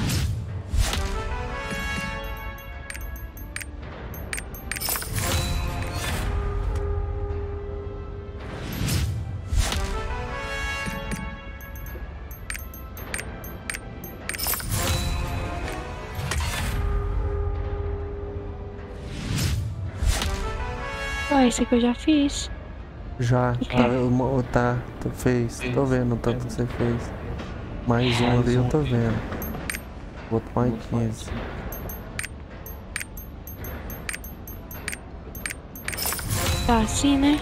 B: Ah, esse aqui eu já fiz.
A: Já, tá, tá, tu fez. Tô vendo o tanto que você fez. Mais um ali eu tô vendo. Outro mais quinze.
B: Tá assim, né?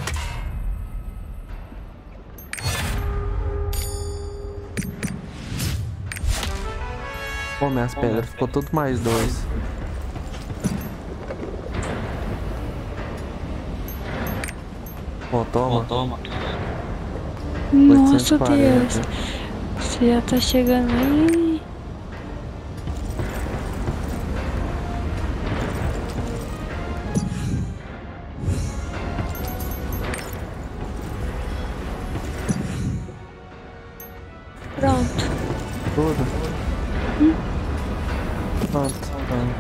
A: Pô, minhas pedras ficou tudo mais dois. Ó, toma.
B: Nossa Deus. Você já tá chegando aí. Pronto.
A: Tudo?
B: Hum?
A: Pronto, pronto.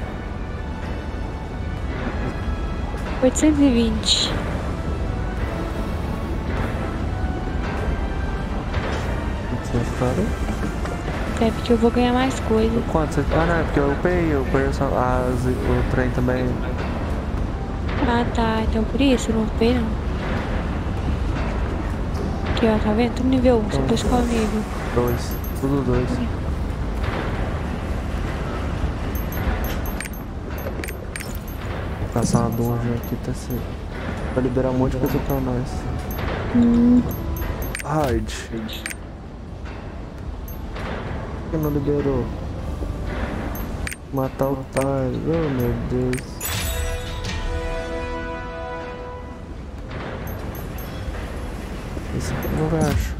B: oitocentos e vinte. É porque eu vou ganhar mais coisa.
A: Quanto você... Ah, não, é porque eu upei, eu upei as, o trem também.
B: Ah, tá. Então por isso eu não upei, não. Aqui, ó, tá vendo? Tudo nível um. Só depois qual nível?
A: dois. Tudo dois. Vou passar uma dungeon aqui, tá certo. Pra liberar um monte de coisa pra nós.
B: Hum.
A: Hard. Por que não liberou? Matar o Tyler, oh meu Deus. Esse aqui não vai achar.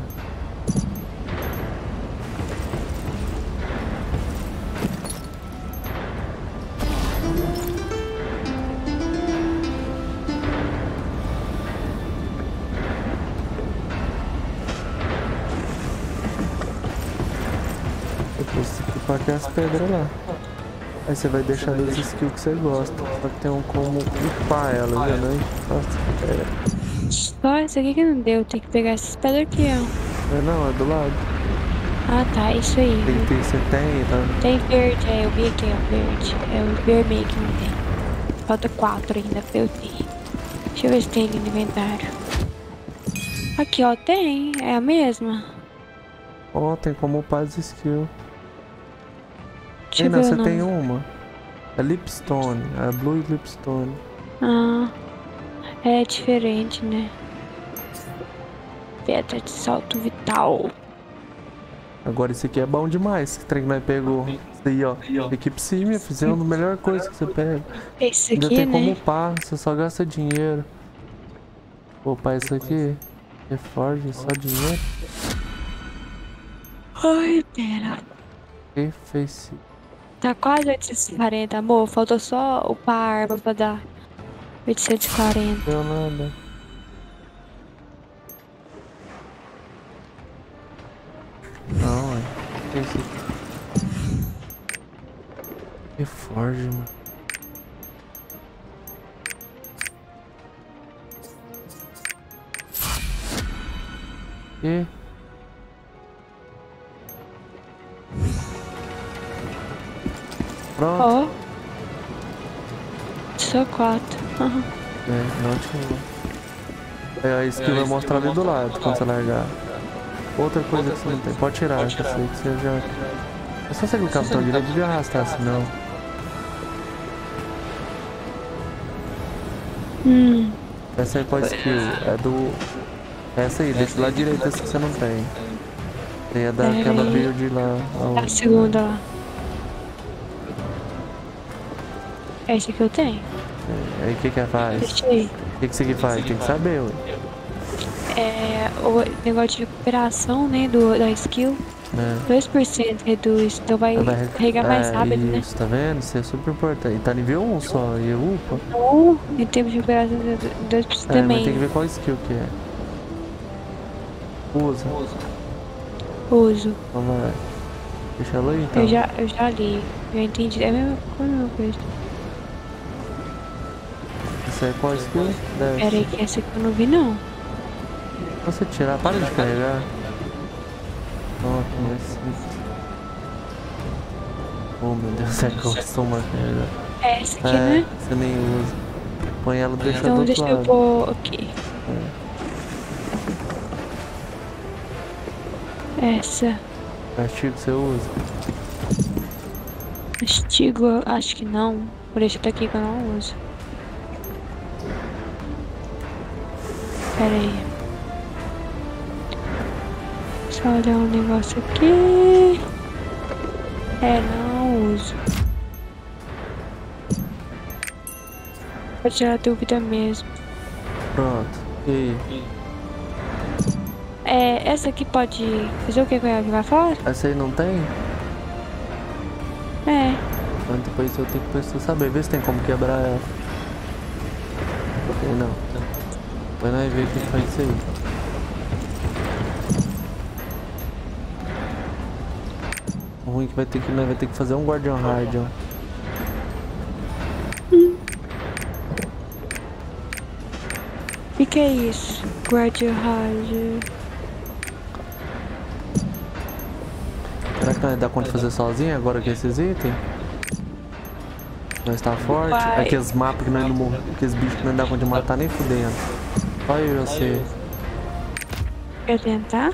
A: só aquelas pedras lá. Aí você vai deixar as skills que você gosta. Só que tem um como upar elas, né? Nossa,
B: só esse aqui que não deu. Tem que pegar essas pedras aqui, ó.
A: É, não, é do lado.
B: Ah, tá. Isso aí.
A: Tem, tem, você tem, tá?
B: Tem verde, é. Eu vi aqui, ó. Verde. É o vermelho que não tem. Falta quatro ainda pra eu ter. Deixa eu ver se tem ali no inventário. Aqui, ó. Tem. É a mesma.
A: Ó, oh, tem como upar as skills.
B: Deixa
A: Ei,
B: eu
A: não,
B: ver
A: você
B: o nome.
A: tem uma. É Lipstone. É Blue Lipstone.
B: Ah. É diferente, né? Pedra de salto vital.
A: Agora esse aqui é bom demais. Que trem que nós pegou. Isso aí, ó. Equipe Sim, fizeram a melhor coisa que você pega.
B: Esse
A: Ainda
B: aqui,
A: tem
B: né?
A: como upar. Você só gasta dinheiro. Vou upar isso aqui. Reforge, só dinheiro.
B: Ai, pera.
A: E fez.
B: Tá quase oitocentos e quarenta, amor. Faltou só upar a arma pra dar oitocentos e quarenta.
A: Não deu nada. Não, é. Esse aqui. Reforge, mano. E? Pronto.
B: Ó. Só quatro. Uhum.
A: É, não tinha. É, a skill vai mostrar ali do lado quando você largar. Outra coisa que você não tem. Pode tirar, que eu sei que você já. É só você clicar no botão direito e arrastar, senão.
B: Hum.
A: Essa aí qual skill? É do. Essa aí, deixa do lado direito essa que você não tem. Tem a daquela build lá.
B: A segunda lá. Essa que eu tenho.
A: É, aí o que que faz?
B: Deixei.
A: O que que isso aqui faz? Tem que saber, ué.
B: É o negócio de recuperação, né, do, da skill.
A: É.
B: dois por cento reduz, então vai,
A: vai
B: carregar mais
A: é,
B: rápido, né?
A: Isso, tá vendo? Isso é super importante. E tá nível um só, e upa.
B: Um, em tempo de recuperação, dois por cento
A: É,
B: também.
A: mas tem que ver qual skill que é. Usa.
B: Uso.
A: Então vai. Deixa ela aí, então.
B: Eu já, eu já li, eu entendi. É a mesma coisa, a mesma coisa.
A: Isso é qual skill? Deve.
B: Pera aí, que essa aqui eu não vi, não.
A: Você tirar, para de carregar. Pronto, mas... Oh meu Deus, é que eu costumo carregar.
B: É essa aqui,
A: É,
B: né?
A: você nem usa. Põe ela e deixa
B: Então
A: do outro
B: deixa
A: lado.
B: eu pôr aqui.
A: É.
B: Essa.
A: Castigo você usa?
B: Castigo, eu acho que não. Vou deixar daqui que eu não uso. Pera aí. Só olhar um negócio aqui. É, não uso. Vou tirar dúvida mesmo.
A: Pronto. E aí?
B: É, essa aqui pode fazer o que com ela que vai fora?
A: Essa aí não tem?
B: É.
A: Então depois eu tenho que precisar saber. Ver se tem como quebrar ela. Tem não. Vai lá e ver o que faz isso aí. O ruim é que vai ter que, né, vai ter que fazer um Guardian Hard, ó.
B: Hum. O que é isso? Guardian Hard.
A: Será que não dá conta de fazer sozinho agora com esses itens? Nós tá forte.
B: Vai.
A: Aqueles mapas que nós não morremos, aqueles bichos que não dá conta de matar nem fudendo. Só eu e você.
B: Quer tentar?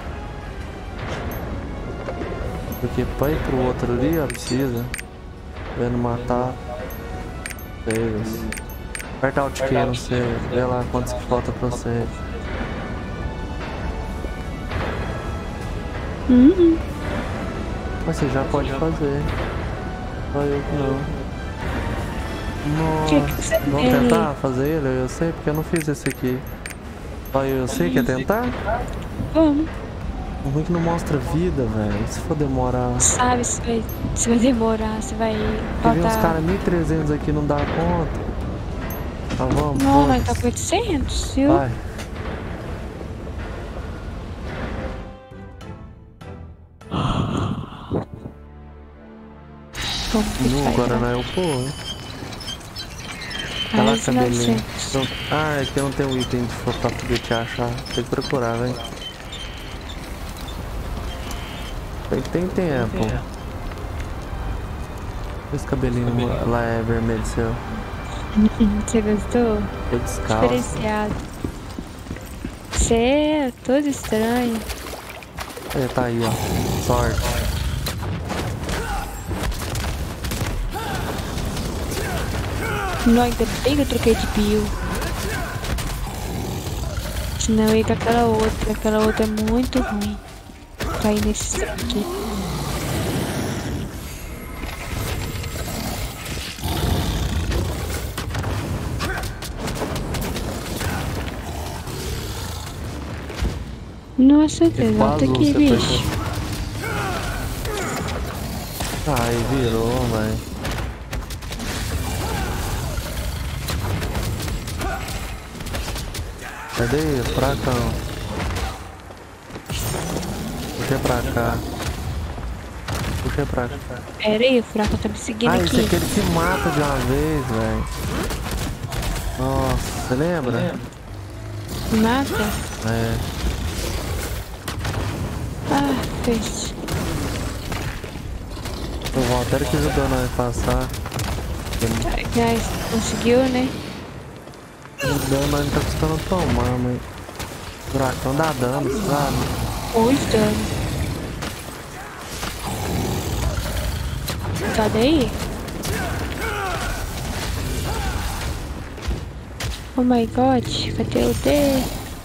A: Porque pra ir pro outro ali, ó, precisa. Vendo matar. Deus. Aperta Alt Q, não sei. Vê lá quantos que falta pra você.
B: Uhum.
A: Mas você já pode fazer. Só eu que não. Nossa,
B: Que que você
A: vamos
B: tem?
A: tentar fazer ele? Eu sei, porque eu não fiz esse aqui. Só eu sei, quer tentar?
B: Vamos.
A: O ruim que não mostra vida, velho. Se for demorar.
B: Sabe se vai, se vai demorar, se vai
A: Porque vem uns
B: faltar.
A: caras mil e trezentos aqui não dá conta. Tá, vamos.
B: Não,
A: vamos.
B: nós tá com oitocentos, viu?
A: Vai. No Guaraná eu pô. Olha lá, cabelinho. Então, ah, é que eu não tenho item de pra poder te achar. Tem que procurar, velho. Tem, tem tempo. Esse cabelinho lá é vermelho seu.
B: Você gostou?
A: É descalço.
B: Diferenciado. Você é todo estranho.
A: É, tá aí, ó. Sorte.
B: Não, ainda bem que eu troquei de bio. Senão eu ia com aquela outra. Aquela outra é muito ruim. Pra ir nesse trem aqui. Nossa Deus, olha aqui, bicho.
A: Ai, virou, velho. Cadê? Pra cá. Puxa pra cá. Puxa pra cá.
B: Pera aí, o Furaca tá me seguindo
A: ah,
B: aqui.
A: Ah, esse aqui ele se mata de uma vez, velho. Nossa, você lembra?
B: Mata?
A: É.
B: Ah, fez.
A: O Walter que ajudou nós a passar.
B: Guys, conseguiu, né?
A: O dano não tá custando tomar, mas... O furacão dá dano, sabe?
B: Muito dano. Tá daí? Oh my god, cadê o D?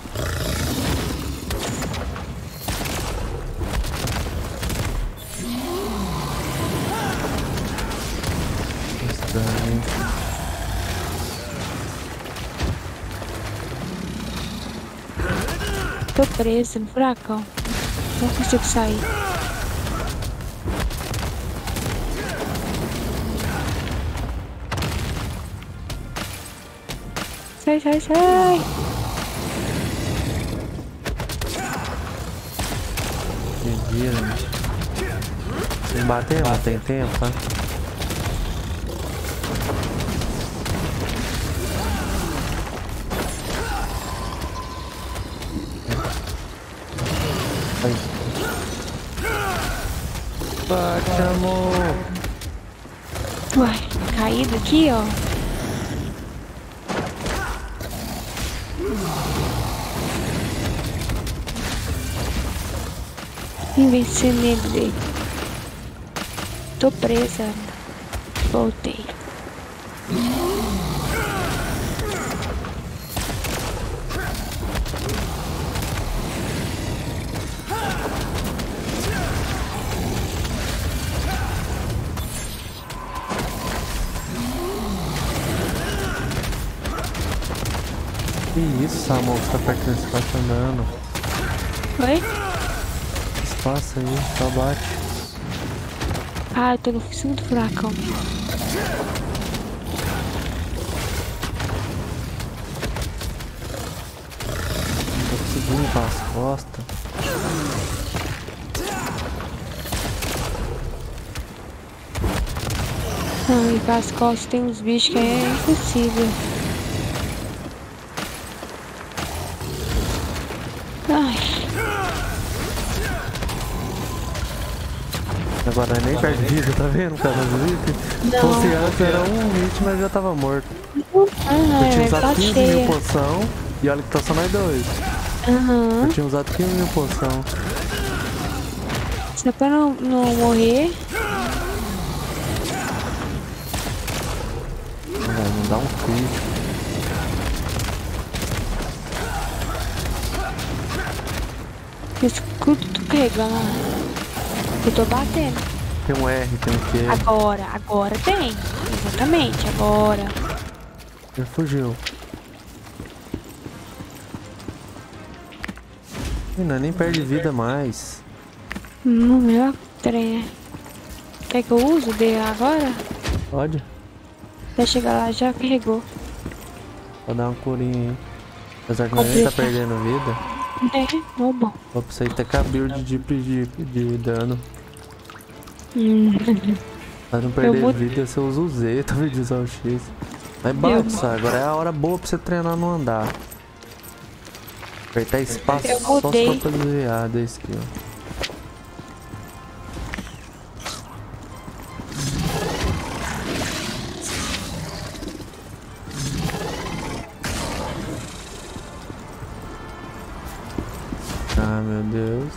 B: Tô presa no furacão. Não consigo sair. Sai, sai, sai.
A: Mentira. Tem que bater, não tem tempo, tá? Bate, amor.
B: Uai, caído aqui, ó. Invencível dele. Tô presa. Voltei.
A: Que isso, Samuel, você tá perto desse espaço andando.
B: Oi?
A: Espaço aí, só bate.
B: Ah, eu tô no cima do furacão.
A: Não tô conseguindo limpar as costas.
B: Não, limpar as costas tem uns bichos que é impossível. Ai.
A: Agora nem perde vida, tá vendo, cara? Se fosse antes era um hit, mas já tava morto.
B: Ah,
A: eu tinha usado quinze mil
B: cheia.
A: poção e olha que tá só nós dois.
B: Aham.
A: Eu tinha usado quinze mil poção.
B: Só pra não, não morrer.
A: Não, não dá um crítico.
B: Escudo tu carregando lá. Eu tô batendo.
A: Tem um R, tem um Q.
B: Agora, agora tem. Exatamente, agora.
A: Ele fugiu. Menina, nem perde vida mais.
B: Hum, meu trem. Quer que eu use o D agora?
A: Pode.
B: Vai chegar lá, já carregou.
A: Vou dar uma curinha aí. Apesar que ninguém tá perdendo vida.
B: É, não bom.
A: Vou precisar ter com a build de, de, de dano.
B: Hum.
A: Pra não perder vou... vida, você usa o Z, tá vendo? Usar o X. Aí bate, sabe? Agora é a hora boa pra você treinar no andar. Apertar espaço só pra desviar da skill. Ah, meu Deus.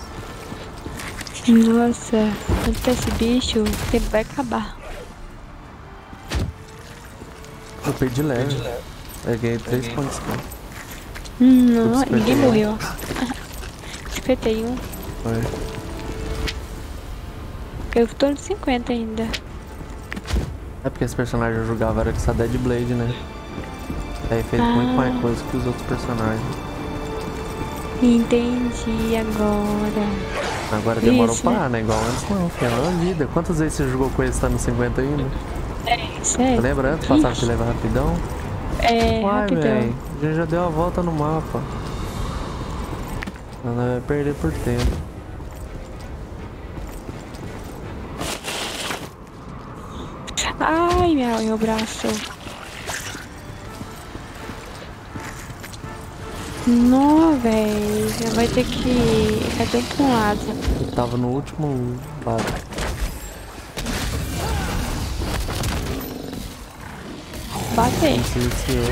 B: Nossa, quando tá esse bicho, o tempo vai acabar.
A: Eu perdi leve. Eu ganhei três pontos.
B: Hum, não, ninguém morreu. cinquenta e um.
A: Foi.
B: Eu tô no cinquenta ainda.
A: É porque esse personagem eu jogava era com essa Dead Blade, né? Aí fez ah. muito mais coisa que os outros personagens.
B: Entendi agora.
A: Agora demorou Isso, pra, né? Igual antes não, filha, na vida. Quantas vezes você jogou com esse, tá no cinquenta ainda?
B: É, sério.
A: Lembra antes? Passava que leva rapidão?
B: É,
A: Uai,
B: rapidão.
A: Véio, a gente já deu a volta no mapa. Não vai perder por tempo.
B: Ai, meu, meu braço. Não, velho. Já vai ter que... Cadê pra um lado?
A: Eu tava no último lado.
B: Bater.
A: Não sei se eu.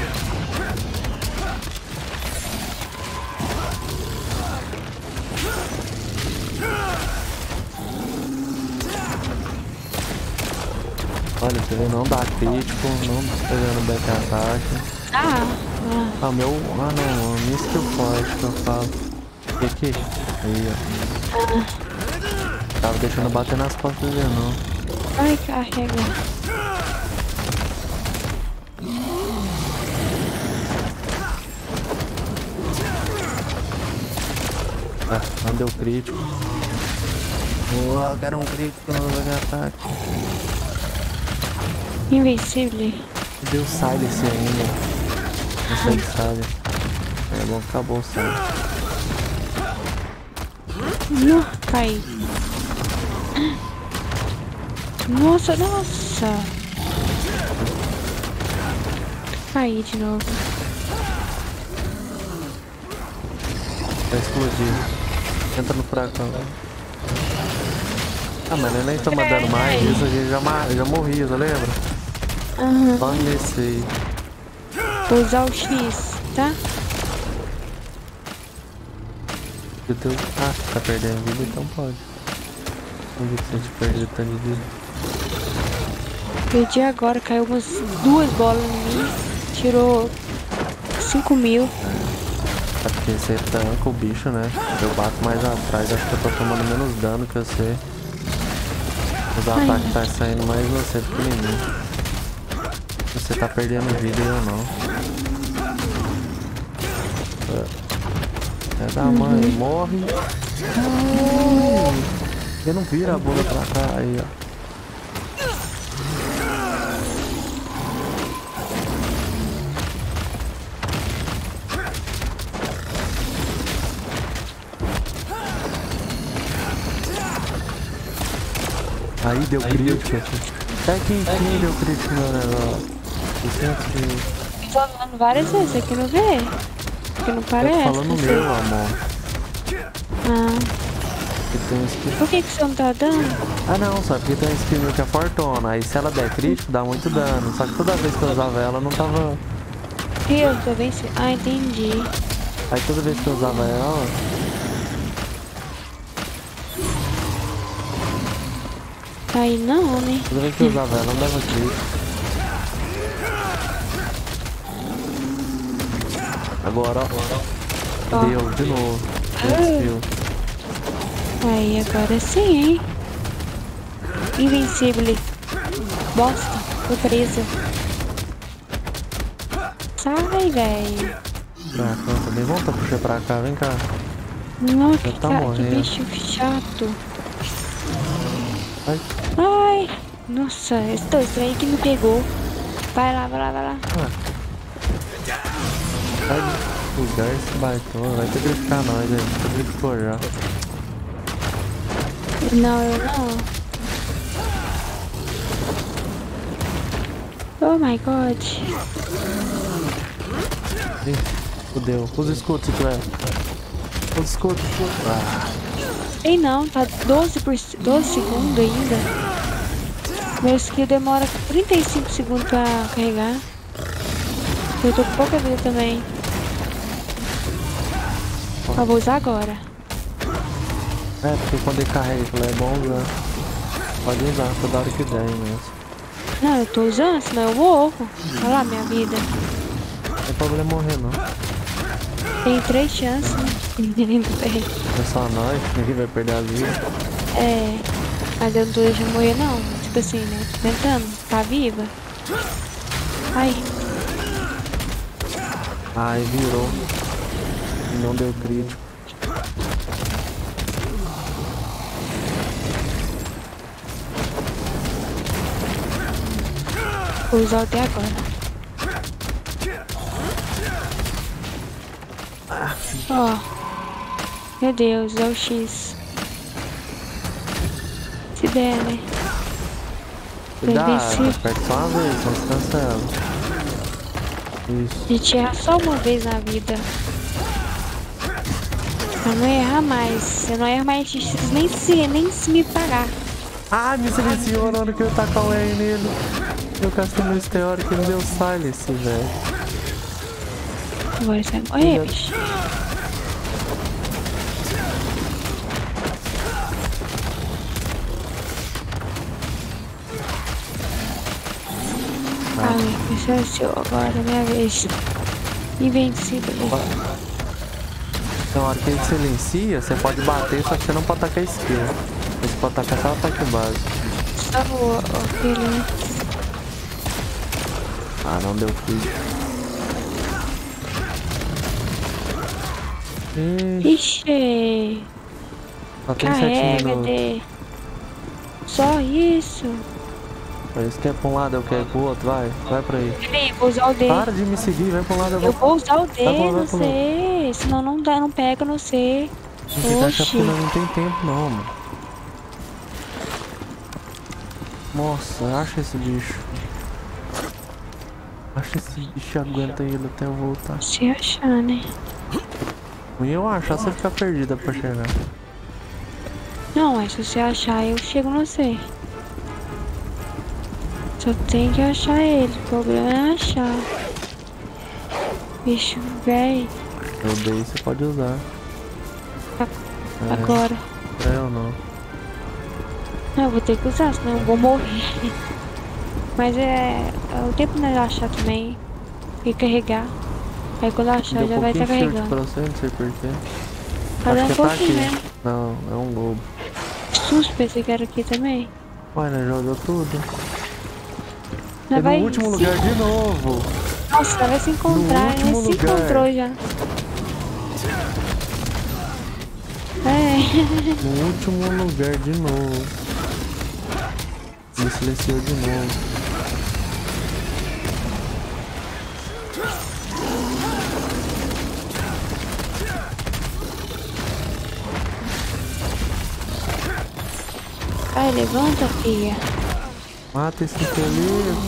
A: Olha, você vê, não dá crítico, não pegando back ataque.
B: Ah,
A: ah. Ah, meu. Ah, não, a minha skill forte que eu falo. E aqui? Aí, ó. Ah. Tava deixando bater nas costas dele, não.
B: Ai, carrega.
A: Ah, não deu crítico. Oh, eu quero um crítico no back ataque.
B: Invencível.
A: Deu silence ainda. Não sei que sabe. É bom que acabou o silence.
B: Não, cai. Nossa, nossa. Caí de novo.
A: Vai explodir. Entra no furacão. Ah, mas eu nem toma dano mais. Isso aqui já, já morria, você lembra?
B: Aham.
A: Só nesse aí.
B: Vou usar o X, tá?
A: Eu tô... Ah, tá perdendo vida, então pode. Vamos ver se a gente perde tanto de vida.
B: Perdi agora, caiu umas duas bolas em mim. Tirou cinco mil.
A: É porque você tanca o bicho, né? Eu bato mais atrás, acho que eu tô tomando menos dano que você. Os ataques tá saindo mais você pequenininho. Você tá perdendo vida e eu não. É da mãe, uhum. Morre. Eu não vira a bunda pra cá, aí ó. Aí deu crítico. Até que enfim deu crítico no negócio.
B: Tô falando várias vezes aqui, não vê? Aqui não parece.
A: Eu tô falando meu, amor.
B: Ah.
A: Tem um skill...
B: Por que que você não tá dando?
A: Ah não, só porque tem um skill que é fortona. Aí se ela der crítico, dá muito dano. Só que toda vez que eu usava ela, não tava...
B: Eu tô vencendo. Ah, entendi.
A: Aí toda vez que eu usava ela...
B: Aí não, né?
A: Toda vez que eu usava ela, não dava crítico. Agora, ó. Deu, de novo. Deu.
B: Aí, agora sim, hein? Invencível. Bosta. Tô presa. Sai, velho.
A: Pra cá também. Volta, puxa pra cá. Vem cá.
B: Nossa, que,
A: tá
B: ca... que bicho chato.
A: Ai.
B: Ai. Nossa, esse dois aí que me pegou. Vai lá, vai lá, vai lá.
A: Ah. Sai do lugar esse baitão, vai ter que gritar nós aí, vai ter que explorar.
B: Não, eu não. Oh my god.
A: Ih, fudeu. Usa escudo se tiver. Usa escudo. Ah.
B: Ei não, tá doze, por, doze segundos ainda. Meu skill demora trinta e cinco segundos pra carregar. Eu tô com pouca vida também. Ó, vou usar agora.
A: É, porque quando ele carrega, é bom usar. Pode usar toda hora que der mesmo.
B: Não, eu tô usando, senão eu morro. Olha lá minha vida.
A: Não tem problema morrer, não.
B: Tem três chances, né?
A: É só nós, ninguém vai perder a vida.
B: É, mas eu não tô deixando morrer não. Tipo assim, né? Tô tentando, tá viva. Ai.
A: Ai, virou. Não deu crítico.
B: Vou usar até agora. Ó. Oh. Meu Deus, é o X. Se der, né?
A: Cuidado, aperta só uma vez, senão se cancela. Isso.
B: A gente erra só uma vez na vida. Pra não errar mais. Se eu não erro mais, nem se, nem se me pagar.
A: Ah, me silenciou na hora que eu tacar o R nele. Eu castei meu teórico e não deu silence, velho.
B: Agora você vai morrer, bicho. Ah, me silenciou agora, minha vez. Invencível.
A: Então, na hora que ele silencia, você pode bater, só que você não pode atacar a skill. Você pode atacar só o ataque básico.
B: Só o aquele.
A: Ah, não deu cuidado.
B: Ixi.
A: Só tem sete minutos.
B: De... Só isso.
A: Parece que é pra um lado, eu quero pro outro, vai, vai pra aí.
B: Peraí, vou usar o D.
A: Para de me seguir, vai pra um lado, eu vou.
B: Eu vou usar o D,
A: vai,
B: não sei. Senão não dá, não pega no C.
A: Não tem que achar porque não tem tempo não, mano. Nossa, acha esse bicho. Acha esse bicho, aguenta ele até eu voltar.
B: Se achar, né?
A: E eu achar, você ficar perdida pra chegar.
B: Não, mas se você achar, eu chego no C. Só tem que achar ele, o problema é achar. Bicho, véi.
A: Eu dei, você pode usar.
B: A... Agora.
A: É, é ou não?
B: Não, eu vou ter que usar, senão eu vou morrer. Mas é, é o tempo de achar também. E carregar. Aí quando eu achar,
A: Deu
B: já vai estar carregando.
A: Pra você, não sei porquê.
B: Cadê um
A: Acho que tá
B: pouquinho
A: aqui.
B: mesmo?
A: Não, é um lobo.
B: Susto, pensei que era aqui também.
A: Ué, né? Jogou tudo.
B: Já
A: É
B: vai
A: no último
B: se...
A: lugar de novo.
B: Nossa, já vai se encontrar,
A: no
B: né? Se
A: lugar.
B: encontrou já. É.
A: No último lugar de novo. Me silenciou de novo.
B: Vai, levanta, filha.
A: Mata esse infeliz.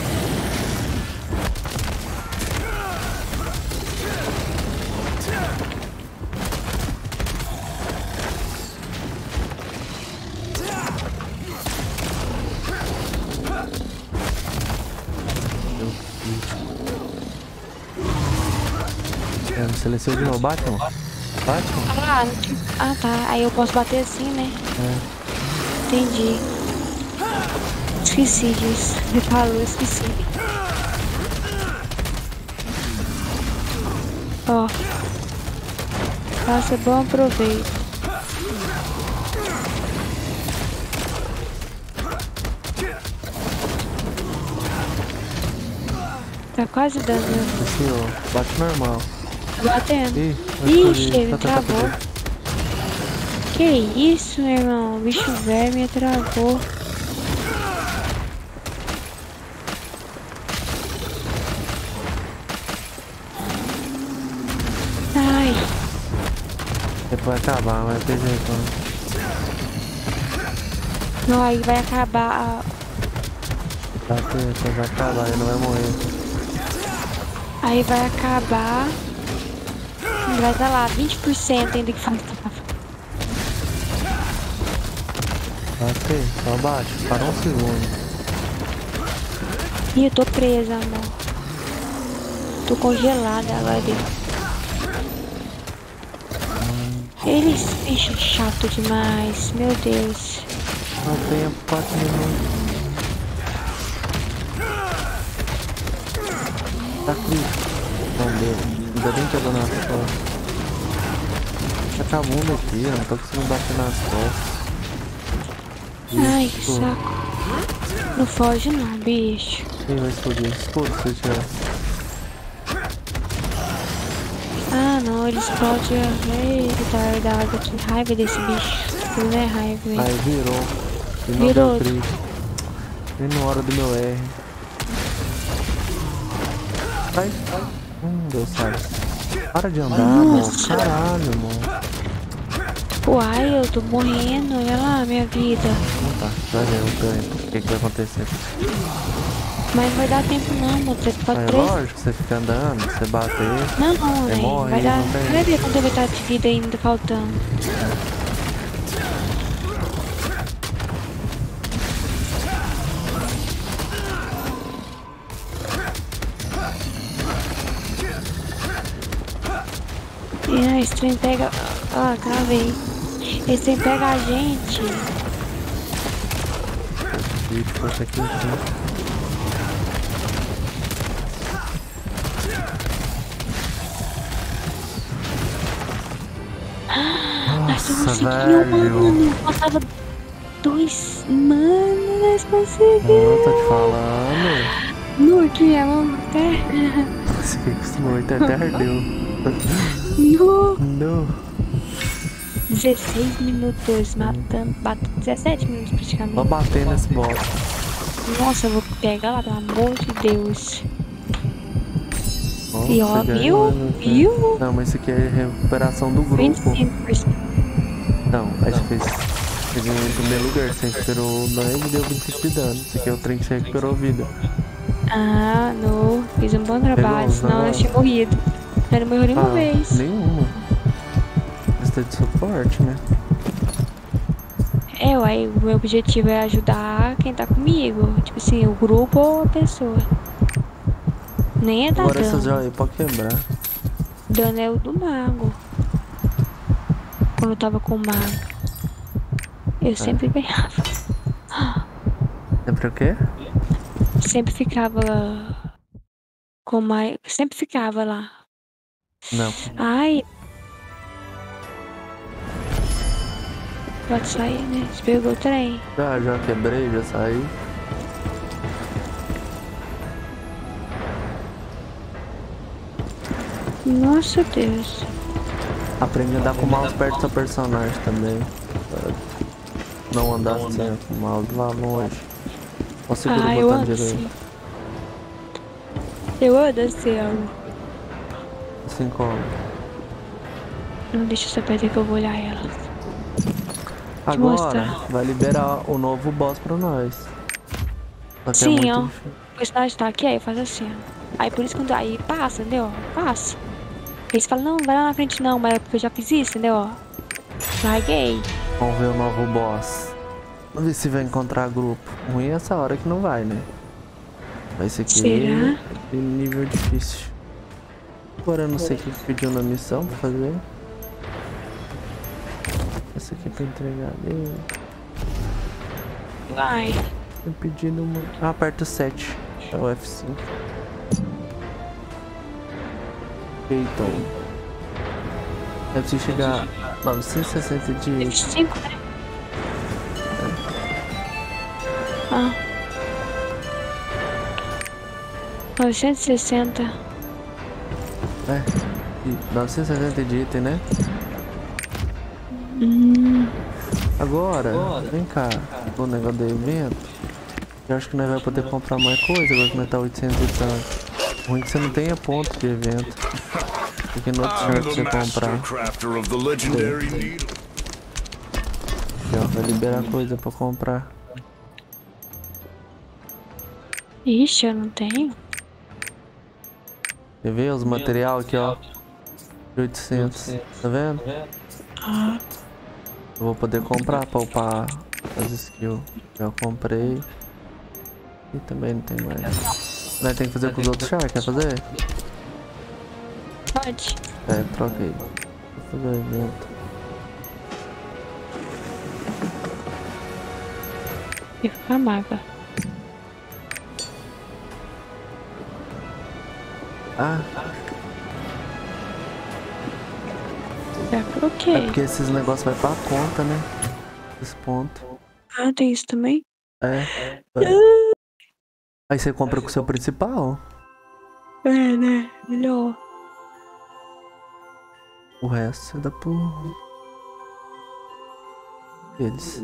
A: É, me silenciou de novo. Bate, mano. Bate, mano.
B: Ah, ah, tá. Aí eu posso bater assim, né?
A: É.
B: Entendi. Esqueci disso. Me falou, esqueci. Ó. Faça bom proveito. Tá quase dando.
A: Aqui, ó. Bate normal.
B: Tá batendo.
A: Ih,
B: Ixi, ele travou. Que isso, meu irmão? O bicho velho me travou. Ai.
A: Depois vai acabar, vai ter jeito.
B: Não, aí vai acabar.
A: Bater, vai acabar, ele não vai morrer.
B: Aí vai acabar. Vai estar lá, vinte por cento ainda que faltava.
A: Bater, só bate, para um segundo.
B: Ih, eu tô presa, amor. Tô congelada agora dentro. Eles bicho chato demais, meu Deus.
A: Não tenho quatro minutos. Tá crítico. Não deu. Ainda bem que eu tô na costas. Tá a bunda aqui, eu não tô conseguindo bater nas costas.
B: Ai, que saco. Não foge não, bicho.
A: Quem vai explodir? Explodir se eu tiver.
B: Ah não, ele explode. Ei, retardado, que raiva desse bicho. Isso não é raiva, hein?
A: Aí virou. E não
B: Virou.
A: deu crítico. E na hora do meu R. Vai, vai. Hum, deu certo. Para de andar, mano. Caralho, mano.
B: Uai, eu tô morrendo. Olha lá, minha vida.
A: Não tá, vai ver o tempo. O que que vai acontecer?
B: Mas não vai dar tempo não, moço. Você pode
A: É
B: três.
A: lógico, você fica andando, você bater.
B: Não, não,
A: Você
B: né?
A: morre,
B: Vai dar.
A: não tem.
B: Vai ver quanto vai estar de vida ainda faltando. E esse trem pega. Ah, travei. Esse trem pega a gente.
A: E força aqui assim. Nossa, velho.
B: Mano, faltava dois. Mano, nós conseguimos.
A: Eu tô te falando.
B: No que é, vamos até.
A: Esse que costuma até até ardeu.
B: No.
A: Não.
B: dezesseis minutos matando. Batendo dezessete minutos praticamente.
A: Vou bater nesse boss.
B: Nossa, eu vou pegar lá, pelo amor de Deus.
A: Nossa,
B: E ó,
A: ganhou,
B: viu?
A: né?
B: Viu?
A: Não, mas isso aqui é recuperação do grupo.
B: vinte e cinco por cento.
A: Não, a gente fez. Você ganhou em primeiro lugar, você recuperou o dano e deu vinte e cinco de dano. Esse aqui é o trem que você recuperou vida.
B: Ah, não. Fiz um bom trabalho,
A: Pegou,
B: senão
A: não.
B: eu tinha morrido. Eu não morri nenhuma
A: Ah,
B: vez.
A: Nenhuma. Você de suporte, né?
B: É, uai, o meu objetivo é ajudar quem tá comigo. Tipo assim, o grupo ou a pessoa. Nem é dar
A: Agora essas
B: dano.
A: joias pode quebrar.
B: Dano é o do mago. Quando eu tava com o mago. Eu sempre ganhava.
A: Sempre o quê?
B: Sempre ficava com mais. Sempre ficava lá.
A: Não.
B: Ai. Pode sair, né? Você pegou o trem.
A: Já, já quebrei, já saí.
B: Nossa Deus.
A: Aprendi a andar com o mouse perto do seu personagem também. Não andar assim, com o mouse lá longe. Ou segura
B: Ah,
A: o
B: eu
A: botão
B: ando
A: direito.
B: assim. Eu ando assim, ó.
A: Assim como?
B: Não deixa eu saber que eu vou olhar ela.
A: Agora
B: mostrar.
A: vai liberar o novo boss pra nós. Só que
B: Sim,
A: é muito
B: ó.
A: difícil.
B: O personagem tá aqui, aí eu faço assim, ó. Aí por isso que aí passa, entendeu? Passa. Eles falam, não, não vai lá na frente não, mas é porque eu já fiz isso, entendeu? Ó. Larguei.
A: Vamos ver o novo boss. Vamos ver se vai encontrar grupo. Ruim é essa hora que não vai, né? Vai ser aqui
B: Será?
A: de nível difícil. Agora eu não sei o que pediu na missão pra fazer. Essa aqui é pra entregar ali.
B: Vai.
A: Tô pedindo uma. Ah, aperta o sete. É o F cinco. Então. É preciso chegar a novecentos e sessenta de.
B: cinco, né? Ah. novecentos e sessenta.
A: É. E novecentos e sessenta de item, né?
B: Hum.
A: Agora, vem cá. O negócio do evento. Eu acho que nós vai poder comprar mais coisa agora que nós tá oitocentos e tanto. Ruim que você não tenha ponto de evento. Porque no outro shirt você comprar. Aqui, ó, vai liberar coisa pra comprar.
B: Ixi, eu não tenho.
A: Quer ver os material aqui, ó? oitocentos. Tá vendo?
B: Ah.
A: Eu vou poder comprar pra upar as skills. Já comprei. E também não tem mais. Nós tem que fazer com os outros char, quer fazer?
B: Pode.
A: É, troca aí. Vou fazer o evento.
B: E ficar maga.
A: Ah.
B: Já coloquei.
A: É porque esses negócios vai pra conta, né? Esse ponto.
B: Ah, tem isso também?
A: É. é. Aí você compra com o seu principal?
B: É, né? Melhor.
A: O resto você dá pro... eles.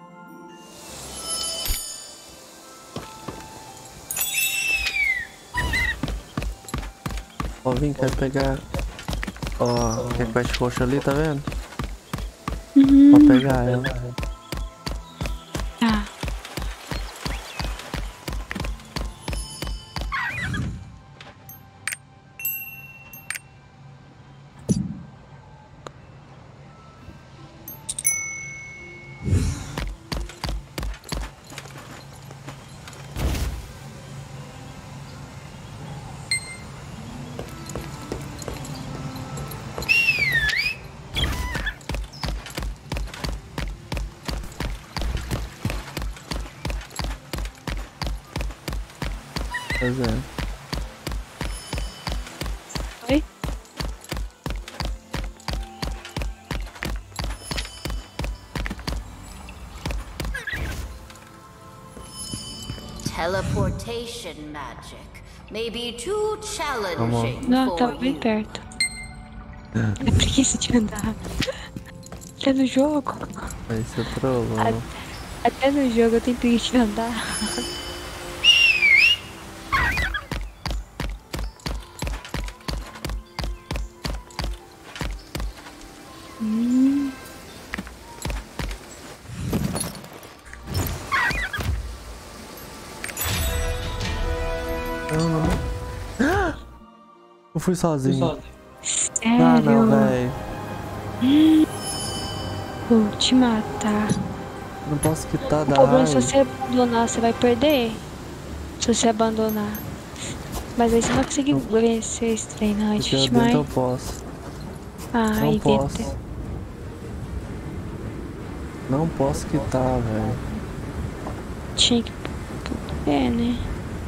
A: Ó, vem, quer pegar... Ó, que quest roxa ali, tá vendo?
B: Uhum.
A: Vou pegar ela.
B: Tá.
A: Pois é.
B: Oi?
H: Teleportation magic may be too challenging
B: Não,
H: for
B: tava bem
H: you.
B: perto. É preguiça de andar. Até no jogo.
A: Vai ser trollou.
B: Até no jogo eu tenho preguiça de andar. Hum.
A: Não, não. Eu fui sozinho.
B: Sério?
A: Ah, não, velho.
B: Vou te matar.
A: Não posso quitar
B: O
A: da
B: problema é se
A: raiva.
B: você abandonar, você vai perder. Se você abandonar. Mas aí você não vai conseguir vencer esse
A: Porque
B: treinante,
A: eu
B: mas...
A: dentro eu posso.
B: Ah,
A: Não
B: aí
A: posso.
B: dentro.
A: Não posso quitar, velho.
B: Tinha que... É, né?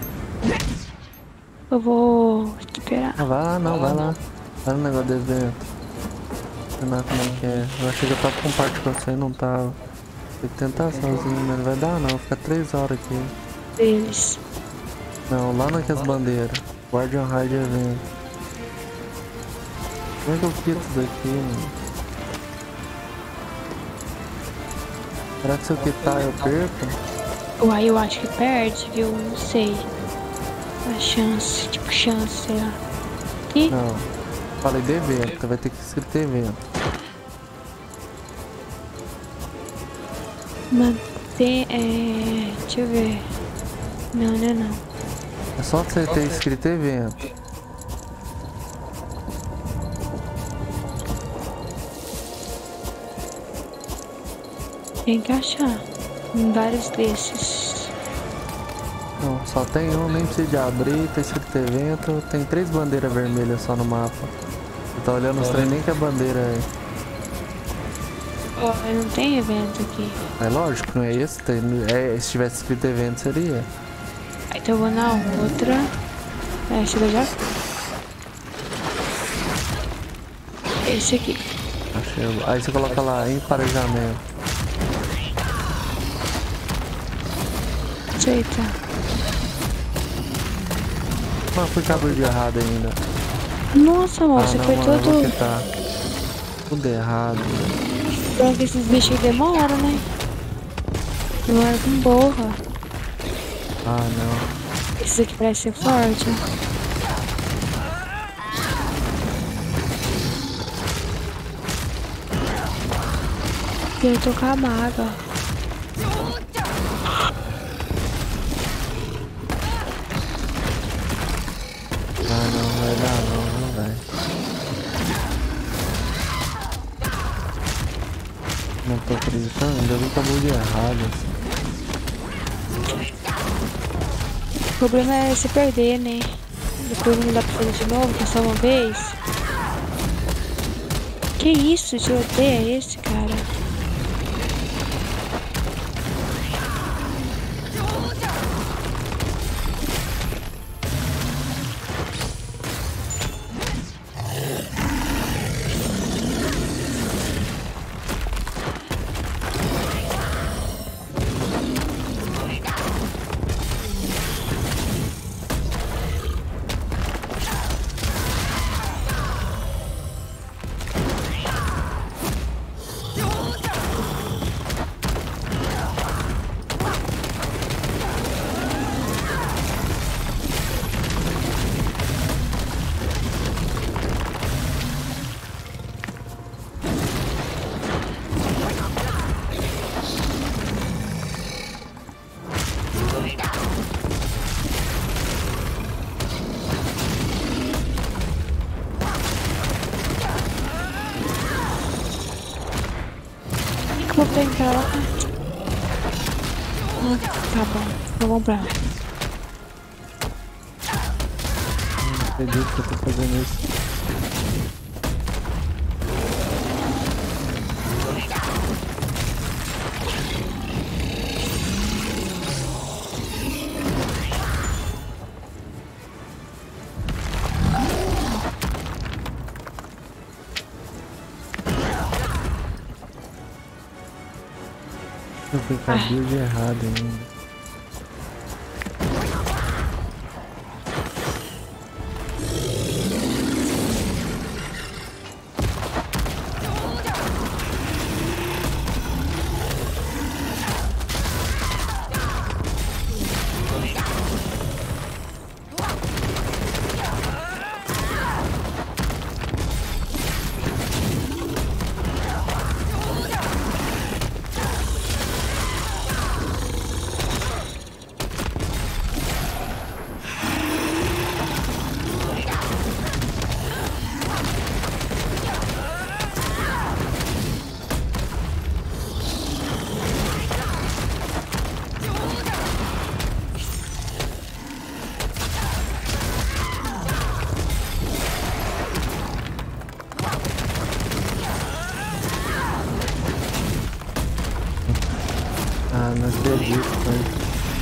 B: Eu vou esperar.
A: Ah, vai lá, não, vai lá. Vai no negócio do evento. Não sei como é que é. Eu achei que eu tava com parte com você e não tava. Tem que tentar sozinho, mas não vai dar não. Fica três horas aqui.
B: Deles.
A: Não, lá naquelas bandeiras. Guardian Raid evento. Como é que eu quito isso daqui, mano? Será que se eu quitar eu perco?
B: Uai, eu acho que perde, viu? Não sei. A chance, tipo chance, sei lá. Aqui?
A: Não. Falei de evento, vai ter que escrever evento.
B: Manter, é... deixa eu ver. Não, não, não.
A: É só você ter escrito evento.
B: Tem que achar. Em vários desses.
A: Não, só tem um, nem precisa de abrir, tá escrito evento. Tem três bandeiras vermelhas só no mapa. Você tá olhando os trem, nem que a bandeira é.
B: Ó, oh, não tem evento aqui.
A: É lógico, não é esse? Tem, é, se tivesse escrito evento seria.
B: Então eu vou na outra. É, chega já. Esse aqui.
A: Achei. Aí você coloca lá, emparejamento.
B: Aceita.
A: Mas fui cabo de errado ainda.
B: Nossa, amor,
A: Ah,
B: você
A: não,
B: foi
A: mano, eu vou
B: todo...
A: quitar. Tudo errado.
B: Então que esses bichos demoram, né? Demora com borra.
A: Ah, não.
B: Esse aqui parece ser forte. E eu tô com a maga.
A: Não tô acreditando, ainda vi tamanho de errado.
B: O problema é se perder, né? Depois não dá pra fazer de novo, que é só uma vez. Que isso? Tiroteio é esse, cara? Vou tentar. Ah, tá bom, vamos pra lá.
A: Não acredito que eu tô fazendo isso. Eu fui com a build errada ainda. Ah, não acredito, pai.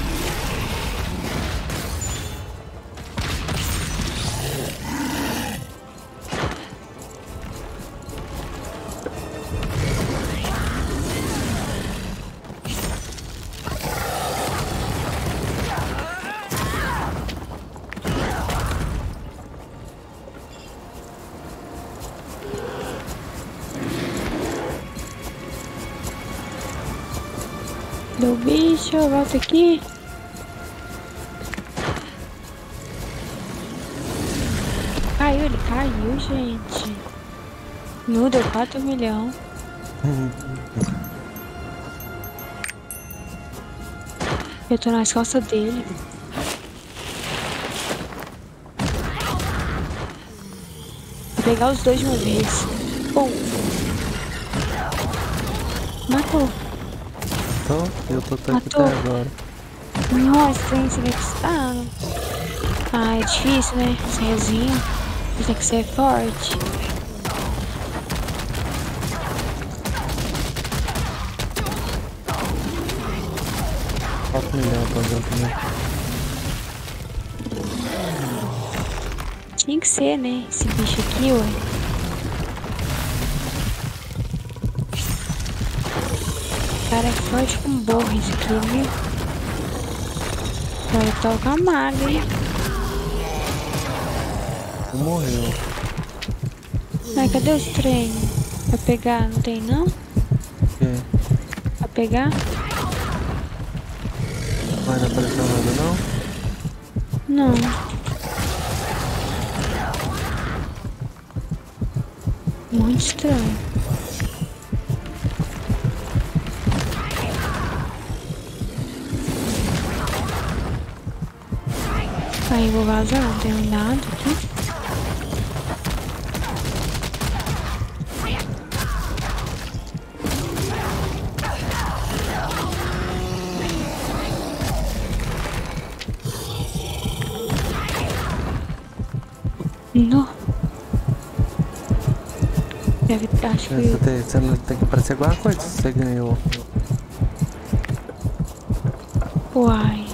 B: Do bicho, volta aqui. Caiu, ele caiu, gente. Nu, deu quatro milhões. Eu tô nas costas dele. Vou pegar os dois de uma vez. Bom. Matou.
A: Tô, eu tô aqui
B: Matou.
A: até agora.
B: Nossa, tem que estar. Ah, é difícil, né? Sozinho. Tem que ser forte.
A: quatro milhões pra ver também.
B: Tinha que ser, né? Esse bicho aqui, ué. Cara, é forte com borra esse aqui, viu? Vai tocar mago, hein?
A: Morreu.
B: Mas cadê os treinos? Pra pegar, não tem não?
A: É.
B: Pra pegar?
A: Mas não apareceu nada não?
B: Não. Muito estranho. Aí vou vazar, não tem nada aqui. Deve, acho que...
A: Você tem, você não tem que aparecer alguma coisa se você ganhou.
B: Uai.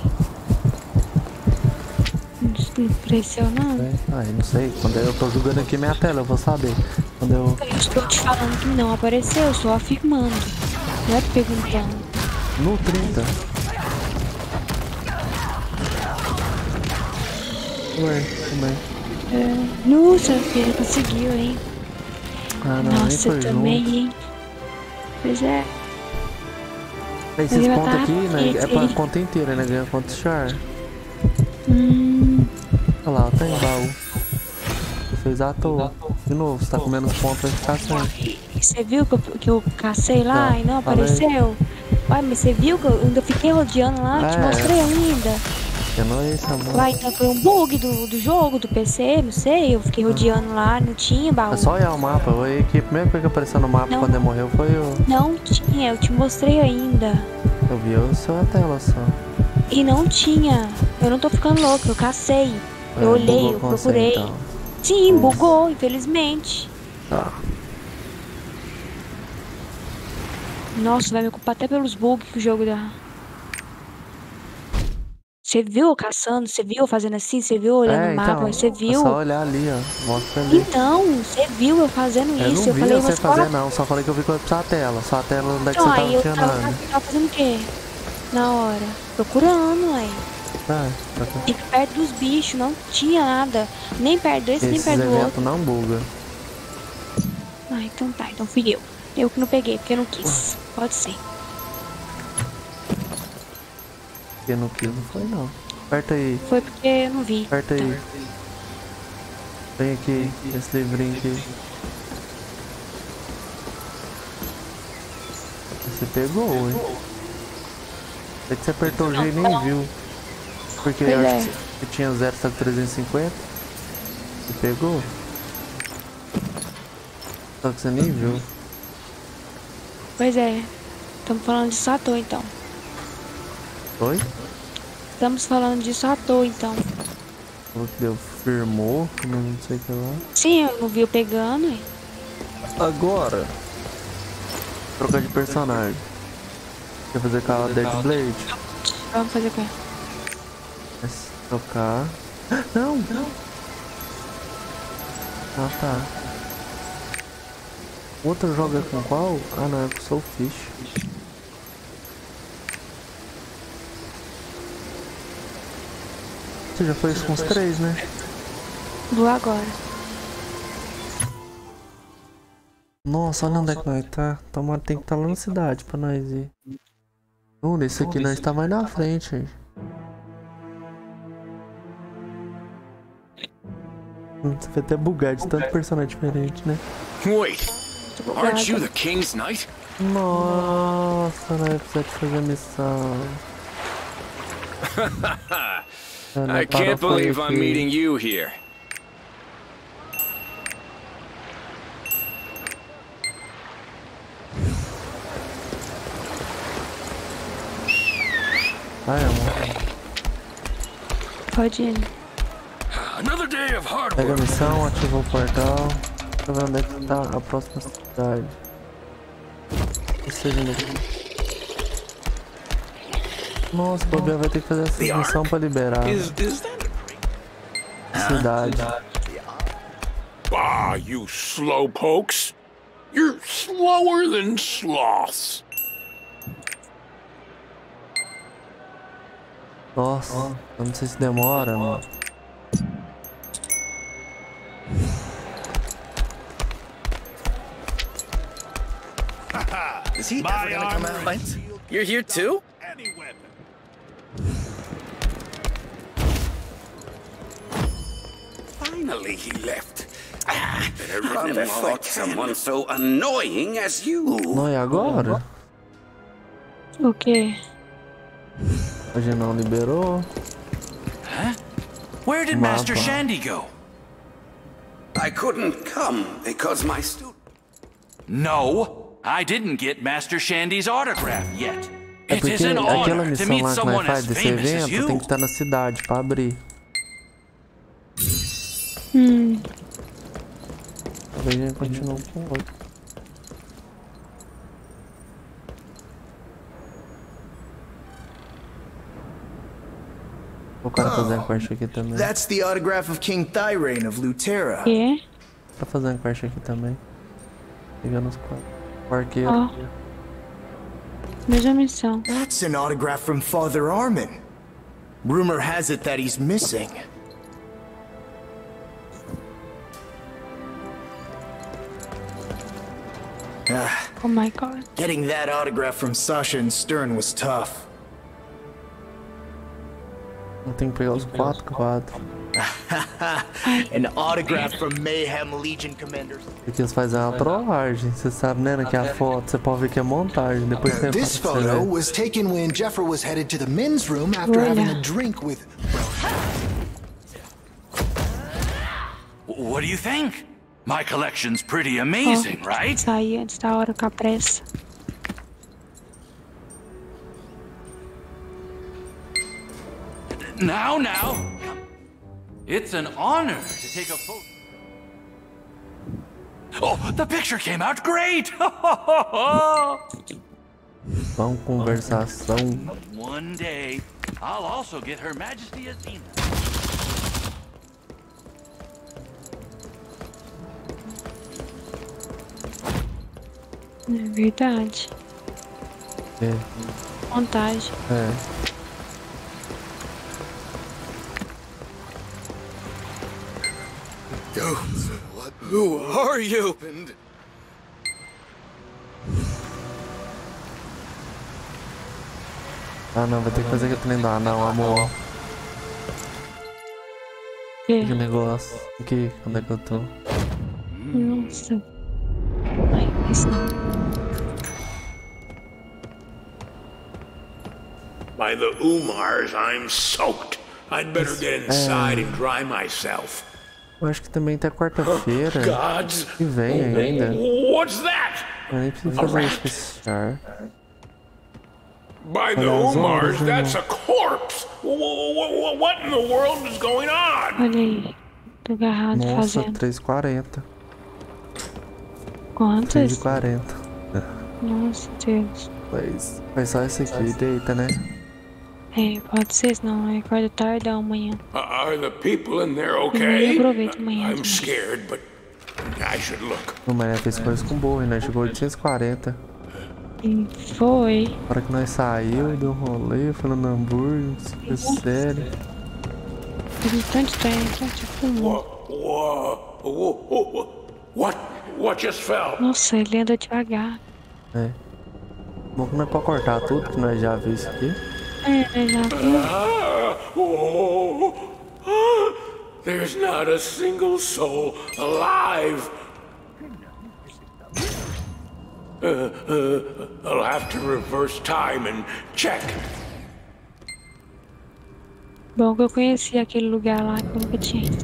B: Não apareceu nada.
A: Ai, não sei. Quando eu tô jogando aqui minha tela, eu vou saber. Quando eu...
B: Eu estou te falando que não apareceu, só afirmando. Não é perguntando.
A: No trinta. Ué, como é?
B: É, nossa, filha, conseguiu, hein?
A: Ah, não,
B: Nossa,
A: nem foi
B: também,
A: junto.
B: hein? Pois é.
A: Esses
B: Eu
A: pontos
B: tava
A: aqui, né?
B: aqui,
A: É pra
B: filho.
A: conta inteira, né? Ganha conta char.
B: Hum.
A: Olha lá, tá em baú. Você fez à toa. De novo, você tá com menos pontos, vai ficar sem.
B: Você viu que eu, que eu cacei lá
A: Tá,
B: e não
A: falei.
B: apareceu? Uai, mas você viu que eu ainda fiquei rodeando lá? Te
A: É.
B: mostrei ainda.
A: Que noite, amor.
B: Uai, então foi um bug do, do jogo, do P C, não sei. Eu fiquei rodeando lá, não tinha baú.
A: É só olhar o mapa. Eu olhei que a primeira coisa que apareceu no mapa
B: Não.
A: quando ele morreu foi o.
B: Não tinha, eu te mostrei ainda.
A: Eu vi o seu tela só.
B: E não tinha. Eu não tô ficando louca, eu cacei.
A: É,
B: Eu olhei,
A: bugou
B: eu
A: com você,
B: procurei.
A: então.
B: Sim,
A: Nossa.
B: bugou, infelizmente.
A: Tá.
B: Nossa, vai me culpar até pelos bugs que o jogo dá. Você viu eu caçando? Você viu eu fazendo assim? Você viu eu olhando
A: É,
B: o mapa?
A: então,
B: Você
A: é
B: viu?
A: só olhar ali, ó. Mostra ali.
B: Então, você viu eu fazendo
A: Eu
B: isso?
A: não
B: Eu
A: vi
B: falei,
A: você
B: mas
A: fazer
B: qual-
A: não, só falei que eu vi quando a tela. Só a tela onde é que
B: Então,
A: você tava,
B: aí
A: não
B: eu
A: tinha
B: tava,
A: nada.
B: tava fazendo o quê? Na hora. Procurando, aí.
A: Tá, tá, tá.
B: E perto dos bichos, não tinha nada. Nem perto desse, nem
A: Esses
B: perto do outro.
A: eventos não buga.
B: Ah, então tá, então fui eu. Eu que não peguei, porque eu não quis. Pode ser.
A: Porque no quis não foi não. Aperta aí,
B: Foi porque eu não vi.
A: aperta aí. Vem aqui, esse livrinho aqui. Você pegou, hein? É que você apertou o G e nem viu. Porque
B: Pois
A: eu
B: é.
A: acho que tinha zero, tá com trezentos e cinquenta. Você pegou? Só que você nem viu.
B: Pois é. Estamos falando disso à toa, então.
A: Oi?
B: Estamos falando disso à toa, então.
A: Falou que deu, firmou, como eu não sei o que lá.
B: Sim, eu não vi eu pegando, hein?
A: Agora, trocar de personagem. Quer fazer com a Dead Blade?
B: Vamos fazer com ela.
A: É trocar. Não! Não! Ah tá. O outro joga com qual? Ah não, é com o Soulfish. Você já foi isso com os três, né?
B: Vou agora.
A: Nossa, olha onde é que nós tá. Tomara tem que estar lá na cidade pra nós ir. Uh, nesse aqui nós tá mais na frente, hein? Você vai até bugar de tanto personagem diferente, né?
C: Wait, aren't you the King's Knight?
A: Nossa, nós precisamos de fazer a missão.
C: I can't believe I'm meeting you here.
A: Ai, amor.
B: Pode ir.
C: Another day of hard
A: Pega a
C: work.
A: missão, ativa o portal. Pra ver onde é que tá a próxima cidade. Ou seja, no... Nossa, o Bobian vai ter que fazer essa missão pra liberar
C: Is is that?
A: a cidade.
C: Ah, you slowpokes! You're slower than sloths.
A: Nossa, eu não sei se demora, mano.
E: Is he ever gonna come out? You're here too?
I: Finally, he left. Ah, I've never thought someone so annoying as you.
A: Não, e agora?
B: O quê?
A: Hoje não liberou.
D: Huh? Where did
A: Mapa.
D: Master Shandy go?
I: I couldn't come because my student.
D: No, I didn't get Master Shandy's autograph yet.
A: É
D: It is
A: porque
D: an
A: aquela
D: honor to
A: missão
D: meet
A: lá que
D: someone
A: nós faz
D: as
A: desse
D: famous as
A: evento tem
D: you.
A: que estar na cidade pra abrir.
B: Hum.
A: Talvez a gente continue com o outro. O cara fazendo quest aqui também.
E: That's the autograph of King Thyrain of Lutera.
B: É?
A: Tá fazendo quest aqui também. Pegando os quatro. O arqueiro.
B: Ó. Mesma missão.
E: That's an autograph from Father Armin. Rumor has it that he's missing. Ah,
B: Oh my god.
E: getting that autograph from Sasha and Stern was tough.
A: Eu tenho que pegar os quatro quadros.
E: An autograph from Mayhem Legion commanders.
A: Porque eles fazem uma trollagem, você sabe, né? Que a foto, você pode ver que é montagem. Depois você
J: This
A: fala pra você
J: photo
A: ver.
J: was taken when Jeffra was headed to the men's room after having a drink with.
D: What do you think? My collection's pretty amazing,
B: Ó,
D: right?
B: sair antes da hora com a pressa.
D: Now, now. It's an honor to take a photo. Oh, the picture came out great!
A: Vamos conversação.
D: One day, I'll also get Her Majesty Athena.
B: É verdade.
A: É.
B: Montagem.
A: É.
C: What? Who are you?
A: Ah não, vai ter que fazer que eu trem lá. Não, amor.
B: Que?
A: Que negócio. Aqui, onde é que eu tô?
B: Nossa. Ai, isso não.
F: By the Umars, I'm soaked. I'd better get inside and dry myself.
A: Eu acho que também tá quarta-feira.
F: Gods!
A: E vem ainda.
F: What's that?
A: Eu nem preciso fazer isso com esse char.
F: By the Umars, that's a corpse. W- w- w- What in the world is going on?
B: Olha aí. Tô agarrado
A: Nossa,
B: fazendo.
A: três e quarenta. três
B: Quantas?
A: e quarenta.
B: Nossa, Deus.
A: Mas, mas só esse aqui, deita, né?
B: É, pode ser, senão eu acordo tardão amanhã.
F: Uh, Are the people in there
B: Eu
F: okay?
B: aproveito amanhã.
F: I'm
B: também.
F: scared, but I should look.
A: O Maria fez coisa com burro, né? Chegou oitocentos e quarenta.
B: Hum, Foi.
A: Na hora que nós saiu, deu um rolê, foi no hambúrguer, super sério.
B: Fiz um tanto de tempo, tanto fumou.
F: Whoa, whoa, whoa, what? What just fell?
B: Nossa, ele anda devagar.
A: É. Bom que não é pra cortar tudo, que nós já vimos isso aqui.
B: É, já viu?
F: Ah, oh, ah, there's not a single soul alive. Uh, uh, I'll have to reverse time and check.
B: Bom que eu conheci aquele lugar lá que eu nunca tinha ido.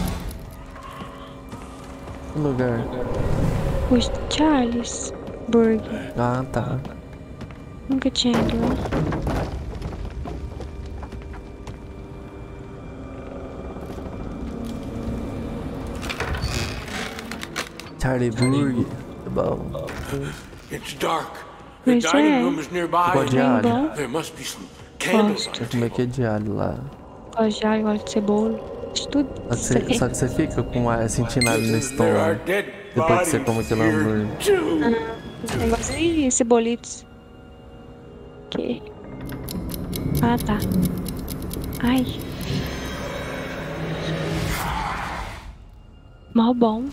A: Que lugar?
B: O Charles Burger.
A: Ah, tá.
B: Nunca tinha ido lá.
A: Charlie Burger. Tá bom.
F: It's dark. The
B: Pois
F: dining
B: é.
F: room is nearby.
A: Gosto de alho.
F: There must be some candles
B: Gosto.
A: Eu comi aqui de alho lá.
B: Gosto de alho, gosto de cebola. De tudo.
A: Só que você, só que você fica com a, sentindo alho no
F: There are
A: estômago.
F: dead
A: Depois que você
F: bodies
A: come aquele
F: here,
A: hambúrguer.
F: too.
B: Negócio de cebolitos. Que? Ah, tá. Ai. Mal bom.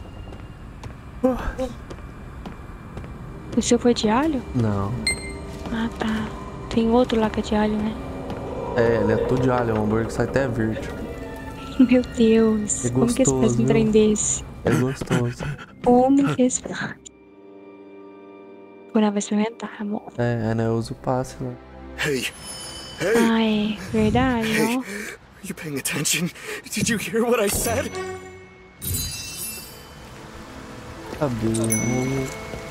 B: O seu foi de alho?
A: Não.
B: Ah, tá. Tem outro lá que é de alho, né?
A: É, ele é tudo de alho, é um hambúrguer que sai até verde.
B: Meu Deus.
A: É
B: Como que eles
A: gostoso,
B: fazem um
A: viu?
B: trem desse?
A: É gostoso.
B: Como que eles fazem? Agora vai experimentar, amor.
A: É, né? Eu uso o passe lá.
E: Hey, hey,
B: Ah, é verdade,
E: hey,
B: ó.
E: are you paying attention? Did you hear what I said?
A: Sabia.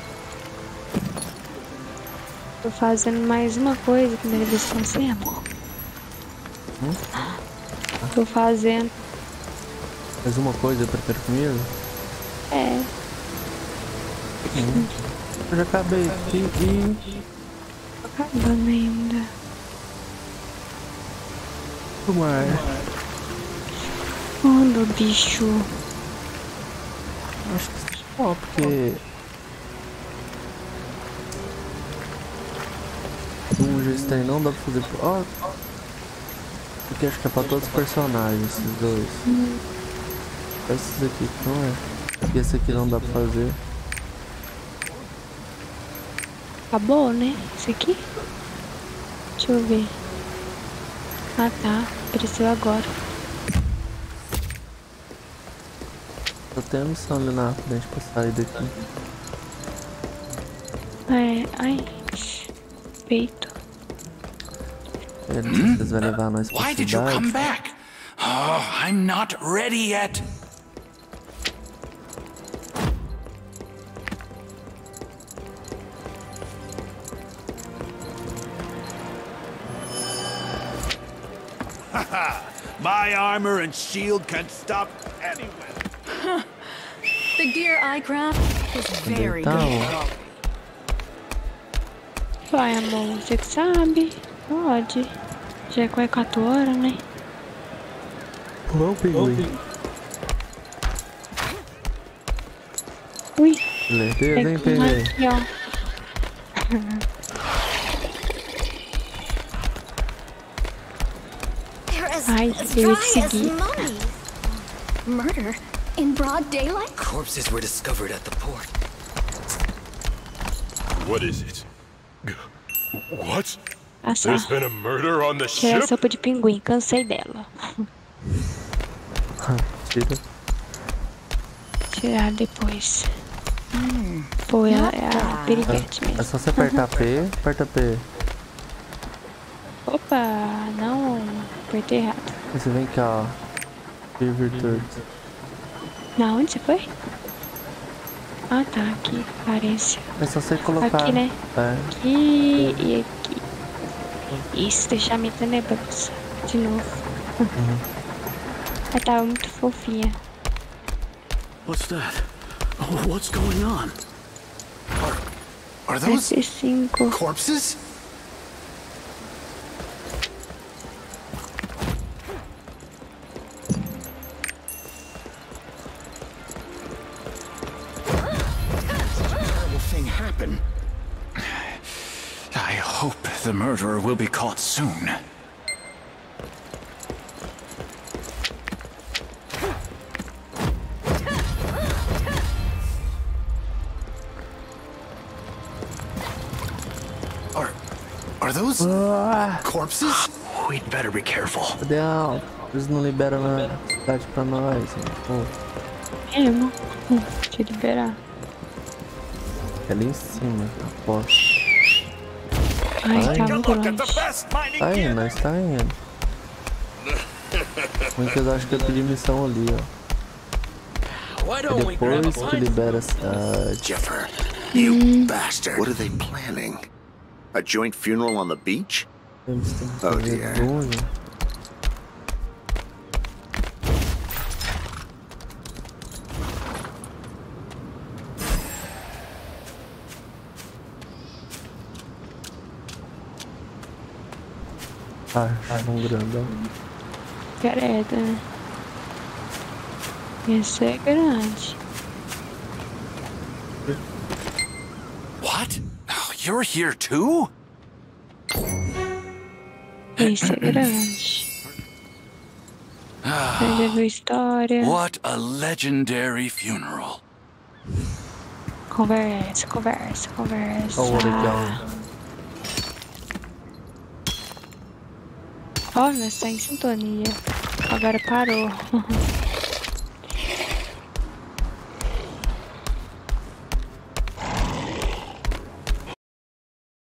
B: Tô fazendo mais uma coisa, primeira vez com você, amor.
A: Hum?
B: Tô fazendo.
A: Mais uma coisa, eu prefiro comigo?
B: É.
A: Hum. Eu já acabei aqui e...
B: Acabando ainda.
A: Como é?
B: Anda, bicho.
A: Acho que só porque... Dungeons tem, não dá pra fazer... Ó, porque acho que é pra todos os personagens, esses dois.
B: Hum.
A: Esses aqui não é. E esse aqui não dá pra fazer.
B: Acabou, né? Esse aqui? Deixa eu ver. Ah tá, apareceu agora.
A: Eu tenho a missão ali na frente pra sair daqui.
B: É, ai, peito.
A: É, não sei se vocês vão levar nós pra
I: Why did you
A: cidade.
I: come back? Oh, I'm not ready yet.
C: My armor and shield can stop anyone.
H: The gear I craft is very
A: Então,
H: good.
B: Vai, amor, você que sabe. Pode. Já é quase quatro horas, né?
A: Uou, pinguim.
B: Ui.
A: Beleza, hein, pinguim?
B: Aqui, ó. Ai, eu ia te seguir.
H: Murder in broad daylight?
K: Corpses were discovered at the port.
F: What is it? What?
B: Nossa,
F: There's been a murder on the
B: tirar a
F: ship?
B: sopa de pinguim, cansei dela.
A: Tira.
B: Tirar depois. Hum, pô, ela é a periguete mesmo.
A: É só você apertar P, aperta P.
B: Opa, não, apertei errado.
A: Aí você vem cá, ó. Virtude.
B: Na onde você foi? Ah tá, aqui, parece.
A: É só você colocar.
B: Aqui, né?
A: É.
B: Aqui e aqui. Isso, deixar minha tenebrosa. De novo.
A: Uhum.
B: Ela tava muito fofinha.
K: What's that? Oh, what's going on?
E: Are, are those
B: S cinco.
E: corpses?
I: Happen. I hope the murderer will be caught soon.
E: Are are those
A: Ah,
E: corpses?
I: We'd better be careful.
A: cadê a... Eles não liberam na cidade pra nós. Pô,
B: É, não. Hum, deixa eu liberar.
A: é ali em cima, aposto.
B: Ai,
A: Ai.
B: tá muito longe.
A: Tá indo, nós tá indo. Muitas acham que eu pedi missão ali, ó. E depois que libera a cidade.
I: Jeffer,
B: you
I: you bastard.
L: What are they planning? A joint funeral on the beach?
A: Eles têm que
L: Oh,
A: fazer
L: dear.
A: dungeon. Ah, um grandão.
B: Careta, né? Esse é grande.
I: What? Oh, you're here too?
B: Esse é grande. Você já viu história?
I: What a legendary funeral.
B: Conversa, conversa, conversa.
A: Olha o legal.
B: Ó, nós tá em sintonia. Agora parou.